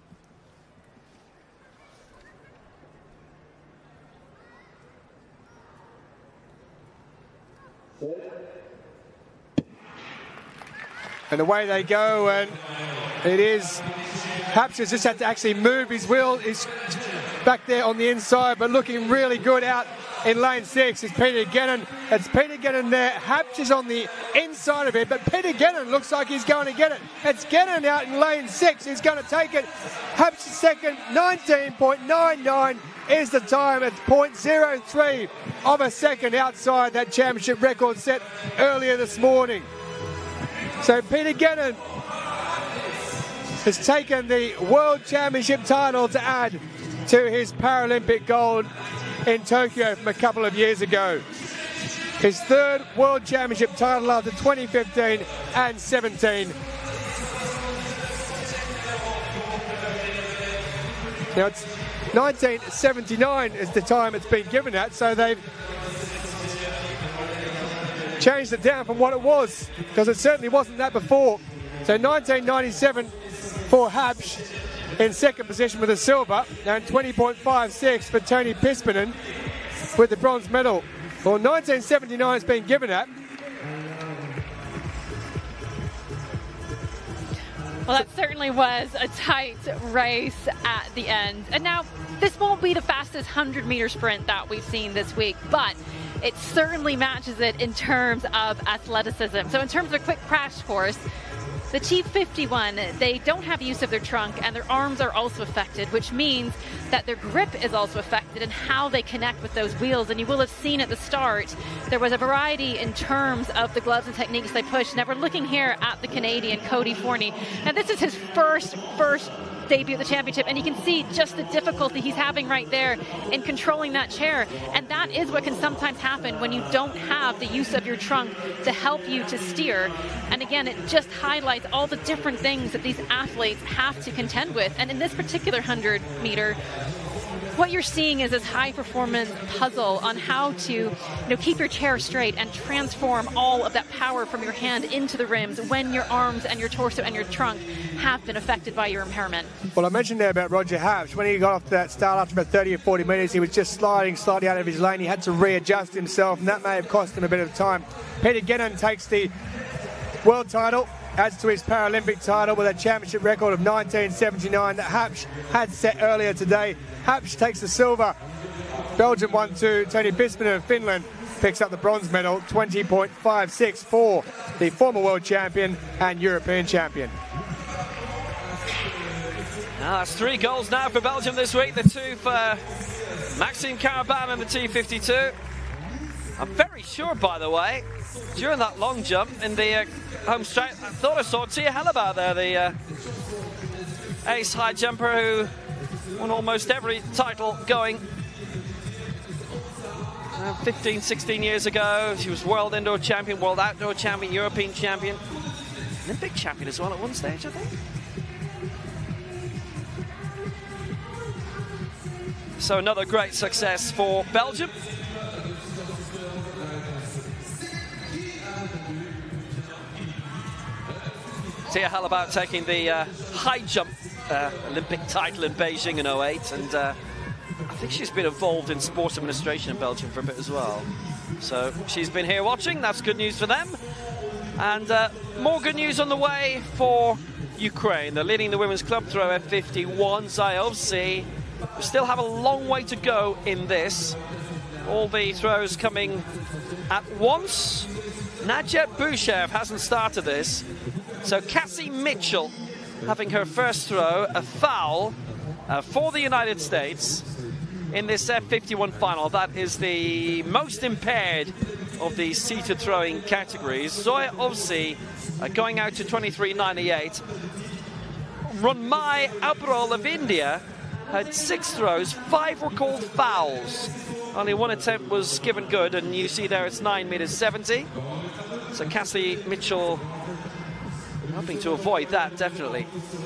And away they go, and it is Hapsch has just had to actually move his wheel. He's back there on the inside, but looking really good out in lane 6 is Peter Gennen. It's Peter Gennen there. Hapsch is on the inside of it, but Peter Gennen looks like he's going to get it. It's Gennen out in lane 6. He's going to take it. Hapsch is second. 19.99 is the time. It's 0.03 of a second outside that championship record set earlier this morning. So Peter Gennen has taken the World Championship title to add to his Paralympic gold in Tokyo from a couple of years ago. His 3rd World Championship title after 2015 and 17. Now it's 1979 is the time it's been given at, so they've changed it down from what it was, because it certainly wasn't that before. So 1997 for Hapsch in second position with a silver, and 20.56 for Tony Pispinen with the bronze medal. Well, 1979 has been given at. Well, that certainly was a tight race at the end. And now, this won't be the fastest 100-meter sprint that we've seen this week, but it certainly matches it in terms of athleticism. So in terms of quick crash course, the T51, they don't have use of their trunk, and their arms are also affected, which means that their grip is also affected in how they connect with those wheels. And you will have seen at the start, there was a variety in terms of the gloves and techniques they pushed. Now we're looking here at the Canadian Cody Forney. Now this is his first debut at the championship, and you can see just the difficulty he's having right there in controlling that chair. And that is what can sometimes happen when you don't have the use of your trunk to help you to steer. And again, it just highlights all the different things that these athletes have to contend with. And in this particular 100-meter, what you're seeing is this high-performance puzzle on how to keep your chair straight and transform all of that power from your hand into the rims when your arms and your torso and your trunk have been affected by your impairment. Well, I mentioned there about Roger Hapsch. When he got off to that start after about 30 or 40 metres, he was just sliding slightly out of his lane. He had to readjust himself, and that may have cost him a bit of time. Peter Gennon takes the world title, adds to his Paralympic title with a championship record of 1979 that Hapsch had set earlier today. Hapsch takes the silver. Belgium 1-2. Tony Bispinen of Finland picks up the bronze medal, 20.56 for the former world champion and European champion. Now that's 3 goals now for Belgium this week. The 2 for Maxime Caraban in the T52. I'm very sure, by the way, during that long jump in the home straight, I thought I saw Tia Hellebaut there, the ace high jumper who won almost every title going. 15, 16 years ago, she was world indoor champion, world outdoor champion, European champion, Olympic champion as well at one stage, I think. So another great success for Belgium. Tia Hellebaut taking the high jump Olympic title in Beijing in 08, and I think she's been involved in sports administration in Belgium for a bit as well. So she's been here watching. That's good news for them. And more good news on the way for Ukraine. They're leading the women's club throw at 51. Zayovsi. We still have a long way to go in this. All the throws coming at once. Nadja Bushev hasn't started this. So Cassie Mitchell having her first throw, a foul for the United States in this F51 final. That is the most impaired of the seated throwing categories. Zoya Ovsi going out to 23.98. Runmai Abrol of India had 6 throws, 5 were called fouls. Only 1 attempt was given good, and you see there it's 9.70 meters. So Cassie Mitchell hoping to avoid that, definitely.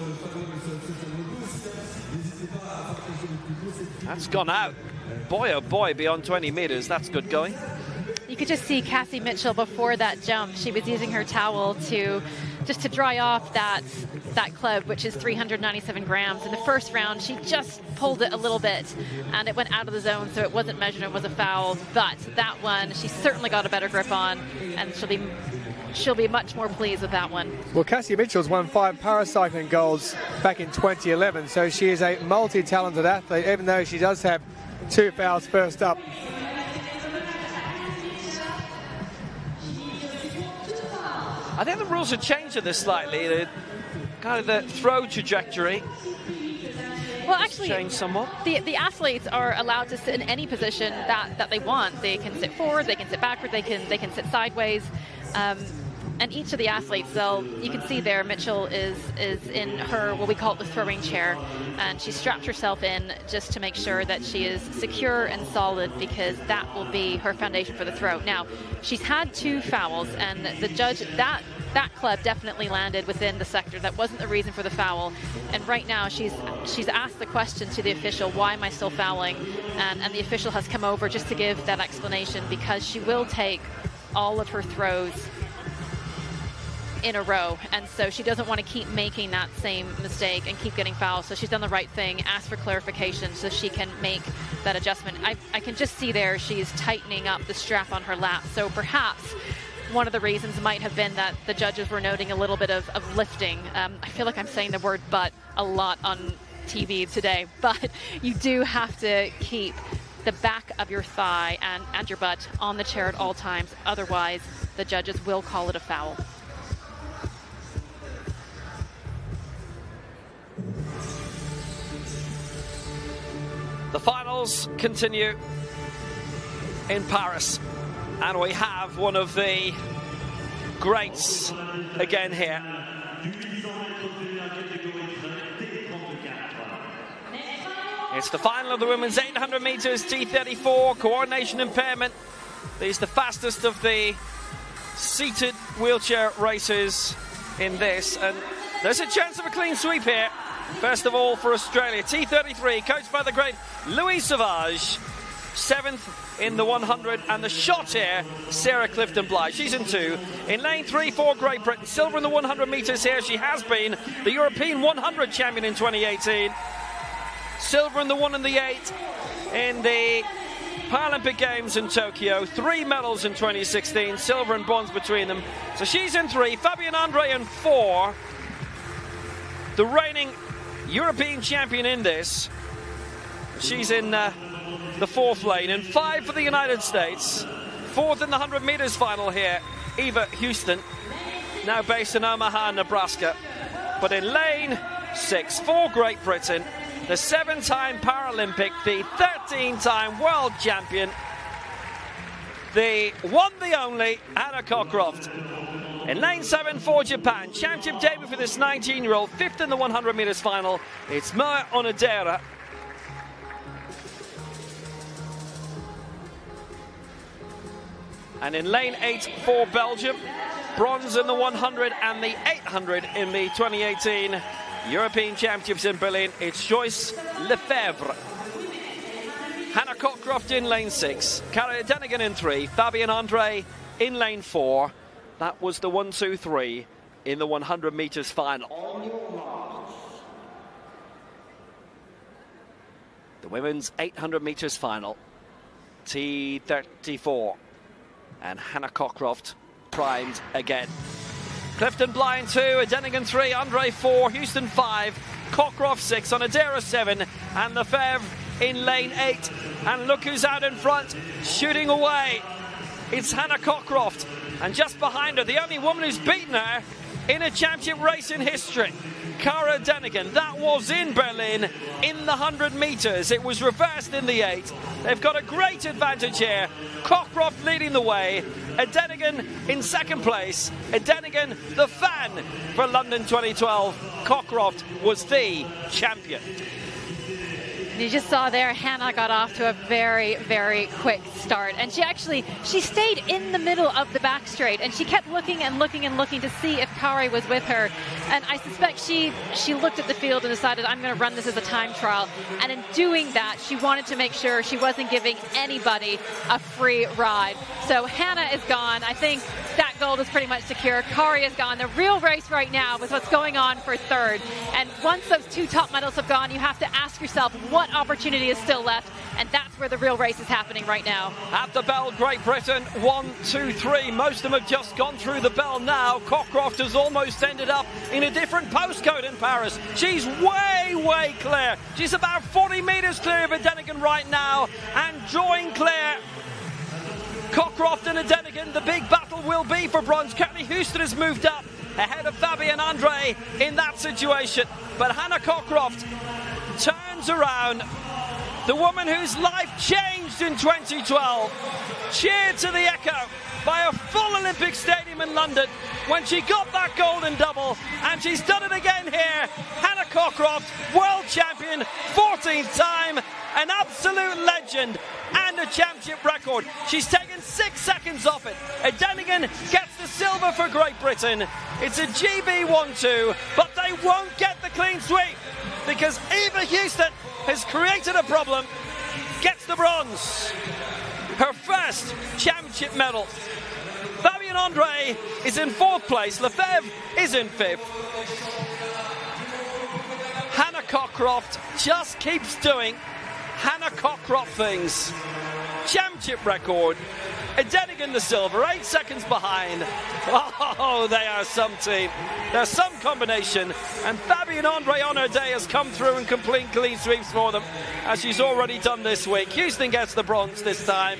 That's gone out. Boy, oh boy, beyond 20 meters. That's good going. You could just see Cassie Mitchell before that jump. She was using her towel to dry off that club, which is 397 grams. In the first round, she just pulled it a little bit, and it went out of the zone, so it wasn't measured. It was a foul. But that one, she certainly got a better grip on, and she'll be much more pleased with that one. Well, Cassie Mitchell's won 5 paracycling golds back in 2011, so she is a multi-talented athlete, even though she does have 2 fouls first up. I think the rules have changed in this slightly. The kind of the throw trajectory. Well, actually, changed somewhat. The athletes are allowed to sit in any position that they want. They can sit forward, they can sit backward, they can sit sideways. And each of the athletes, you can see there, Mitchell is in her, what we call it, the throwing chair, and she strapped herself in just to make sure that she is secure and solid, because that will be her foundation for the throw. Now, she's had 2 fouls, and the judge, that club definitely landed within the sector. That wasn't the reason for the foul. And right now, she's asked the question to the official, why am I still fouling? And the official has come over just to give that explanation, because she will take all of her throws in a row, and so she doesn't want to keep making that same mistake and keep getting fouls. So she's done the right thing, asked for clarification so she can make that adjustment. I can just see there she's tightening up the strap on her lap, so perhaps one of the reasons might have been that the judges were noting a little bit of lifting. I feel like I'm saying the word "but" a lot on TV today, but you do have to keep the back of your thigh and your butt on the chair at all times. Otherwise, the judges will call it a foul. The finals continue in Paris, and we have one of the greats again here. It's the final of the women's 800 meters T34 coordination impairment. These the fastest of the seated wheelchair racers in this, and there's a chance of a clean sweep here. First of all, for Australia, T33, coached by the great Louis Sauvage. 7th in the 100, and the shot here, Sarah Clifton-Bly. She's in 2. In lane 3 for Great Britain. Silver in the 100 metres here. She has been the European 100 champion in 2018. Silver in the 1 and the 8 in the Paralympic Games in Tokyo. 3 medals in 2016, silver and bronze between them. So she's in 3. Fabienne Andre in 4. The reigning European champion in this. She's in the 4th lane. In 5 for the United States. 4th in the 100 meters final here, Eva Houston, now based in Omaha, Nebraska. But in lane 6 for Great Britain, the 7-time Paralympic, the 13-time world champion, the one, the only, Hannah Cockcroft. In lane 7 for Japan, championship debut for this 19-year-old, 5th in the 100 meters final. It's Moa Onodera. And in lane 8 for Belgium, bronze in the 100 and the 800 in the 2018 European Championships in Berlin, it's Joyce Lefebvre. Hannah Cockcroft in lane 6, Cara Denigan in 3, Fabienne Andre in lane 4. That was the 1, 2, 3 in the 100 meters final. The women's 800 meters final, T34. And Hannah Cockcroft primed again. Clifton-Bly in 2, Denigan 3, Andre 4, Houston 5, Cockcroft 6, Onodera 7, and Lefebvre in lane 8. And look who's out in front, shooting away. It's Hannah Cockcroft. And just behind her, the only woman who's beaten her in a championship race in history, Cara Denigan. That was in Berlin in the 100 meters. It was reversed in the 8. They've got a great advantage here. Cockcroft leading the way. Denigan in second place. Denigan, the fan for London 2012. Cockcroft was the champion. You just saw there, Hannah got off to a very, very quick start. And she stayed in the middle of the back straight, and she kept looking and looking and looking to see if Kari was with her. And I suspect she looked at the field and decided, I'm going to run this as a time trial. And in doing that, she wanted to make sure she wasn't giving anybody a free ride. So Hannah is gone. I think that gold is pretty much secure. Kari is gone. The real race right now is what's going on for third. And once those 2 top medals have gone, you have to ask yourself what opportunity is still left, and that's where the real race is happening right now. At the bell, Great Britain, 1, 2, 3. Most of them have just gone through the bell now. Cockcroft has almost ended up in a different postcode in Paris. She's way, way clear. She's about 40 meters clear of Denigan right now, and drawing clear. Cockcroft and Denigan, the big battle will be for bronze. Courtney Houston has moved up ahead of Fabienne Andre in that situation, but Hannah Cockcroft turns around. The woman whose life changed in 2012, cheered to the echo by a full Olympic stadium in London when she got that golden double, and she's done it again here. Hannah Cockcroft, world champion, 14th time, an absolute legend and a championship record. She's taken 6 seconds off it. Denigan gets the silver for Great Britain. It's a GB 1-2, but they won't get the clean sweep because Eva Houston has created a problem, gets the bronze. Her first championship medal. Fabienne Andre is in 4th place. Lefebvre is in 5th. Hannah Cockcroft just keeps doing Hannah Cockcroft things. Championship record. Denigan the silver, 8 seconds behind. Oh, they are some team. They're some combination. And Fabienne Andre on her day has come through and complete clean sweeps for them, as she's already done this week. Houston gets the bronze this time.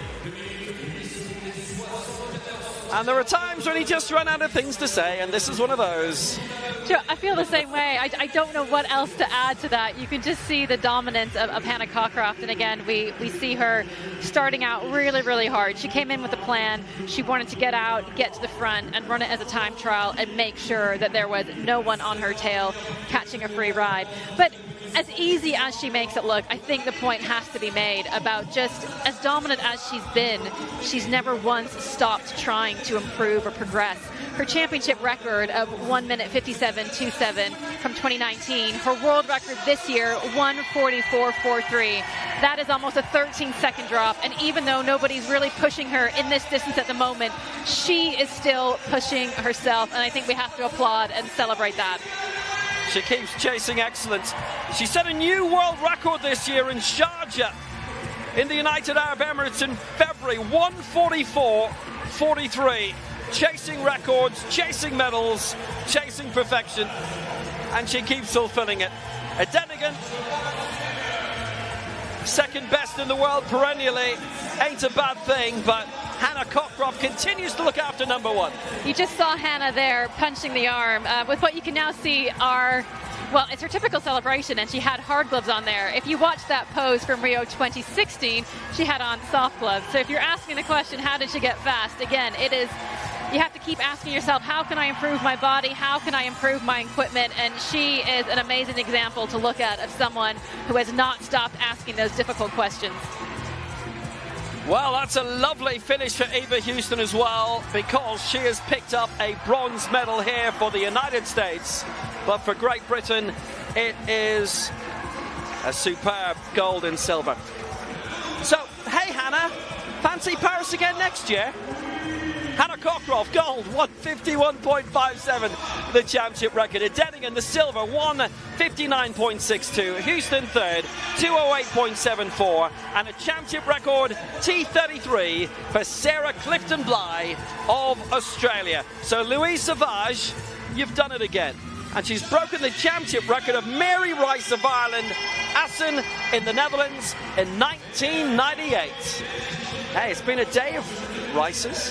And there are times when you just run out of things to say, and this is one of those. Joe, I feel the same way. I don't know what else to add to that. You can just see the dominance of Hannah Cockcroft. And again, we see her starting out really, really hard. She came in with a plan. She wanted to get out, get to the front, and run it as a time trial and make sure that there was no one on her tail catching a free ride. But as easy as she makes it look, I think the point has to be made about just as dominant as she's been, she's never once stopped trying to improve or progress. her championship record of 1 minute 57.27 from 2019. Her world record this year, 1:44.43. That is almost a 13-second drop, and even though nobody's really pushing her in this distance at the moment, she is still pushing herself, and I think we have to applaud and celebrate that. She keeps chasing excellence. She set a new world record this year in Sharjah in the United Arab Emirates in February, 1:44.43. Chasing records, chasing medals, chasing perfection, and she keeps fulfilling it. Denigan, second best in the world perennially, ain't a bad thing, but Hannah Cockcroft continues to look after number one. You just saw Hannah there punching the arm with what you can now see are, well, it's her typical celebration, and she had hard gloves on there. If you watch that pose from Rio 2016, she had on soft gloves. So if you're asking the question, how did she get fast? Again, it is, you have to keep asking yourself, how can I improve my body? How can I improve my equipment? And she is an amazing example to look at of someone who has not stopped asking those difficult questions. Well, that's a lovely finish for Eva Houston as well, because she has picked up a bronze medal here for the United States. But for Great Britain, it is a superb gold and silver. So, hey Hannah, fancy Paris again next year? Hannah Cockcroft, gold, 1:51.57, the championship record. Denigan, the silver, 1:59.62. Houston, third, 2:08.74. And a championship record, T33, for Sarah Clifton-Bly of Australia. So, Louise Savage, you've done it again. And she's broken the championship record of Mary Rice of Ireland, Assen in the Netherlands in 1998. Hey, it's been a day of Rices.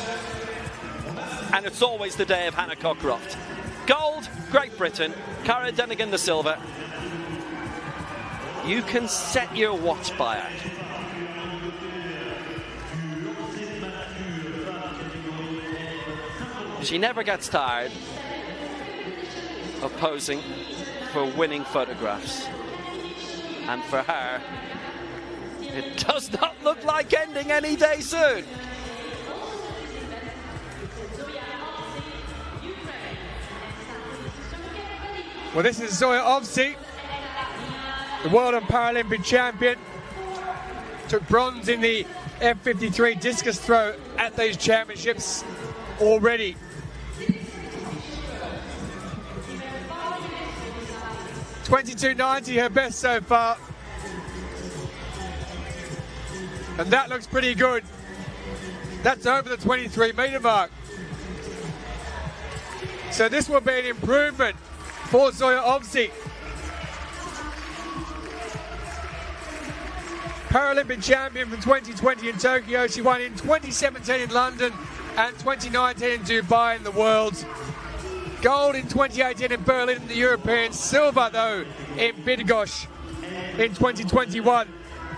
And it's always the day of Hannah Cockcroft. Gold, Great Britain. Cara Denigan, the silver. You can set your watch by her. She never gets tired of posing for winning photographs. And for her, it does not look like ending any day soon. Well, this is Zoya Ovsi, the World and Paralympic champion. Took bronze in the F53 discus throw at these championships already. .22.90, her best so far. And that looks pretty good. That's over the 23-metre mark. So this will be an improvement for Zoya Ovsi. Paralympic champion from 2020 in Tokyo. She won in 2017 in London and 2019 in Dubai in the Worlds. Gold in 2018 in Berlin in the European. Silver, though, in Bydgoszcz in 2021.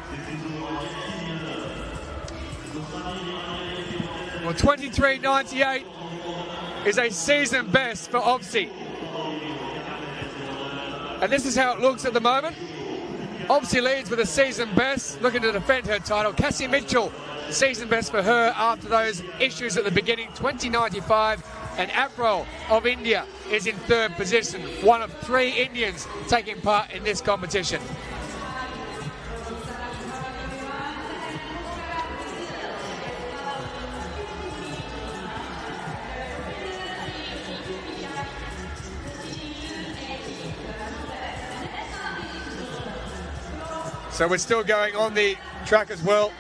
Well, 23.98 is a season best for Ovsi. And this is how it looks at the moment. Ovsi leads with a season best, looking to defend her title. Cassie Mitchell, season best for her after those issues at the beginning, 20.95. And Avril of India is in third position, one of 3 Indians taking part in this competition. So we're still going on the track as well.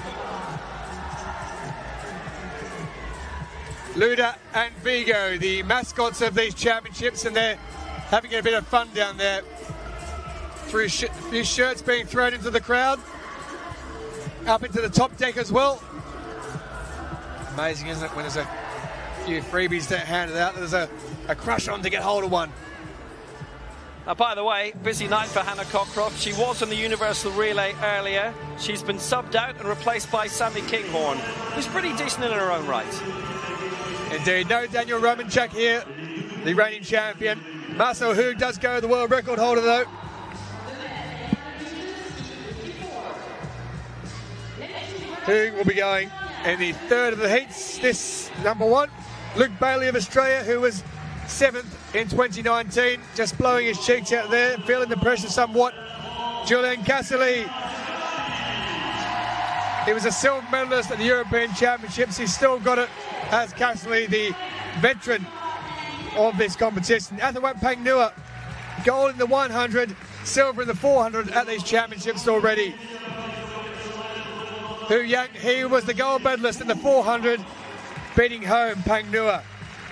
Luda and Vigo, the mascots of these championships, and they're having a bit of fun down there. A few shirts being thrown into the crowd. Up into the top deck as well. Amazing, isn't it, when there's a few freebies handed out. There's a crush on to get hold of one. By the way, busy night for Hannah Cockcroft. She was in the Universal Relay earlier. She's been subbed out and replaced by Sandy Kinghorn, who's pretty decent in her own right. Indeed. No Daniel Romanchuk here, the reigning champion. Marcel Hug does go the world record holder, though. Hug will be going in the third of the heats, this number 1. Luke Bailey of Australia, who was 7th in 2019, just blowing his cheeks out there, feeling the pressure somewhat. Julian Casserly, he was a silver medalist at the European Championships. He's still got it as Casserly, the veteran of this competition. Athawat Pangnua, gold in the 100, silver in the 400 at these championships already. Hu Yang, he was the gold medalist in the 400, beating home Pangnua.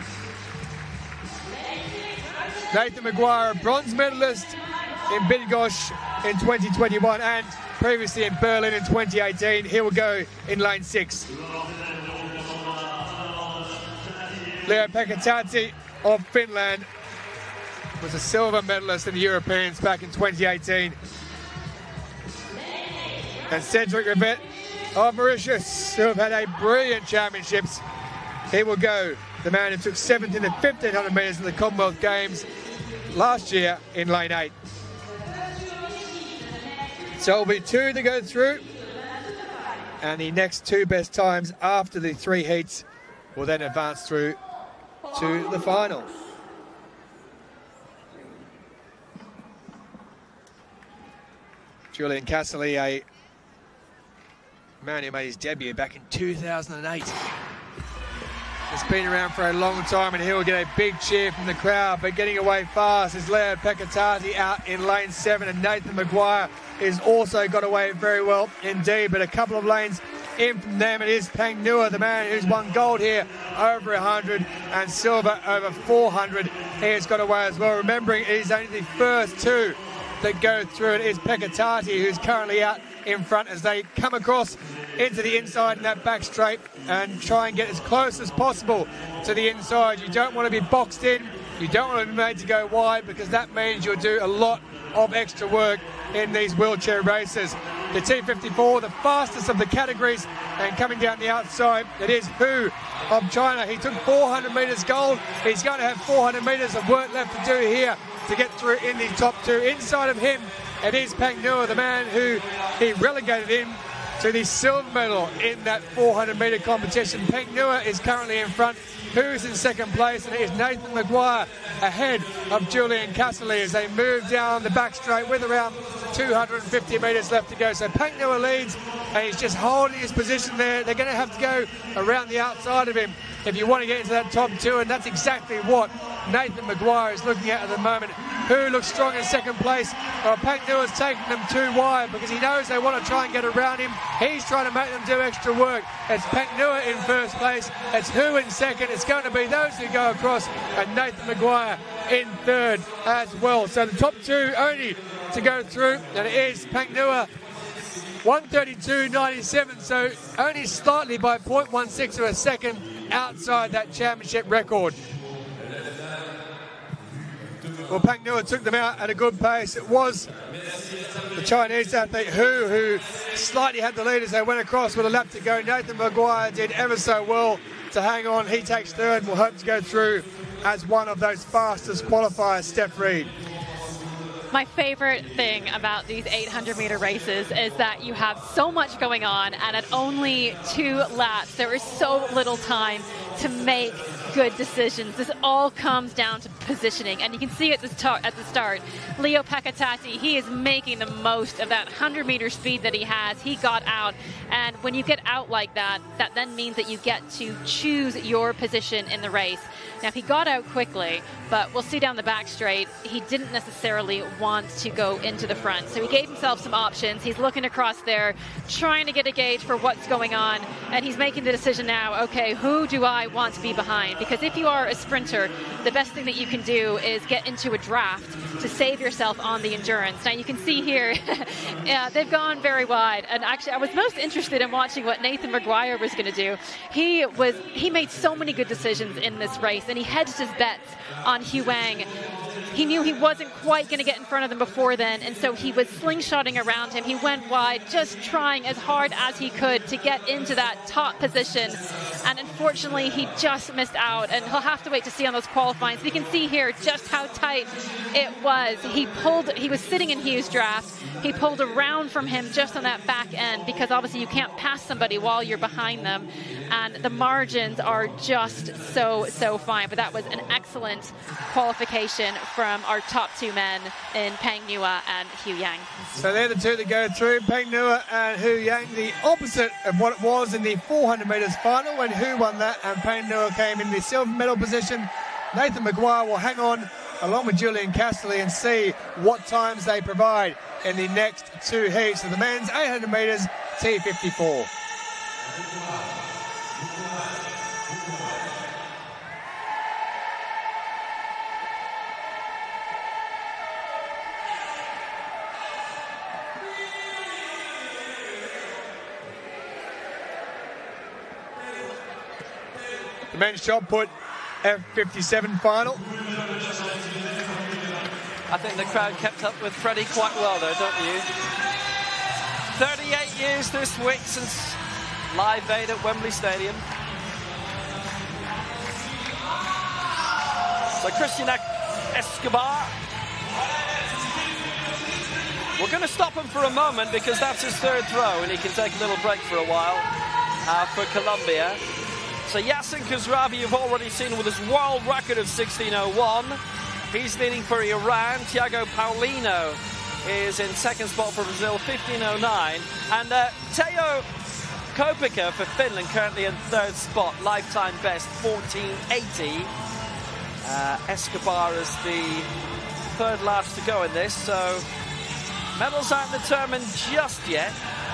Nathan Maguire, a bronze medalist in Bydgoszcz in 2021 and previously in Berlin in 2018. He will go in lane 6. Leo-Pekka Täti of Finland was a silver medalist in the Europeans back in 2018. And Cedric Rivette of Mauritius, who have had a brilliant championships. He will go, the man who took 7th in the 1500 metres in the Commonwealth Games last year, in lane 8. So it'll be 2 to go through, and the next 2 best times after the 3 heats will then advance through to the final. Julian Casserly, a man who made his debut back in 2008. It's been around for a long time, and he'll get a big cheer from the crowd, but getting away fast is Leo-Pekka Täti out in lane 7, and Nathan Maguire has also got away very well indeed, but a couple of lanes in from them. It is Pangnua, the man who's won gold here over 100 and silver over 400. He has got away as well, remembering it is only the first 2 that go through. It is Pekka Täti who's currently out in front as they come across into the inside in that back straight and try and get as close as possible to the inside. You don't want to be boxed in, you don't want to be made to go wide, because that means you'll do a lot of extra work in these wheelchair races. The T54, the fastest of the categories, and coming down the outside, it is Hu of China. He took 400 metres gold. He's going to have 400 metres of work left to do here to get through in the top 2. Inside of him, it is Pangnua, the man who he relegated him to the silver medal in that 400 metre competition. Pangnua is currently in front. Who's in second place, and it is Nathan Maguire ahead of Julian Casserly as they move down the back straight with around 250 metres left to go. So Pangnua leads, and he's just holding his position there. They're going to have to go around the outside of him if you want to get into that top 2, and that's exactly what Nathan Maguire is looking at the moment. Who looks strong in second place? Pangnua's taking them too wide because he knows they want to try and get around him. He's trying to make them do extra work. It's Pangnua in first place. It's Hu in second. It's going to be those who go across, and Nathan Maguire in third as well. So the top 2 only to go through, and it is Pangnua 132.97, so only slightly by 0.16 of a second outside that championship record. Well, Pangnua took them out at a good pace. It was the Chinese athlete who slightly had the lead as they went across with a lap to go. Nathan Maguire did ever so well to hang on. He takes third and will hope to go through as one of those fastest qualifiers, Steph Reed. My favorite thing about these 800-meter races is that you have so much going on, and at only 2 laps, there is so little time to make good decisions. This all comes down to positioning, and you can see at the start, Leo-Pekka Täti, he is making the most of that 100-meter speed that he has. He got out, and when you get out like that, that then means that you get to choose your position in the race. Now, he got out quickly, but we'll see down the back straight, he didn't necessarily want to go into the front. So he gave himself some options. He's looking across there, trying to get a gauge for what's going on, and he's making the decision now, okay, who do I want to be behind? Because if you are a sprinter, the best thing that you can do is get into a draft to save yourself on the endurance. Now, you can see here, yeah, they've gone very wide. And actually, I was most interested in watching what Nathan Maguire was going to do. He made so many good decisions in this race, and he hedged his bets on Hu Yang. he knew he wasn't quite going to get in front of them before then, and so he was slingshotting around him. He went wide, just trying as hard as he could to get into that top position, and unfortunately he just missed out, and he'll have to wait to see on those qualifying. So you can see here just how tight it was. He was sitting in Hughes' draft. He pulled around from him just on that back end, because obviously you can't pass somebody while you're behind them, and the margins are just so fine. But that was an excellent qualification from our top two men in Peng Nua and Hu Yang. So they're the two that go through, Peng Nua and Hu Yang, the opposite of what it was in the 400 metres final when Hu won that and Peng Nua came in the silver medal position. Nathan Maguire will hang on along with Julian Casterly and see what times they provide in the next two heats of the men's 800 metres T54. The men's shot put F57 final. I think the crowd kept up with Freddie quite well though, don't you? 38 years this week since Live Aid at Wembley Stadium. So Christian Escobar. We're going to stop him for a moment because that's his third throw and he can take a little break for a while for Colombia. So Yassin Khosravi, you've already seen with his world record of 16:01. He's leading for Iran. Thiago Paulino is in second spot for Brazil, 15:09. And Teo Kopika for Finland, currently in third spot, lifetime best, 14:80. Escobar is the third last to go in this, so medals aren't determined just yet.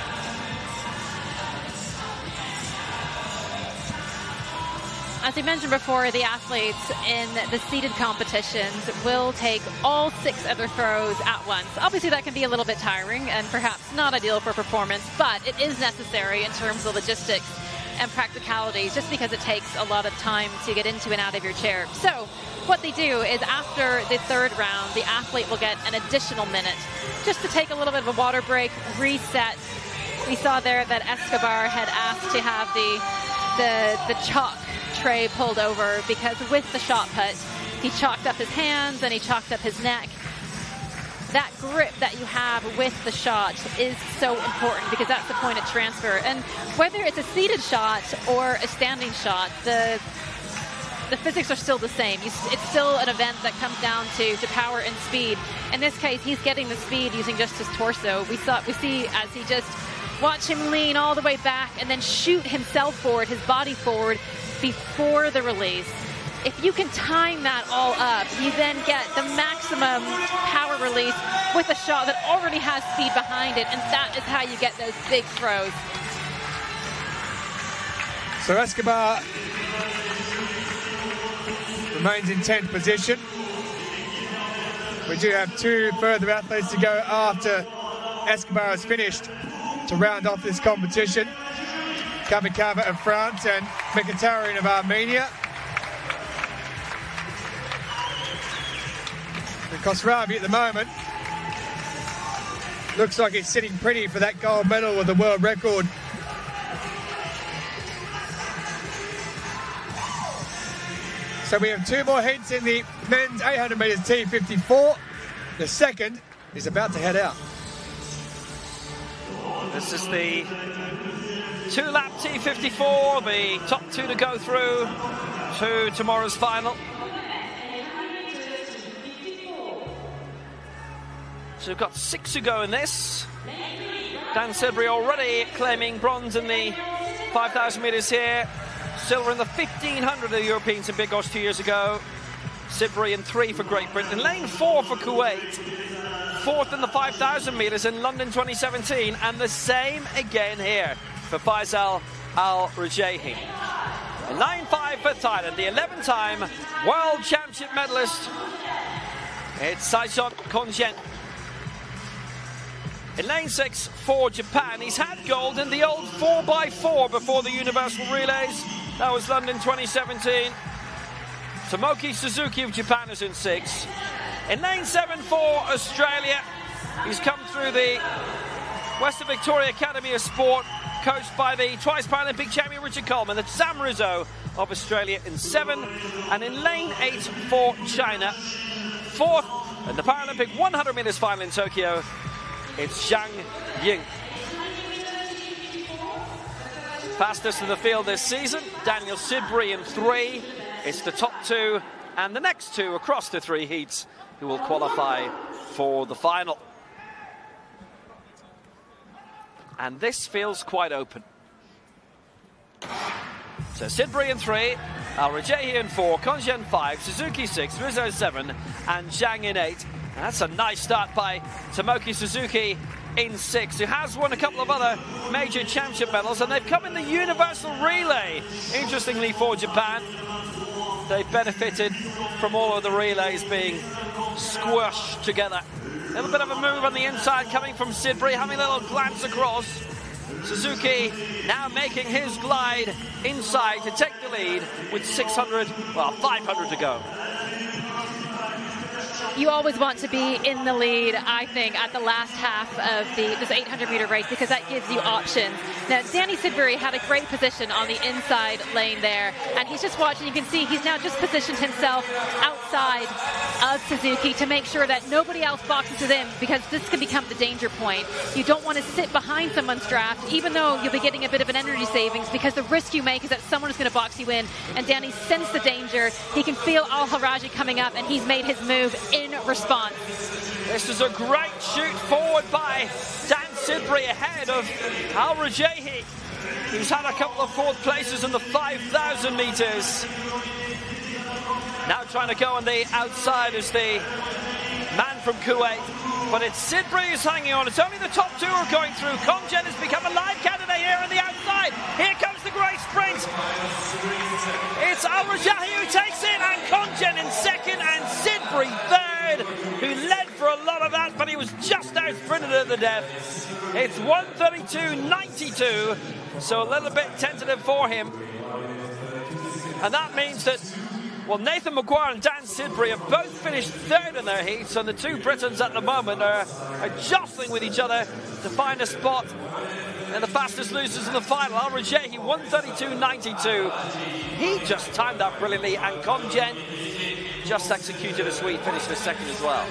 As I mentioned before, the athletes in the seated competitions will take all 6 of their throws at once. Obviously, that can be a little bit tiring and perhaps not ideal for performance, but it is necessary in terms of logistics and practicalities, just because it takes a lot of time to get into and out of your chair. So what they do is after the third round, the athlete will get an additional minute just to take a little bit of a water break, reset. We saw there that Escobar had asked to have the chalk tray pulled over because with the shot put, he chalked up his hands and he chalked up his neck. That grip that you have with the shot is so important because that's the point of transfer. And whether it's a seated shot or a standing shot, the physics are still the same. It's still an event that comes down to power and speed. In this case, he's getting the speed using just his torso. We see as he just watch him lean all the way back and then shoot himself forward, his body forward, before the release. If you can time that all up, you then get the maximum power release with a shot that already has speed behind it, and that is how you get those big throws. So Escobar remains in 10th position. We do have 2 further athletes to go after Escobar has finished to round off this competition. Kavakava of France and Mkhitaryan of Armenia. And Khosravi at the moment looks like he's sitting pretty for that gold medal with the world record. So we have 2 more heats in the men's 800 metres T54. The second is about to head out. This is the 2-lap T54, the top 2 to go through to tomorrow's final. So we've got 6 to go in this. Dan Sidbury already claiming bronze in the 5,000 metres here. Silver in the 1,500 of the Europeans in Bigos 2 years ago. Sidbury in 3 for Great Britain. Lane 4 for Kuwait. 4th in the 5,000 metres in London 2017. And the same again here for Faisal Al-Rajahi. 9-5 for Thailand, the 11-time World Championship medalist. It's Saisot Konjen. In lane 6 for Japan, he's had gold in the old 4x4 before the Universal Relays. That was London 2017. Tomoki Suzuki of Japan is in 6. In lane 7 for Australia, he's come through the Western Victoria Academy of Sport, coached by the twice Paralympic champion Richard Coleman. That's Sam Rizzo of Australia in 7. And in lane 8 for China, 4th in the Paralympic 100 metres final in Tokyo, it's Zhang Ying. Fastest in the field this season, Daniel Sidbury in 3. It's the top 2 and the next 2 across the 3 heats who will qualify for the final. And this feels quite open. So Sidbury in 3, Al-Rajahi in 4, Kongen 5, Suzuki 6, Rizzo 7, and Zhang in 8. And that's a nice start by Tomoki Suzuki in 6, who has won a couple of other major championship medals, and they've come in the universal relay. Interestingly for Japan, they benefited from all of the relays being squashed together. A little bit of a move on the inside coming from Sidbury, having a little glance across. Suzuki now making his glide inside to take the lead with 500 to go. You always want to be in the lead, I think, at the last half of this 800-meter race, because that gives you options. Now, Danny Sidbury had a great position on the inside lane there, and he's just watching. You can see he's now just positioned himself outside of Suzuki to make sure that nobody else boxes it in, because this can become the danger point. You don't want to sit behind someone's draft, even though you'll be getting a bit of an energy savings, because the risk you make is that someone is going to box you in, and Danny sensed the danger. He can feel Al-Haraji coming up, and he's made his move in response. This is a great shoot forward by Dan Sidbury ahead of Al-Rajahi, who's had a couple of 4th places in the 5,000 metres. Now trying to go on the outside is the man from Kuwait, but it's Sidbury who's hanging on. It's only the top 2 are going through. Kongen has become a live candidate here on the outside. Here comes the great sprint. It's Al-Rajahi who takes it, and Kongen in 2nd, and Sidbury 3rd, who led for a lot of that, but he was just out sprinted at the death. It's 1:32.92, so a little bit tentative for him. And that means that, well, Nathan Maguire and Dan Sidbury have both finished 3rd in their heats, and the 2 Britons at the moment are jostling with each other to find a spot in the fastest losers in the final. Al-Rajahi 1:32.92. He just timed that brilliantly, and Kongen just executed a sweep, finished the 2nd as well.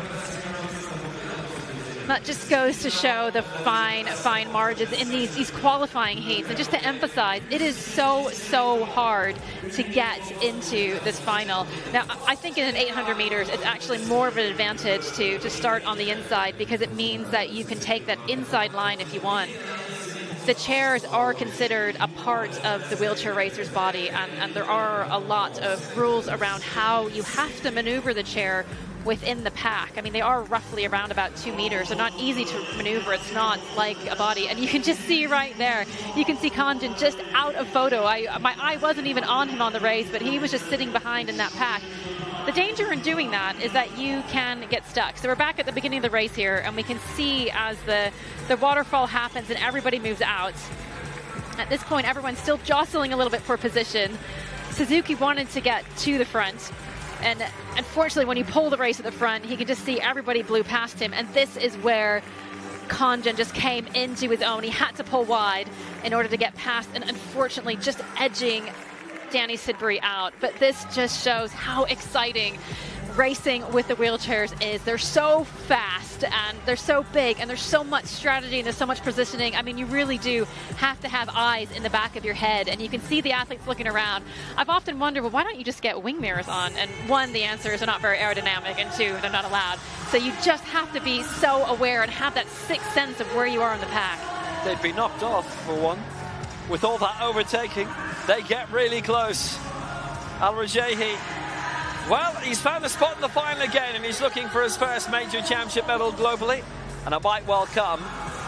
That just goes to show the fine margins in these qualifying heats. And just to emphasize, it is so hard to get into this final. Now, I think in an 800 meters, it's actually more of an advantage to start on the inside, because it means that you can take that inside line if you want. The chairs are considered a part of the wheelchair racer's body, and there are a lot of rules around how you have to maneuver the chair within the pack. I mean, they are roughly around about 2 meters. They're not easy to maneuver. It's not like a body. And you can just see right there, you can see Kongen just out of photo. My eye wasn't even on him on the race, but he was just sitting behind in that pack. The danger in doing that is that you can get stuck. So we're back at the beginning of the race here, and we can see as the waterfall happens and everybody moves out. At this point, everyone's still jostling a little bit for position. Suzuki wanted to get to the front, and unfortunately, when you pull the race at the front, he can just see everybody blew past him, and this is where Kongen just came into his own. He had to pull wide in order to get past, and unfortunately just edging Danny Sidbury out. But this just shows how exciting racing with the wheelchairs is. They're so fast, and they're so big, and there's so much strategy, and there's so much positioning. I mean, you really do have to have eyes in the back of your head, and you can see the athletes looking around. I've often wondered, well, why don't you just get wing mirrors on? And 1, the answer is they're not very aerodynamic, and 2, they're not allowed. So you just have to be so aware and have that sixth sense of where you are in the pack. They'd be knocked off, for one. With all that overtaking, they get really close. Al-Rajahi, well, he's found a spot in the final again, and he's looking for his first major championship medal globally, and it might well come.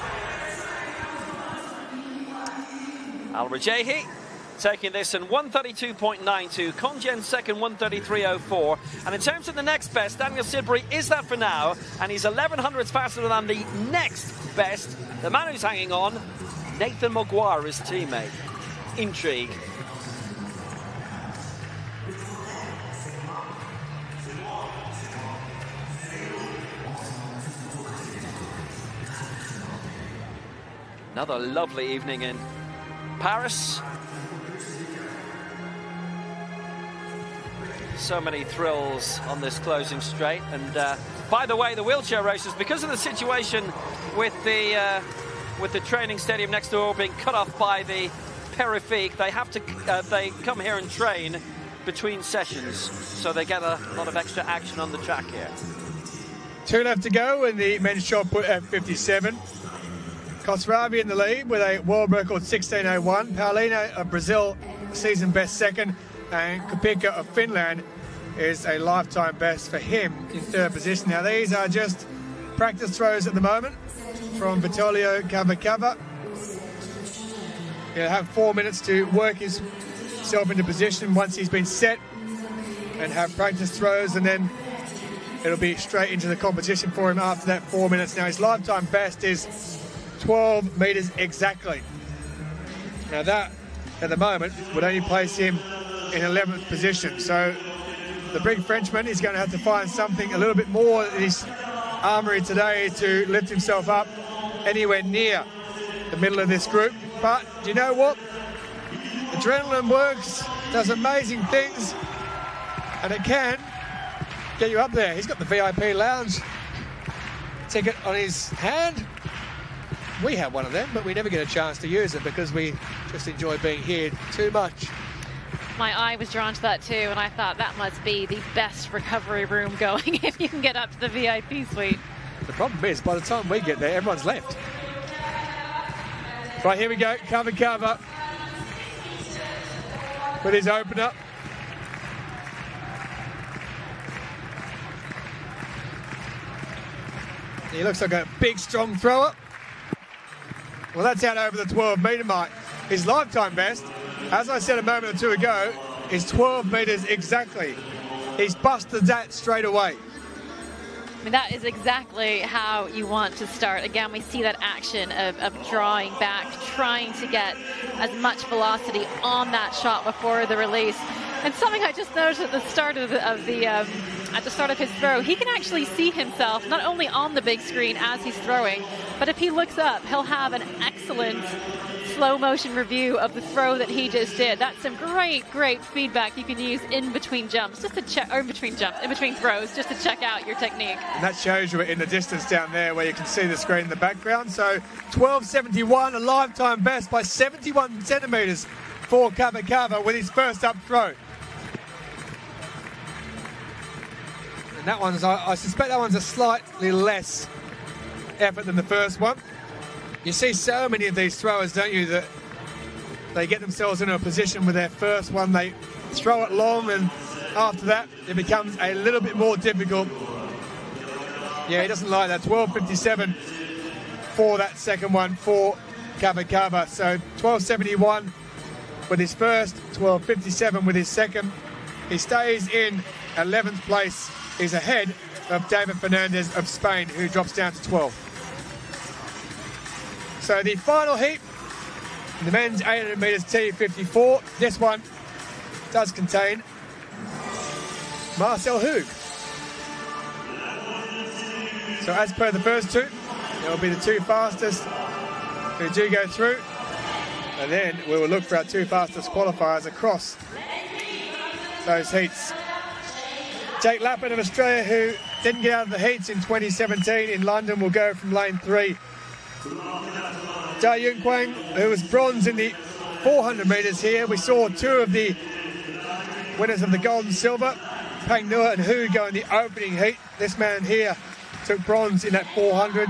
Al-Rajahi taking this in 1:32.92, Kongen second 1:33.04, and in terms of the next best, Daniel Sidbury is that for now, and he's 1100ths faster than the next best. The man who's hanging on, Nathan Maguire, his teammate. Intrigue. Another lovely evening in Paris. So many thrills on this closing straight. And by the way, the wheelchair races, because of the situation with the training stadium next door being cut off by the Paralympic, they have to they come here and train between sessions, so they get a lot of extra action on the track here. 2 left to go in the men's shot put at 57. Khosravi in the lead with a world record 16:01. Paulino of Brazil, season best second, and Kopika of Finland is a lifetime best for him in 3rd position. Now these are just practice throws at the moment from Vittorio Cavacava. He'll have 4 minutes to work himself into position once he's been set and have practice throws, and then it'll be straight into the competition for him after that 4 minutes. Now his lifetime best is 12 metres exactly. Now that, at the moment, would only place him in 11th position. So the big Frenchman is going to have to find something a little bit more in his armoury today to lift himself up anywhere near the middle of this group. But do you know what? Adrenaline works, does amazing things, and it can get you up there. He's got the VIP lounge ticket on his hand. We have one of them, but we never get a chance to use it because we just enjoy being here too much. My eye was drawn to that too, and I thought that must be the best recovery room going if you can get up to the VIP suite. The problem is, by the time we get there, everyone's left. Right, here we go, Cavacava with his opener. He looks like a big, strong thrower. Well, that's out over the 12-metre mark. His lifetime best, as I said a moment or two ago, is 12 metres exactly. He's busted that straight away. I mean, that is exactly how you want to start. Again, we see that action of drawing back, trying to get as much velocity on that shot before the release. And something I just noticed at the start of his throw, he can actually see himself not only on the big screen as he's throwing, but if he looks up, he'll have an excellent slow motion review of the throw that he just did. That's some great feedback you can use in between jumps, just to check, or in between throws, just to check out your technique. And that shows you in the distance down there where you can see the screen in the background. So 12.71, a lifetime best by 71 centimetres for Cavacava with his first up throw. And that one's, I suspect that one's a slightly less effort than the first one. You see so many of these throwers, don't you, that they get themselves into a position with their first one, they throw it long, and after that it becomes a little bit more difficult. Yeah, he doesn't like that. 12.57 for that second one for Cavacava. So 12.71 with his first, 12.57 with his second. He stays in 11th place. He's ahead of David Fernandez of Spain, who drops down to 12. So the final heat, the men's 800 metres T54. This one does contain Marcel Hug. So as per the first two, it will be the two fastest who do go through. And then we will look for our two fastest qualifiers across those heats. Jake Lappin of Australia, who didn't get out of the heats in 2017 in London, will go from lane 3. Jia Yunquang, who was bronze in the 400 metres here. We saw two of the winners of the gold and silver, Pang Nua and Hu, go in the opening heat. This man here took bronze in that 400.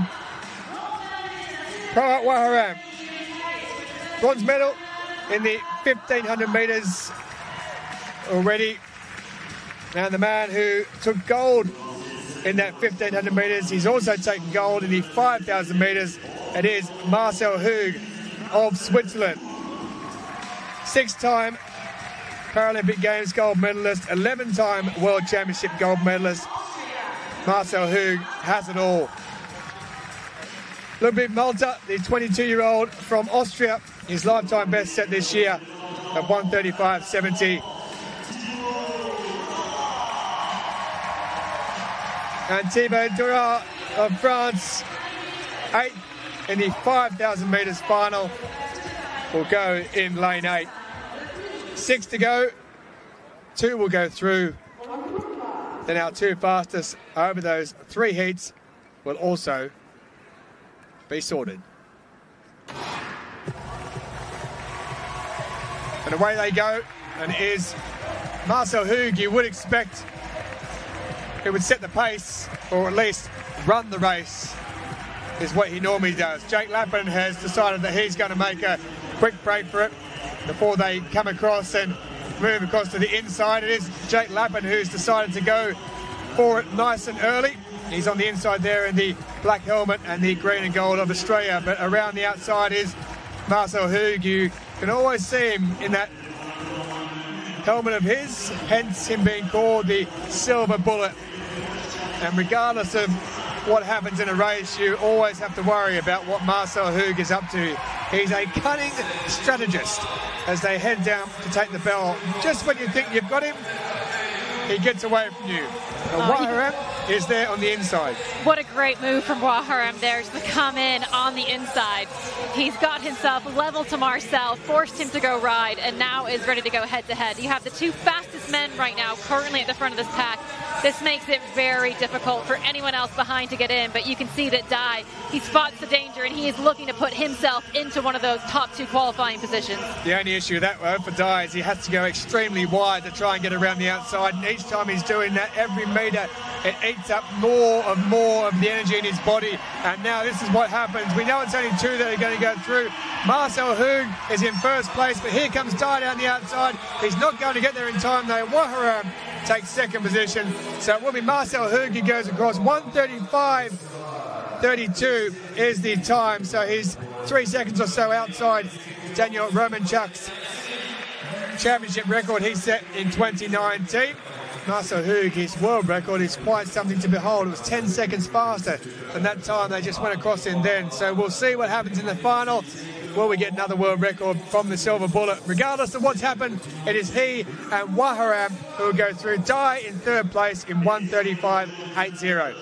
Prawat Waharam, bronze medal in the 1500 metres already. And the man who took gold in that 1500 metres, he's also taken gold in the 5000 metres. It is Marcel Hug of Switzerland. 6-time Paralympic Games gold medalist, 11-time World Championship gold medalist. Marcel Hug has it all. Ludwig Malta, the 22-year-old from Austria, his lifetime best set this year at 1:35.70. And Thibaut Duras of France, 8th in the 5,000 metres final will go in lane 8. 6 to go. 2 will go through. Then our 2 fastest over those 3 heats will also be sorted. And away they go, and it is Marcel Hug, you would expect, who would set the pace, or at least run the race, is what he normally does. Jake Lappin has decided that he's going to make a quick break for it before they come across and move across to the inside. It is Jake Lappin who's decided to go for it nice and early. He's on the inside there in the black helmet and the green and gold of Australia, but around the outside is Marcel Hug. You can always see him in that helmet of his, hence him being called the Silver Bullet. And regardless of what happens in a race, you always have to worry about what Marcel Hug is up to. He's a cunning strategist as they head down to take the bell. Just when you think you've got him, he gets away from you. Waharam is there on the inside. What a great move from Waharam there to come in on the inside. He's got himself level to Marcel, forced him to go ride, and now is ready to go head-to-head. You have the 2 fastest men right now currently at the front of this pack. This makes it very difficult for anyone else behind to get in, but you can see that Dai, he spots the danger, and he is looking to put himself into one of those top 2 qualifying positions. The only issue with that for Dai is he has to go extremely wide to try and get around the outside, and each time he's doing that, every metre, it eats up more of the energy in his body. And now this is what happens. We know it's only 2 that are going to go through. Marcel Hug is in first place, but here comes Dai down the outside. He's not going to get there in time though. Waharam takes second position. So it will be Marcel Hug who goes across. 1:35.32 is the time. So he's 3 seconds or so outside Daniel Romanchuk's championship record he set in 2019. Marcel Hug, his world record is quite something to behold. It was 10 seconds faster than that time they just went across in then. So we'll see what happens in the final. Will we get another world record from the Silver Bullet? Regardless of what's happened, it is he and Waharam who will go through. Dai in third place in 1:35.80.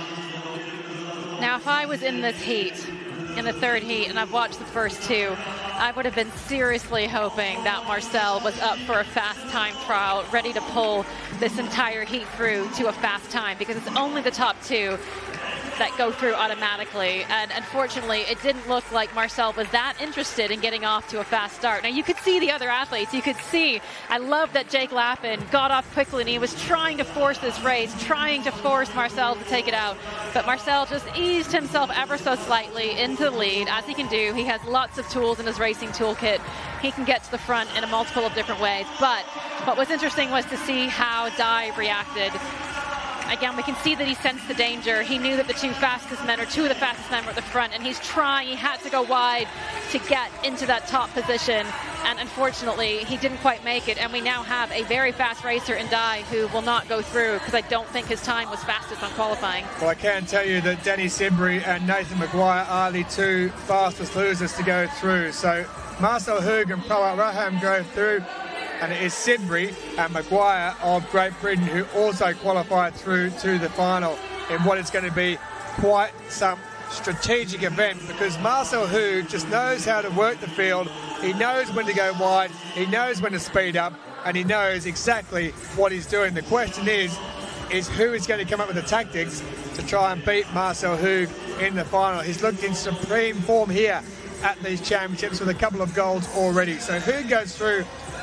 Now, if I was in this heat, in the third heat, and I've watched the first 2, I would have been seriously hoping that Marcel was up for a fast time trial, ready to pull this entire heat through to a fast time, because it's only the top 2 that go through automatically, and unfortunately it didn't look like Marcel was that interested in getting off to a fast start. Now you could see the other athletes, you could see, I love that Jake Lappin got off quickly and he was trying to force this race, trying to force Marcel to take it out, but Marcel just eased himself ever so slightly into the lead, as he can do. He has lots of tools in his racing toolkit. He can get to the front in a multiple of different ways, but what was interesting was to see how Dai reacted. Again, we can see that he sensed the danger. He knew that the 2 fastest men, or 2 of the fastest men, were at the front, and he's trying. He had to go wide to get into that top position, and unfortunately, he didn't quite make it. And we now have a very fast racer in Dai who will not go through, because I don't think his time was fastest on qualifying. Well, I can tell you that Danny Simbry and Nathan Maguire are the 2 fastest losers to go through. So Marcel Hug and Proa Raham go through, and it is Simbry and Maguire of Great Britain who also qualified through to the final in what is going to be quite some strategic event, because Marcel Hug just knows how to work the field. He knows when to go wide, he knows when to speed up, and he knows exactly what he's doing. The question is who is going to come up with the tactics to try and beat Marcel Hug in the final. He's looked in supreme form here at these championships with a couple of golds already. So Hug goes through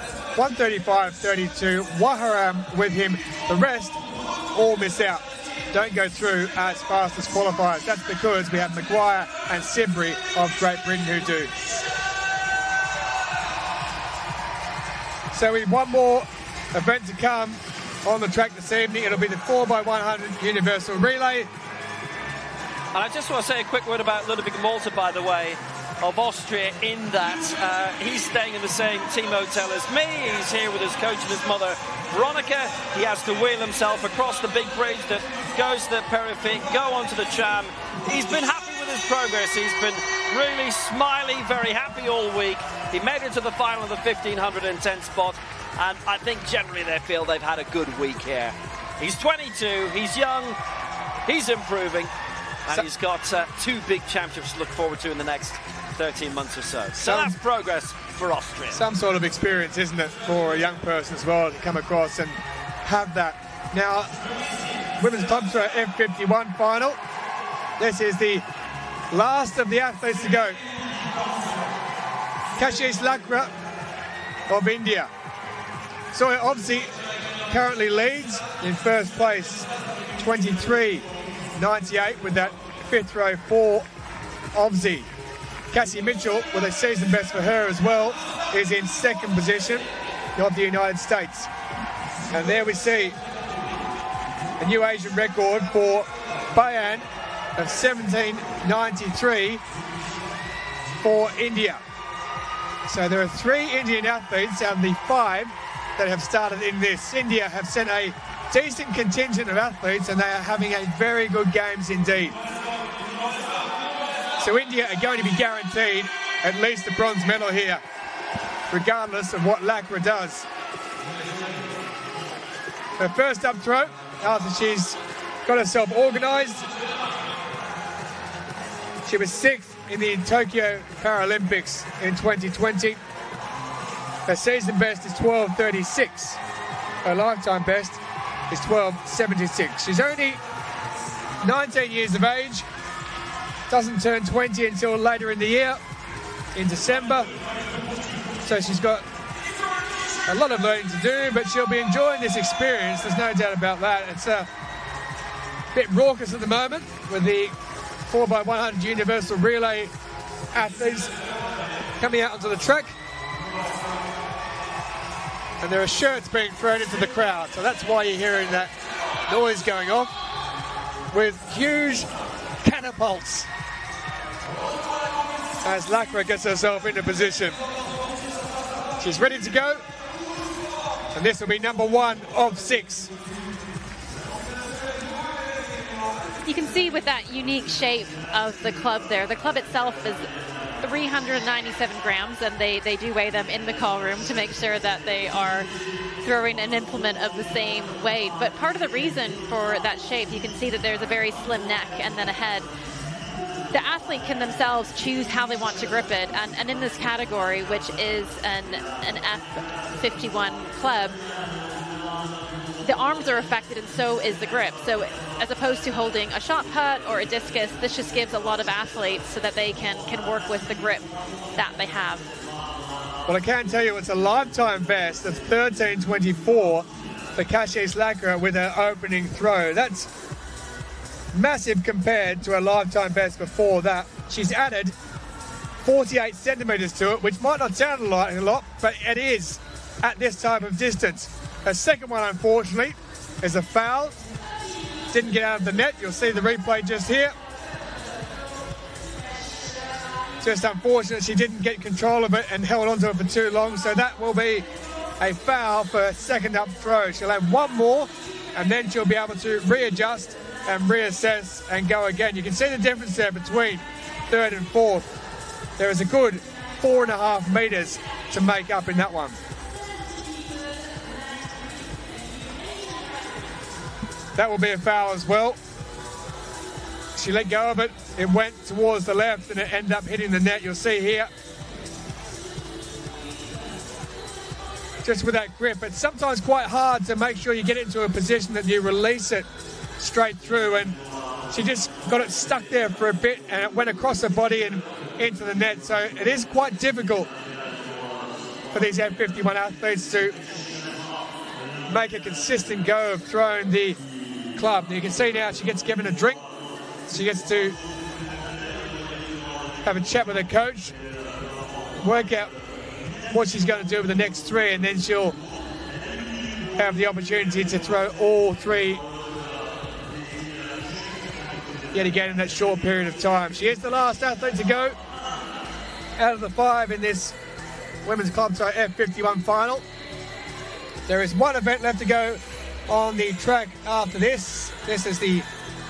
1:35.32, Waharam with him. The rest all miss out, don't go through as fast as qualifiers. That's because we have Maguire and Simbry of Great Britain who do. So we have one more event to come on the track this evening. It'll be the 4x100 Universal Relay. And I just want to say a quick word about Ludwig Malta, by the way, of Austria, in that he's staying in the same team hotel as me. He's here with his coach and his mother, Veronica. He has to wheel himself across the big bridge that goes to the Paralympic, go onto the tram. He's been happy with his progress. He's been really smiley, very happy all week. He made it to the final of the 1510 spot, and I think generally they feel they've had a good week here. He's 22, he's young, he's improving. and he's got 2 big championships to look forward to in the next 13 months or so. So that's progress for Austria. Some sort of experience, isn't it, for a young person as well to come across and have that. Now, women's club throw F51 final. This is the last of the athletes to go. Kashish Lakra of India. So obviously currently leads in first place, 23.98 with that 5th row for Obzi. Cassie Mitchell, with a season best for her as well, is in 2nd position of the United States. And there we see a new Asian record for Bayan of 17.93 for India. So there are 3 Indian athletes out of the 5 that have started in this. India have sent a decent contingent of athletes, and they are having a very good games indeed. So India are going to be guaranteed at least a bronze medal here, regardless of what Lakra does. Her first up throw, after she's got herself organised. She was 6th in the Tokyo Paralympics in 2020. Her season best is 12.36. Her lifetime best is 12.76. She's only 19 years of age. Doesn't turn 20 until later in the year, in December. So she's got a lot of learning to do, but she'll be enjoying this experience. There's no doubt about that. It's a bit raucous at the moment with the 4x100 universal relay athletes coming out onto the track. And there are shirts being thrown into the crowd, so that's why you're hearing that noise going off with huge catapults as Lakra gets herself into position. She's ready to go, and this will be number 1 of 6. You can see with that unique shape of the club there, the club itself is 397 grams, and they do weigh them in the call room to make sure that they are throwing an implement of the same weight. But part of the reason for that shape, you can see that there's a very slim neck and then a head. The athlete can themselves choose how they want to grip it, and in this category, which is an F51 club, the arms are affected and so is the grip. So as opposed to holding a shot put or a discus, this just gives a lot of athletes so that they can work with the grip that they have. Well, I can tell you it's a lifetime best of 13.24 for Kashish Lakra with her opening throw. That's massive compared to a lifetime best before that. She's added 48 centimetres to it, which might not sound like a lot, but it is at this type of distance. Her second one, unfortunately, is a foul. Didn't get out of the net. You'll see the replay just here. Just unfortunate she didn't get control of it and held onto it for too long, so that will be a foul for her second up throw. She'll have one more, and then she'll be able to readjust and reassess and go again. You can see the difference there between 3rd and 4th. There is a good 4.5 metres to make up in that one. That will be a foul as well. She let go of it. It went towards the left and it ended up hitting the net. You'll see here. Just with that grip, it's sometimes quite hard to make sure you get into a position that you release it straight through, and she just got it stuck there for a bit and it went across her body and into the net. So it is quite difficult for these F51 athletes to make a consistent go of throwing the club. You can see now she gets given a drink. She gets to have a chat with her coach, work out what she's going to do with the next 3, and then she'll have the opportunity to throw all 3 yet again in that short period of time. She is the last athlete to go out of the 5 in this women's club throw F51 final. There is one event left to go on the track after this. This is the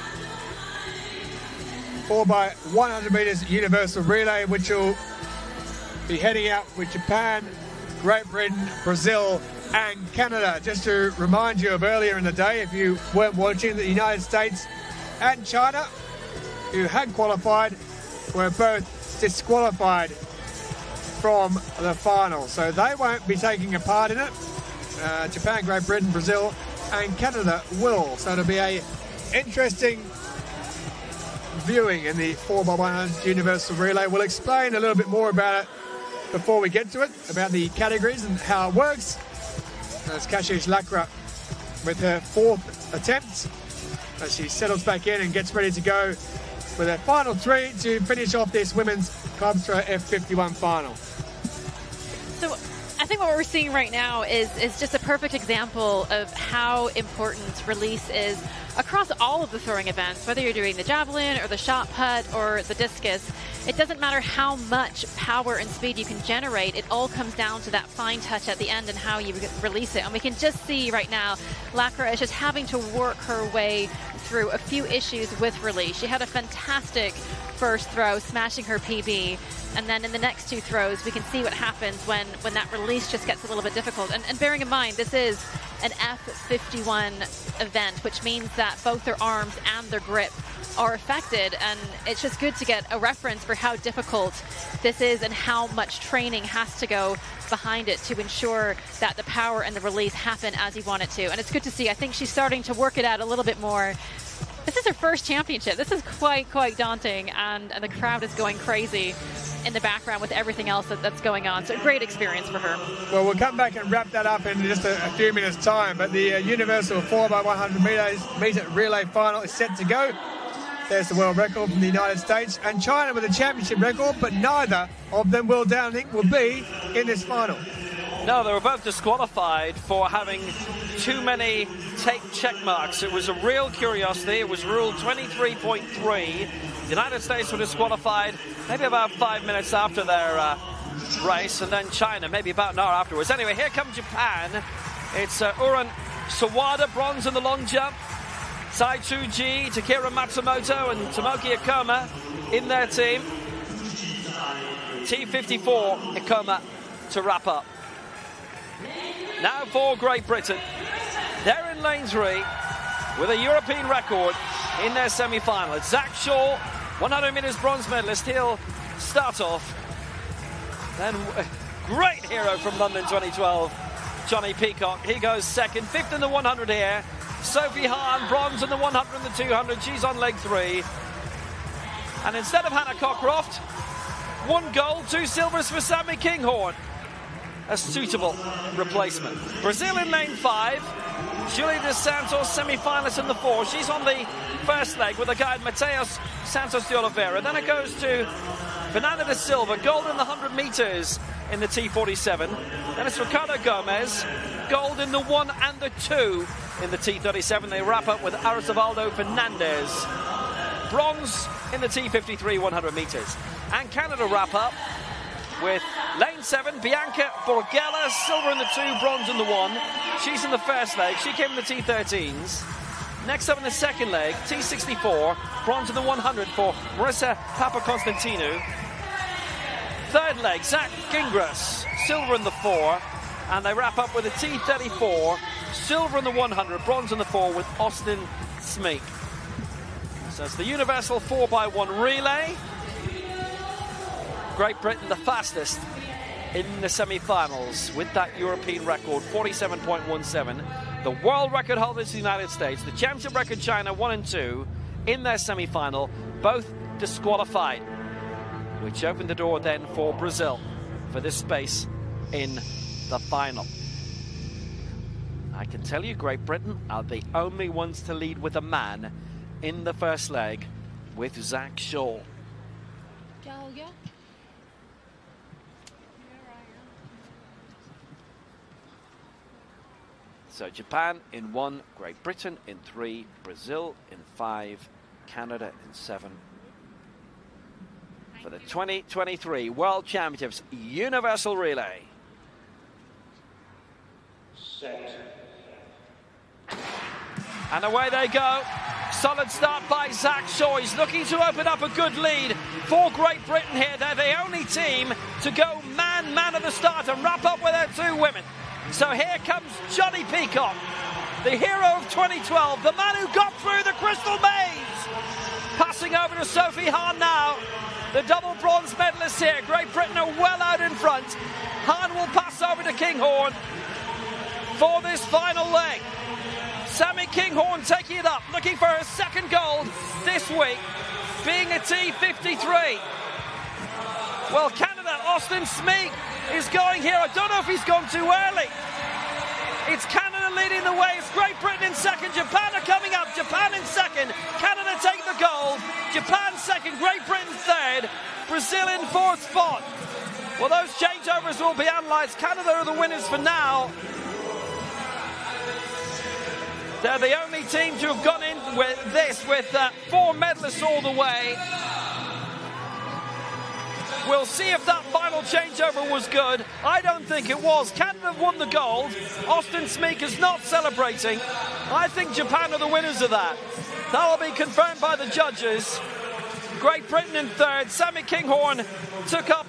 4x100 metres universal relay, which will be heading out with Japan, Great Britain, Brazil and Canada. Just to remind you of earlier in the day, if you weren't watching, the United States and China who had qualified were both disqualified from the final. So they won't be taking a part in it. Japan, Great Britain, Brazil and Canada will. So it'll be a interesting viewing in the 4x100 Universal Relay. We'll explain a little bit more about it before we get to it, about the categories and how it works. That's Kashish Lakra with her 4th attempt as she settles back in and gets ready to go with her final 3 to finish off this women's club throw F51 final. So I think what we're seeing right now is just a perfect example of how important release is across all of the throwing events, whether you're doing the javelin or the shot put or the discus. It doesn't matter how much power and speed you can generate. It all comes down to that fine touch at the end and how you release it. And we can just see right now, Lakra is just having to work her way through a few issues with release. She had a fantastic first throw, smashing her PB. And then in the next 2 throws, we can see what happens when that release just gets a little bit difficult. And bearing in mind, this is an F51 event, which means that both their arms and their grip are affected. And it's just good to get a reference for how difficult this is and how much training has to go behind it to ensure that the power and the release happen as you want it to. And it's good to see. I think she's starting to work it out a little bit more. This is her first championship. This is quite daunting, and the crowd is going crazy in the background with everything else that's going on. So a great experience for her. Well, we'll come back and wrap that up in just a few minutes' time. But the Universal 4x100 meter relay final is set to go. There's the world record from the United States and China with a championship record, but neither of them, Will Downing, will be in this final. No, they were both disqualified for having too many take check marks. It was a real curiosity. It was rule 23.3. The United States were disqualified maybe about 5 minutes after their race, and then China maybe about an hour afterwards. Anyway, here comes Japan. It's Uran Sawada, bronze in the long jump. Sai Tsuji, Takira Matsumoto and Tomoki Ikoma in their team. T54 Ikoma to wrap up. Now for Great Britain. They're in lane 3 with a European record in their semi-final. It's Zach Shaw, 100 metres bronze medalist. He'll start off. Then great hero from London 2012, Johnny Peacock. He goes second, 5th in the 100 here. Sophie Hahn, bronze in the 100 and the 200. She's on leg 3. And instead of Hannah Cockcroft, 1 gold, 2 silvers for Sammy Kinghorn. A suitable replacement. Brazil in lane 5. Julie dos Santos, semi-finalist in the 4. She's on the first leg with the guide Mateus Santos de Oliveira. Then it goes to Fernanda da Silva, gold in the 100 meters in the T47. Then it's Ricardo Gomez, gold in the 1 and the 2 in the T37. They wrap up with Aristovaldo Fernandez, bronze in the T53 100 meters. And Canada wrap up with lane 7, Bianca Borgella, silver in the 2, bronze in the 1. She's in the first leg. She came in the T13s. Next up in the second leg, T64, bronze in the 100 for Marissa Papakonstantinou. Third leg, Zach Gingras, silver in the 4. And they wrap up with a T34, silver in the 100, bronze in the 4 with Austin Smeek. So it's the Universal 4x1 relay. Great Britain the fastest in the semi-finals with that European record, 47.17. The world record holders, the United States. The championship record, China, 1 and 2 in their semi-final, both disqualified, which opened the door then for Brazil for this space in the final. I can tell you Great Britain are the only ones to lead with a man in the first leg with Zach Shaw. So Japan in 1, Great Britain in 3, Brazil in 5, Canada in 7. For the 2023 World Championships Universal Relay. Set. And away they go. Solid start by Zach Shaw. He's looking to open up a good lead for Great Britain here. They're the only team to go man at the start and wrap up with their 2 women. So here comes Johnny Peacock, the hero of 2012, the man who got through the Crystal Maze. Passing over to Sophie Hahn now. The double bronze medalist here. Great Britain are well out in front. Hahn will pass over to Kinghorn for this final leg. Sammy Kinghorn taking it up, looking for her second gold this week, being a T53. Well, Canada, Austin Smeek is going here. I don't know if he's gone too early. It's Canada leading the way. It's Great Britain in second. Japan are coming up. Japan in second. Canada take the gold. Japan second. Great Britain third. Brazil in fourth spot. Well, those changeovers will be analysed. Canada are the winners for now. They're the only team to have gone in with this with 4 medalists all the way. We'll see if that final changeover was good. I don't think it was. Canada have won the gold. Austin Smeek is not celebrating. I think Japan are the winners of that. That'll be confirmed by the judges. Great Britain in third. Sammy Kinghorn took up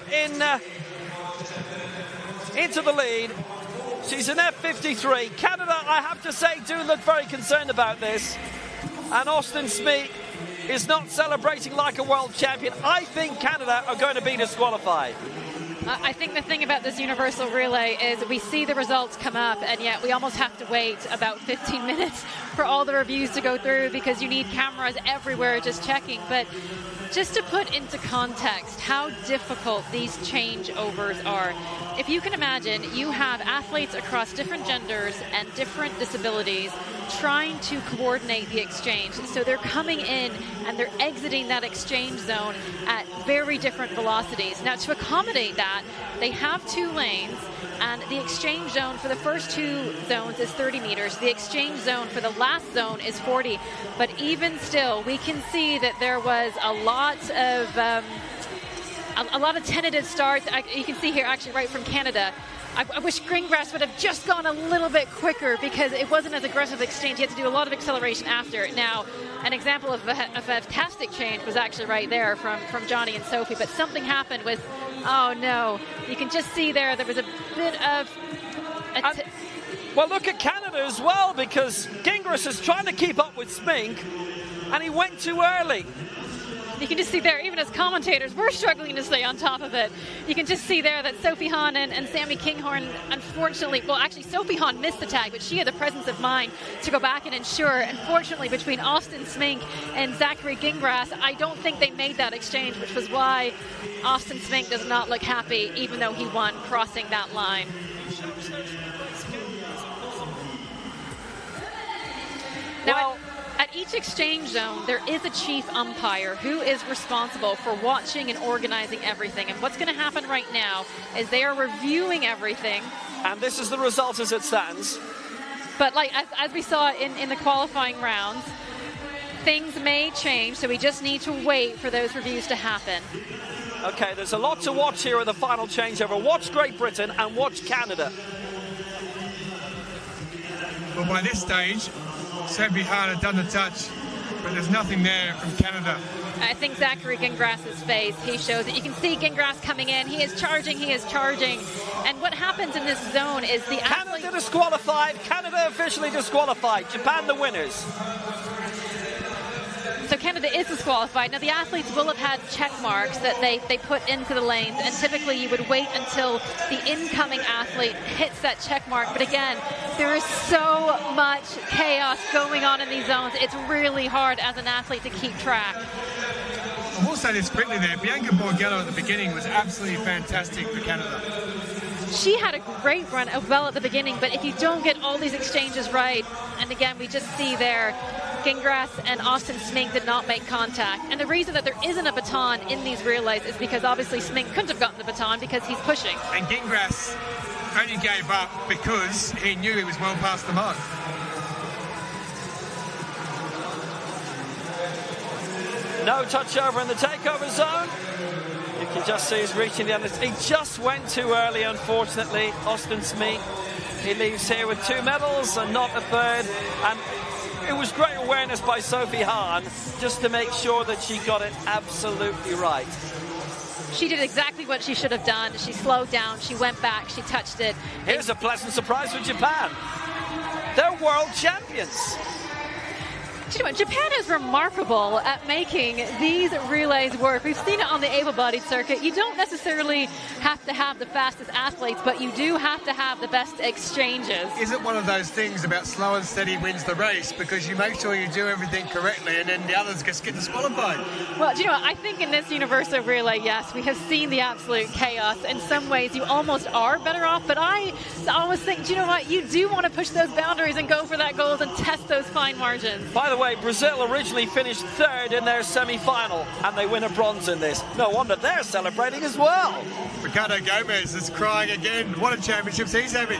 into the lead. She's an F53. Canada, I have to say, do look very concerned about this. And Austin Smeek is not celebrating like a world champion. I think Canada are going to be disqualified. I think the thing about this universal relay is we see the results come up, and yet we almost have to wait about 15 minutes for all the reviews to go through because you need cameras everywhere just checking. But just to put into context how difficult these changeovers are, if you can imagine, you have athletes across different genders and different disabilities trying to coordinate the exchange. So they're coming in and they're exiting that exchange zone at very different velocities. Now, to accommodate that, they have 2 lanes, and the exchange zone for the first 2 zones is 30 meters. The exchange zone for the last zone is 40. But even still, we can see that there was a lot of tentative starts. You can see here, actually, right from Canada. I wish Greengrass would have just gone a little bit quicker because it wasn't as aggressive exchange. You had to do a lot of acceleration after. Now, an example of a fantastic change was actually right there from Johnny and Sophie, but something happened with, oh no, you can just see there was a bit of... Well, look at Canada as well, because Gingras is trying to keep up with Smink, and he went too early. You can just see there, even as commentators, we're struggling to stay on top of it. You can just see there that Sophie Hahn and Sammy Kinghorn, unfortunately, well, actually, Sophie Hahn missed the tag, but she had the presence of mind to go back and ensure. Unfortunately, between Austin Smink and Zachary Gingras, I don't think they made that exchange, which was why Austin Smink does not look happy, even though he won crossing that line. Now, at each exchange zone, there is a chief umpire who is responsible for watching and organizing everything. And what's going to happen right now is they are reviewing everything. And this is the result as it stands. But like as we saw in the qualifying rounds, things may change, so we just need to wait for those reviews to happen. Okay, there's a lot to watch here in the final changeover. Watch Great Britain and watch Canada. Well, by this stage, Sophie Hahn had done the touch, but there's nothing there from Canada. I think Zachary Gingras's face, he shows it. You can see Gingras coming in. He is charging, And what happens in this zone is the athlete... Canada disqualified. Canada officially disqualified. Japan the winners. So Canada is disqualified. Now, the athletes will have had check marks that they put into the lanes, and typically you would wait until the incoming athlete hits that check mark. But again, there is so much chaos going on in these zones. It's really hard as an athlete to keep track. I will say this quickly there. Bianca Borgello at the beginning was absolutely fantastic for Canada. She had a great run well at the beginning, but if you don't get all these exchanges right, and again, we just see there, Gingras and Austin Smink did not make contact. And the reason that there isn't a baton in these relays is because obviously Smink couldn't have gotten the baton because he's pushing. And Gingras only gave up because he knew he was well past the mark. No touch over in the takeover zone. You can just see he's reaching the end. He just went too early, unfortunately, Austin Smink. He leaves here with 2 medals and not a third. And it was great awareness by Sophie Hahn just to make sure that she got it absolutely right. She did exactly what she should have done. She slowed down, she went back, she touched it. Here's a pleasant surprise for Japan. They're world champions. Do you know what? Japan is remarkable at making these relays work. We've seen it on the able-bodied circuit. You don't necessarily have to have the fastest athletes, but you do have to have the best exchanges. Is it one of those things about slow and steady wins the race, because you make sure you do everything correctly and then the others just get disqualified? Well, do you know what? I think in this universal relay, yes, we have seen the absolute chaos. In some ways, you almost are better off, but I always think, do you know what? You do want to push those boundaries and go for that gold and test those fine margins. By the way, Brazil originally finished third in their semi-final, and they win a bronze in this. No wonder they're celebrating as well. Ricardo Gomez is crying again. What a championships he's having.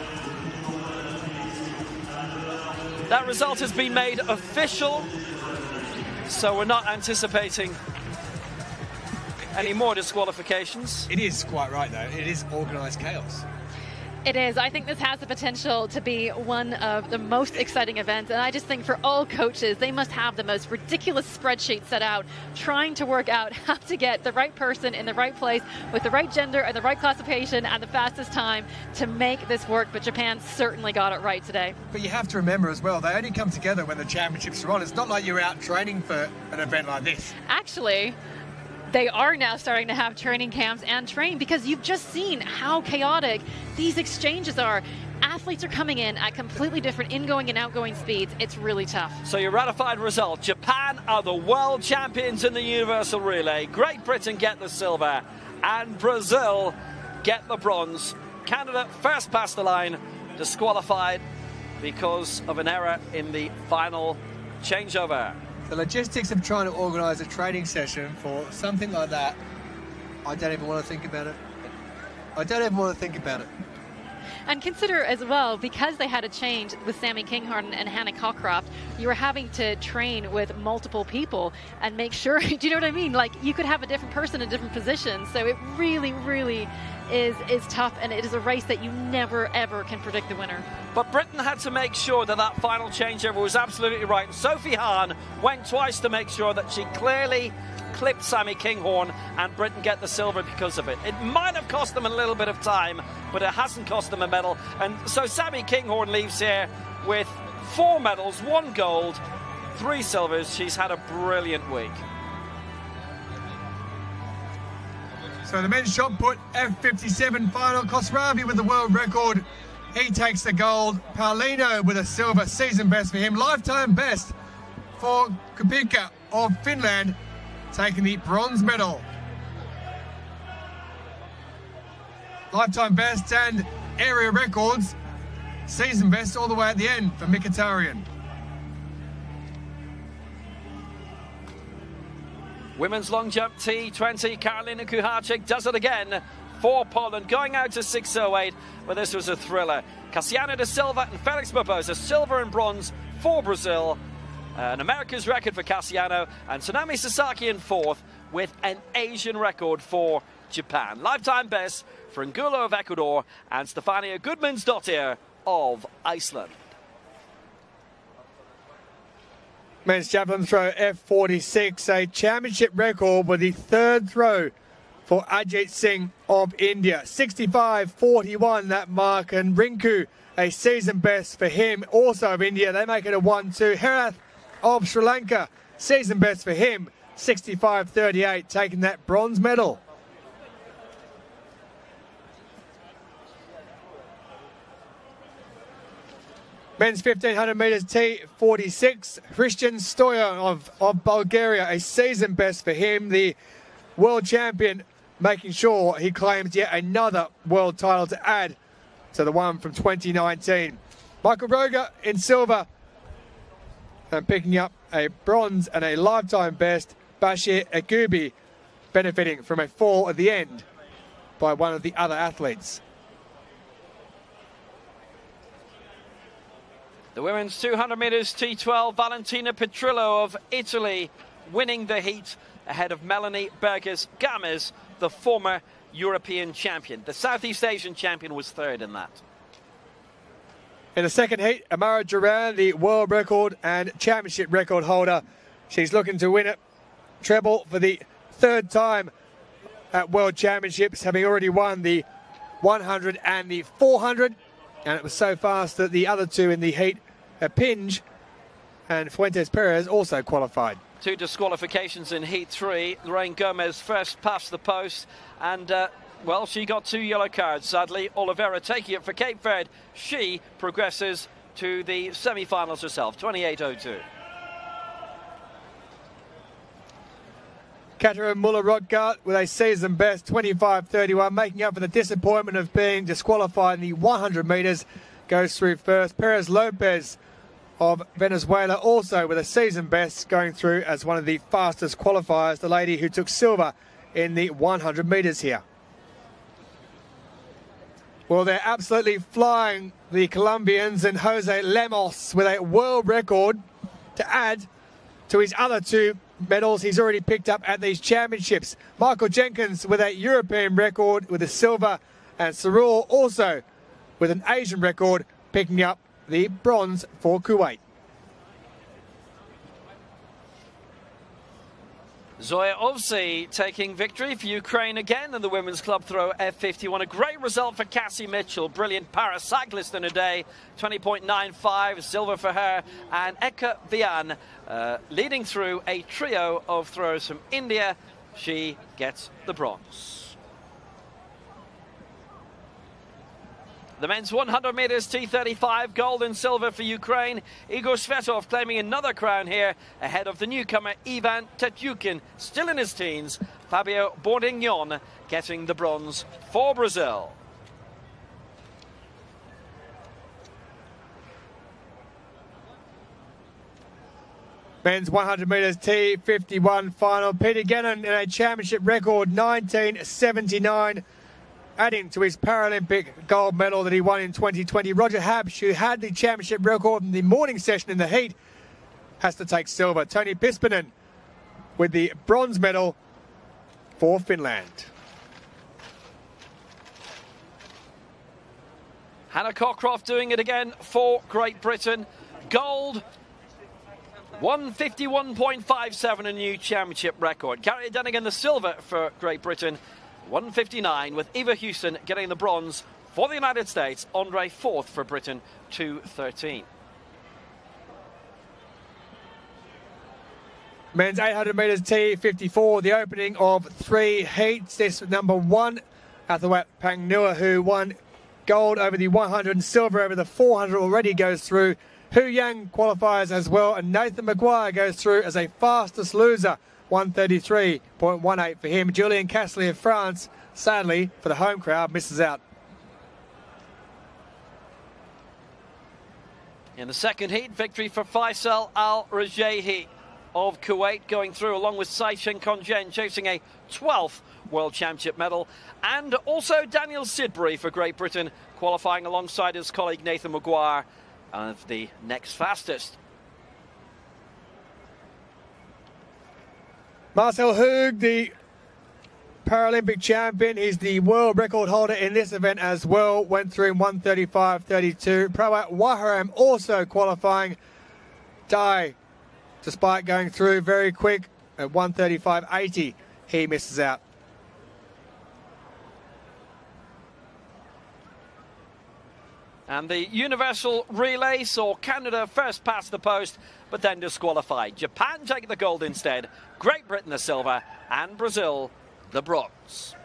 That result has been made official, so we're not anticipating any more disqualifications. It is quite right, though. It is organised chaos. It is. I think this has the potential to be one of the most exciting events, and I just think for all coaches, they must have the most ridiculous spreadsheet set out, trying to work out how to get the right person in the right place with the right gender and the right classification and the fastest time to make this work. But Japan certainly got it right today. But you have to remember as well, they only come together when the championships are on. It's not like you're out training for an event like this. Actually, they are now starting to have training camps and train, because you've just seen how chaotic these exchanges are. Athletes are coming in at completely different ingoing and outgoing speeds. It's really tough. So your ratified result, Japan are the world champions in the universal relay. Great Britain get the silver and Brazil get the bronze. Canada first past the line, disqualified because of an error in the final changeover. The logistics of trying to organise a training session for something like that, I don't even want to think about it. I don't even want to think about it. And consider as well, because they had a change with Sammy Kinghorn and Hannah Cockcroft, you were having to train with multiple people and make sure, do you know what I mean? Like, you could have a different person in different positions. So it really, really is tough, and it is a race that you never, ever can predict the winner. But Britain had to make sure that that final changeover was absolutely right. Sophie Hahn went twice to make sure that she clearly clipped Sammy Kinghorn, and Britain get the silver because of it. It might have cost them a little bit of time, but it hasn't cost them a medal. And so Sammy Kinghorn leaves here with 4 medals, 1 gold, 3 silvers. She's had a brilliant week. So the men's shot put F57 final. Kosravi with the world record. He takes the gold. Paulino with a silver, season best for him. Lifetime best for Kupika of Finland, taking the bronze medal. Lifetime best and area records. Season best all the way at the end for Mkhitaryan. Women's long jump T20, Karolina Kucharczyk does it again for Poland, going out to 6:08, but this was a thriller. Cassiano da Silva and Felix Barbosa, silver and bronze for Brazil. An America's record for Cassiano, and Tsunami Sasaki in 4th with an Asian record for Japan. Lifetime best for Angulo of Ecuador and Stefania Gudmundsdottir of Iceland. Men's javelin throw F46, a championship record with the 3rd throw for Ajit Singh of India. 65.41 that mark, and Rinku, a season best for him, also of India. They make it a 1-2. Herath of Sri Lanka, season best for him, 65.38, taking that bronze medal. Men's 1500 metres T46, Christian Stoyan of Bulgaria, a season best for him. The world champion making sure he claims yet another world title to add to the one from 2019. Michael Roger in silver and picking up a bronze and a lifetime best. Bashir Agubi benefiting from a fall at the end by one of the other athletes. The women's 200 metres T12, Valentina Petrillo of Italy winning the heat ahead of Melanie Burgess-Gamez, the former European champion. The Southeast Asian champion was 3rd in that. In the second heat, Amara Duran, the world record and championship record holder. She's looking to win it. Treble for the 3rd time at World Championships, having already won the 100 and the 400. And it was so fast that the other 2 in the heat, Pinge and Fuentes Perez also qualified. 2 disqualifications in Heat 3. Lorraine Gomez first past the post, and well, she got 2 yellow cards, sadly. Oliveira taking it for Cape Verde. She progresses to the semi-finals herself, 28.02. Katrin Muller-Rothgart with a season best 25.31, making up for the disappointment of being disqualified in the 100 metres, goes through first. Perez Lopez of Venezuela also with a season best, going through as one of the fastest qualifiers, the lady who took silver in the 100 metres here. Well, they're absolutely flying, the Colombians, and Jose Lemos with a world record to add to his other 2 medals he's already picked up at these championships. Michael Jenkins with a European record with a silver, and Sarur also with an Asian record, picking up the bronze for Kuwait. Zoya Ovsi taking victory for Ukraine again in the women's club throw F51. A great result for Cassie Mitchell, brilliant paracyclist in a day, 20.95, silver for her. And Eka Vian leading through a trio of throwers from India. She gets the bronze. The men's 100 metres T35, gold and silver for Ukraine. Igor Svetov claiming another crown here ahead of the newcomer Ivan Tetyukin, still in his teens. Fabio Bourdignon getting the bronze for Brazil. Men's 100 metres T51 final. Peter Gannon in a championship record 1979. Adding to his Paralympic gold medal that he won in 2020. Roger Habsch, who had the championship record in the morning session in the heat, has to take silver. Toni Pispinen with the bronze medal for Finland. Hannah Cockcroft doing it again for Great Britain. Gold, 151.57, a new championship record. Gary Dunnigan the silver for Great Britain. 159, with Eva Houston getting the bronze for the United States. Andre fourth for Britain, 2:13. Men's 800 metres T54, the opening of 3 heats. This number 1, Athawat Pangnua, who won gold over the 100 and silver over the 400, already goes through. Hu Yang qualifies as well, and Nathan Maguire goes through as a fastest loser. 133.18 for him. Julien Castley of France, sadly for the home crowd, misses out. In the second heat, victory for Faisal Al-Rajahi of Kuwait, going through along with Saishen Konjen, chasing a 12th World Championship medal. And also Daniel Sidbury for Great Britain, qualifying alongside his colleague Nathan Maguire of the next fastest. Marcel Hug, the Paralympic champion, he's the world record holder in this event as well, went through in 1:35.32. Prawat Waharam also qualifying. Dai, despite going through very quick at 1:35.80, he misses out. And the universal relay saw Canada first past the post, but then disqualified. Japan take the gold instead, Great Britain the silver, and Brazil the bronze.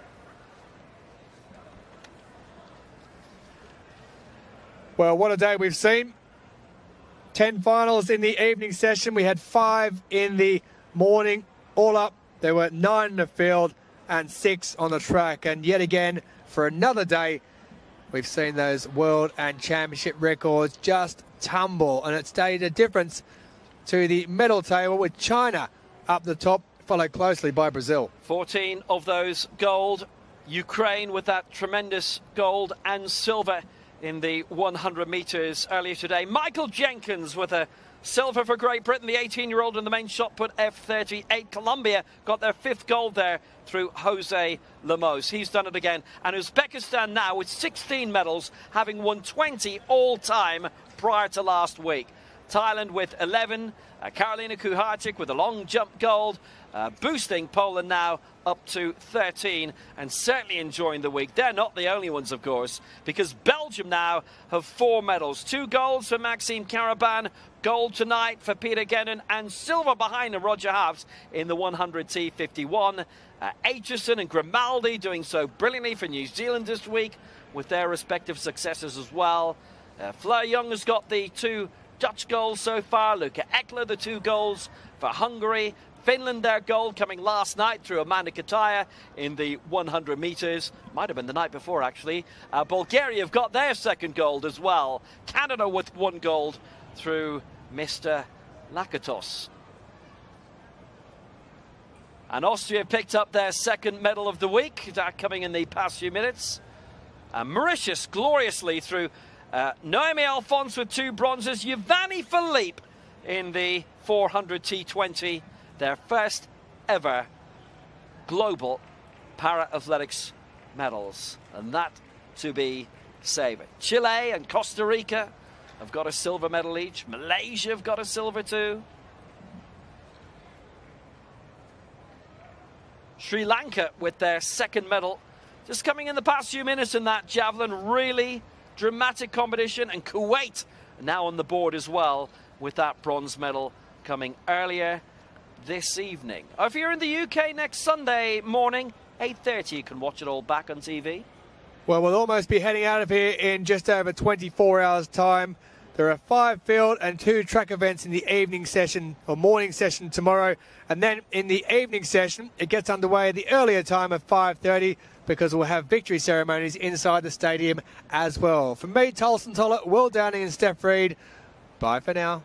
Well, what a day we've seen. 10 finals in the evening session. We had 5 in the morning. All up, there were 9 in the field and 6 on the track. And yet again, for another day, we've seen those world and championship records just tumble, and it's made a difference to the medal table, with China up the top, followed closely by Brazil. 14 of those gold. Ukraine with that tremendous gold and silver in the 100 metres earlier today. Michael Jenkins with a silver for Great Britain, the 18-year-old in the main shot put F38. Colombia got their 5th gold there through Jose Lemos. He's done it again. And Uzbekistan now with 16 medals, having won 20 all-time prior to last week. Thailand with 11. Karolina Kuharczyk with a long jump gold, boosting Poland now up to 13 and certainly enjoying the week. They're not the only ones, of course, because Belgium now have 4 medals. 2 golds for Maxime Karaban, gold tonight for Peter Gennon, and silver behind him, Roger Haafs in the 100 T51. Aitchison and Grimaldi doing so brilliantly for New Zealand this week with their respective successes as well. Fleur Young has got the 2 Dutch goals so far. Luca Eckler, the 2 goals for Hungary. Finland, their gold coming last night through Amanda Kataya in the 100 metres. Might have been the night before, actually. Bulgaria have got their 2nd gold as well. Canada with 1 gold through Mr. Lakatos. And Austria picked up their 2nd medal of the week. That coming in the past few minutes. Mauritius gloriously through Noemi Alphonse with 2 bronzes. Yvonne Philippe in the 400 T20. Their first ever global para-athletics medals. And that to be savoured. Chile and Costa Rica have got a silver medal each. Malaysia have got a silver too. Sri Lanka with their 2nd medal. Just coming in the past few minutes in that javelin. Really dramatic competition. And Kuwait now on the board as well with that bronze medal coming earlier this evening. If you're in the UK next Sunday morning, 8:30, you can watch it all back on TV. Well, we'll almost be heading out of here in just over 24 hours' time. There are 5 field and 2 track events in the evening session or morning session tomorrow. And then in the evening session, it gets underway at the earlier time of 5:30 because we'll have victory ceremonies inside the stadium as well. From me, Tolson Toller, Will Downing and Steph Reed, bye for now.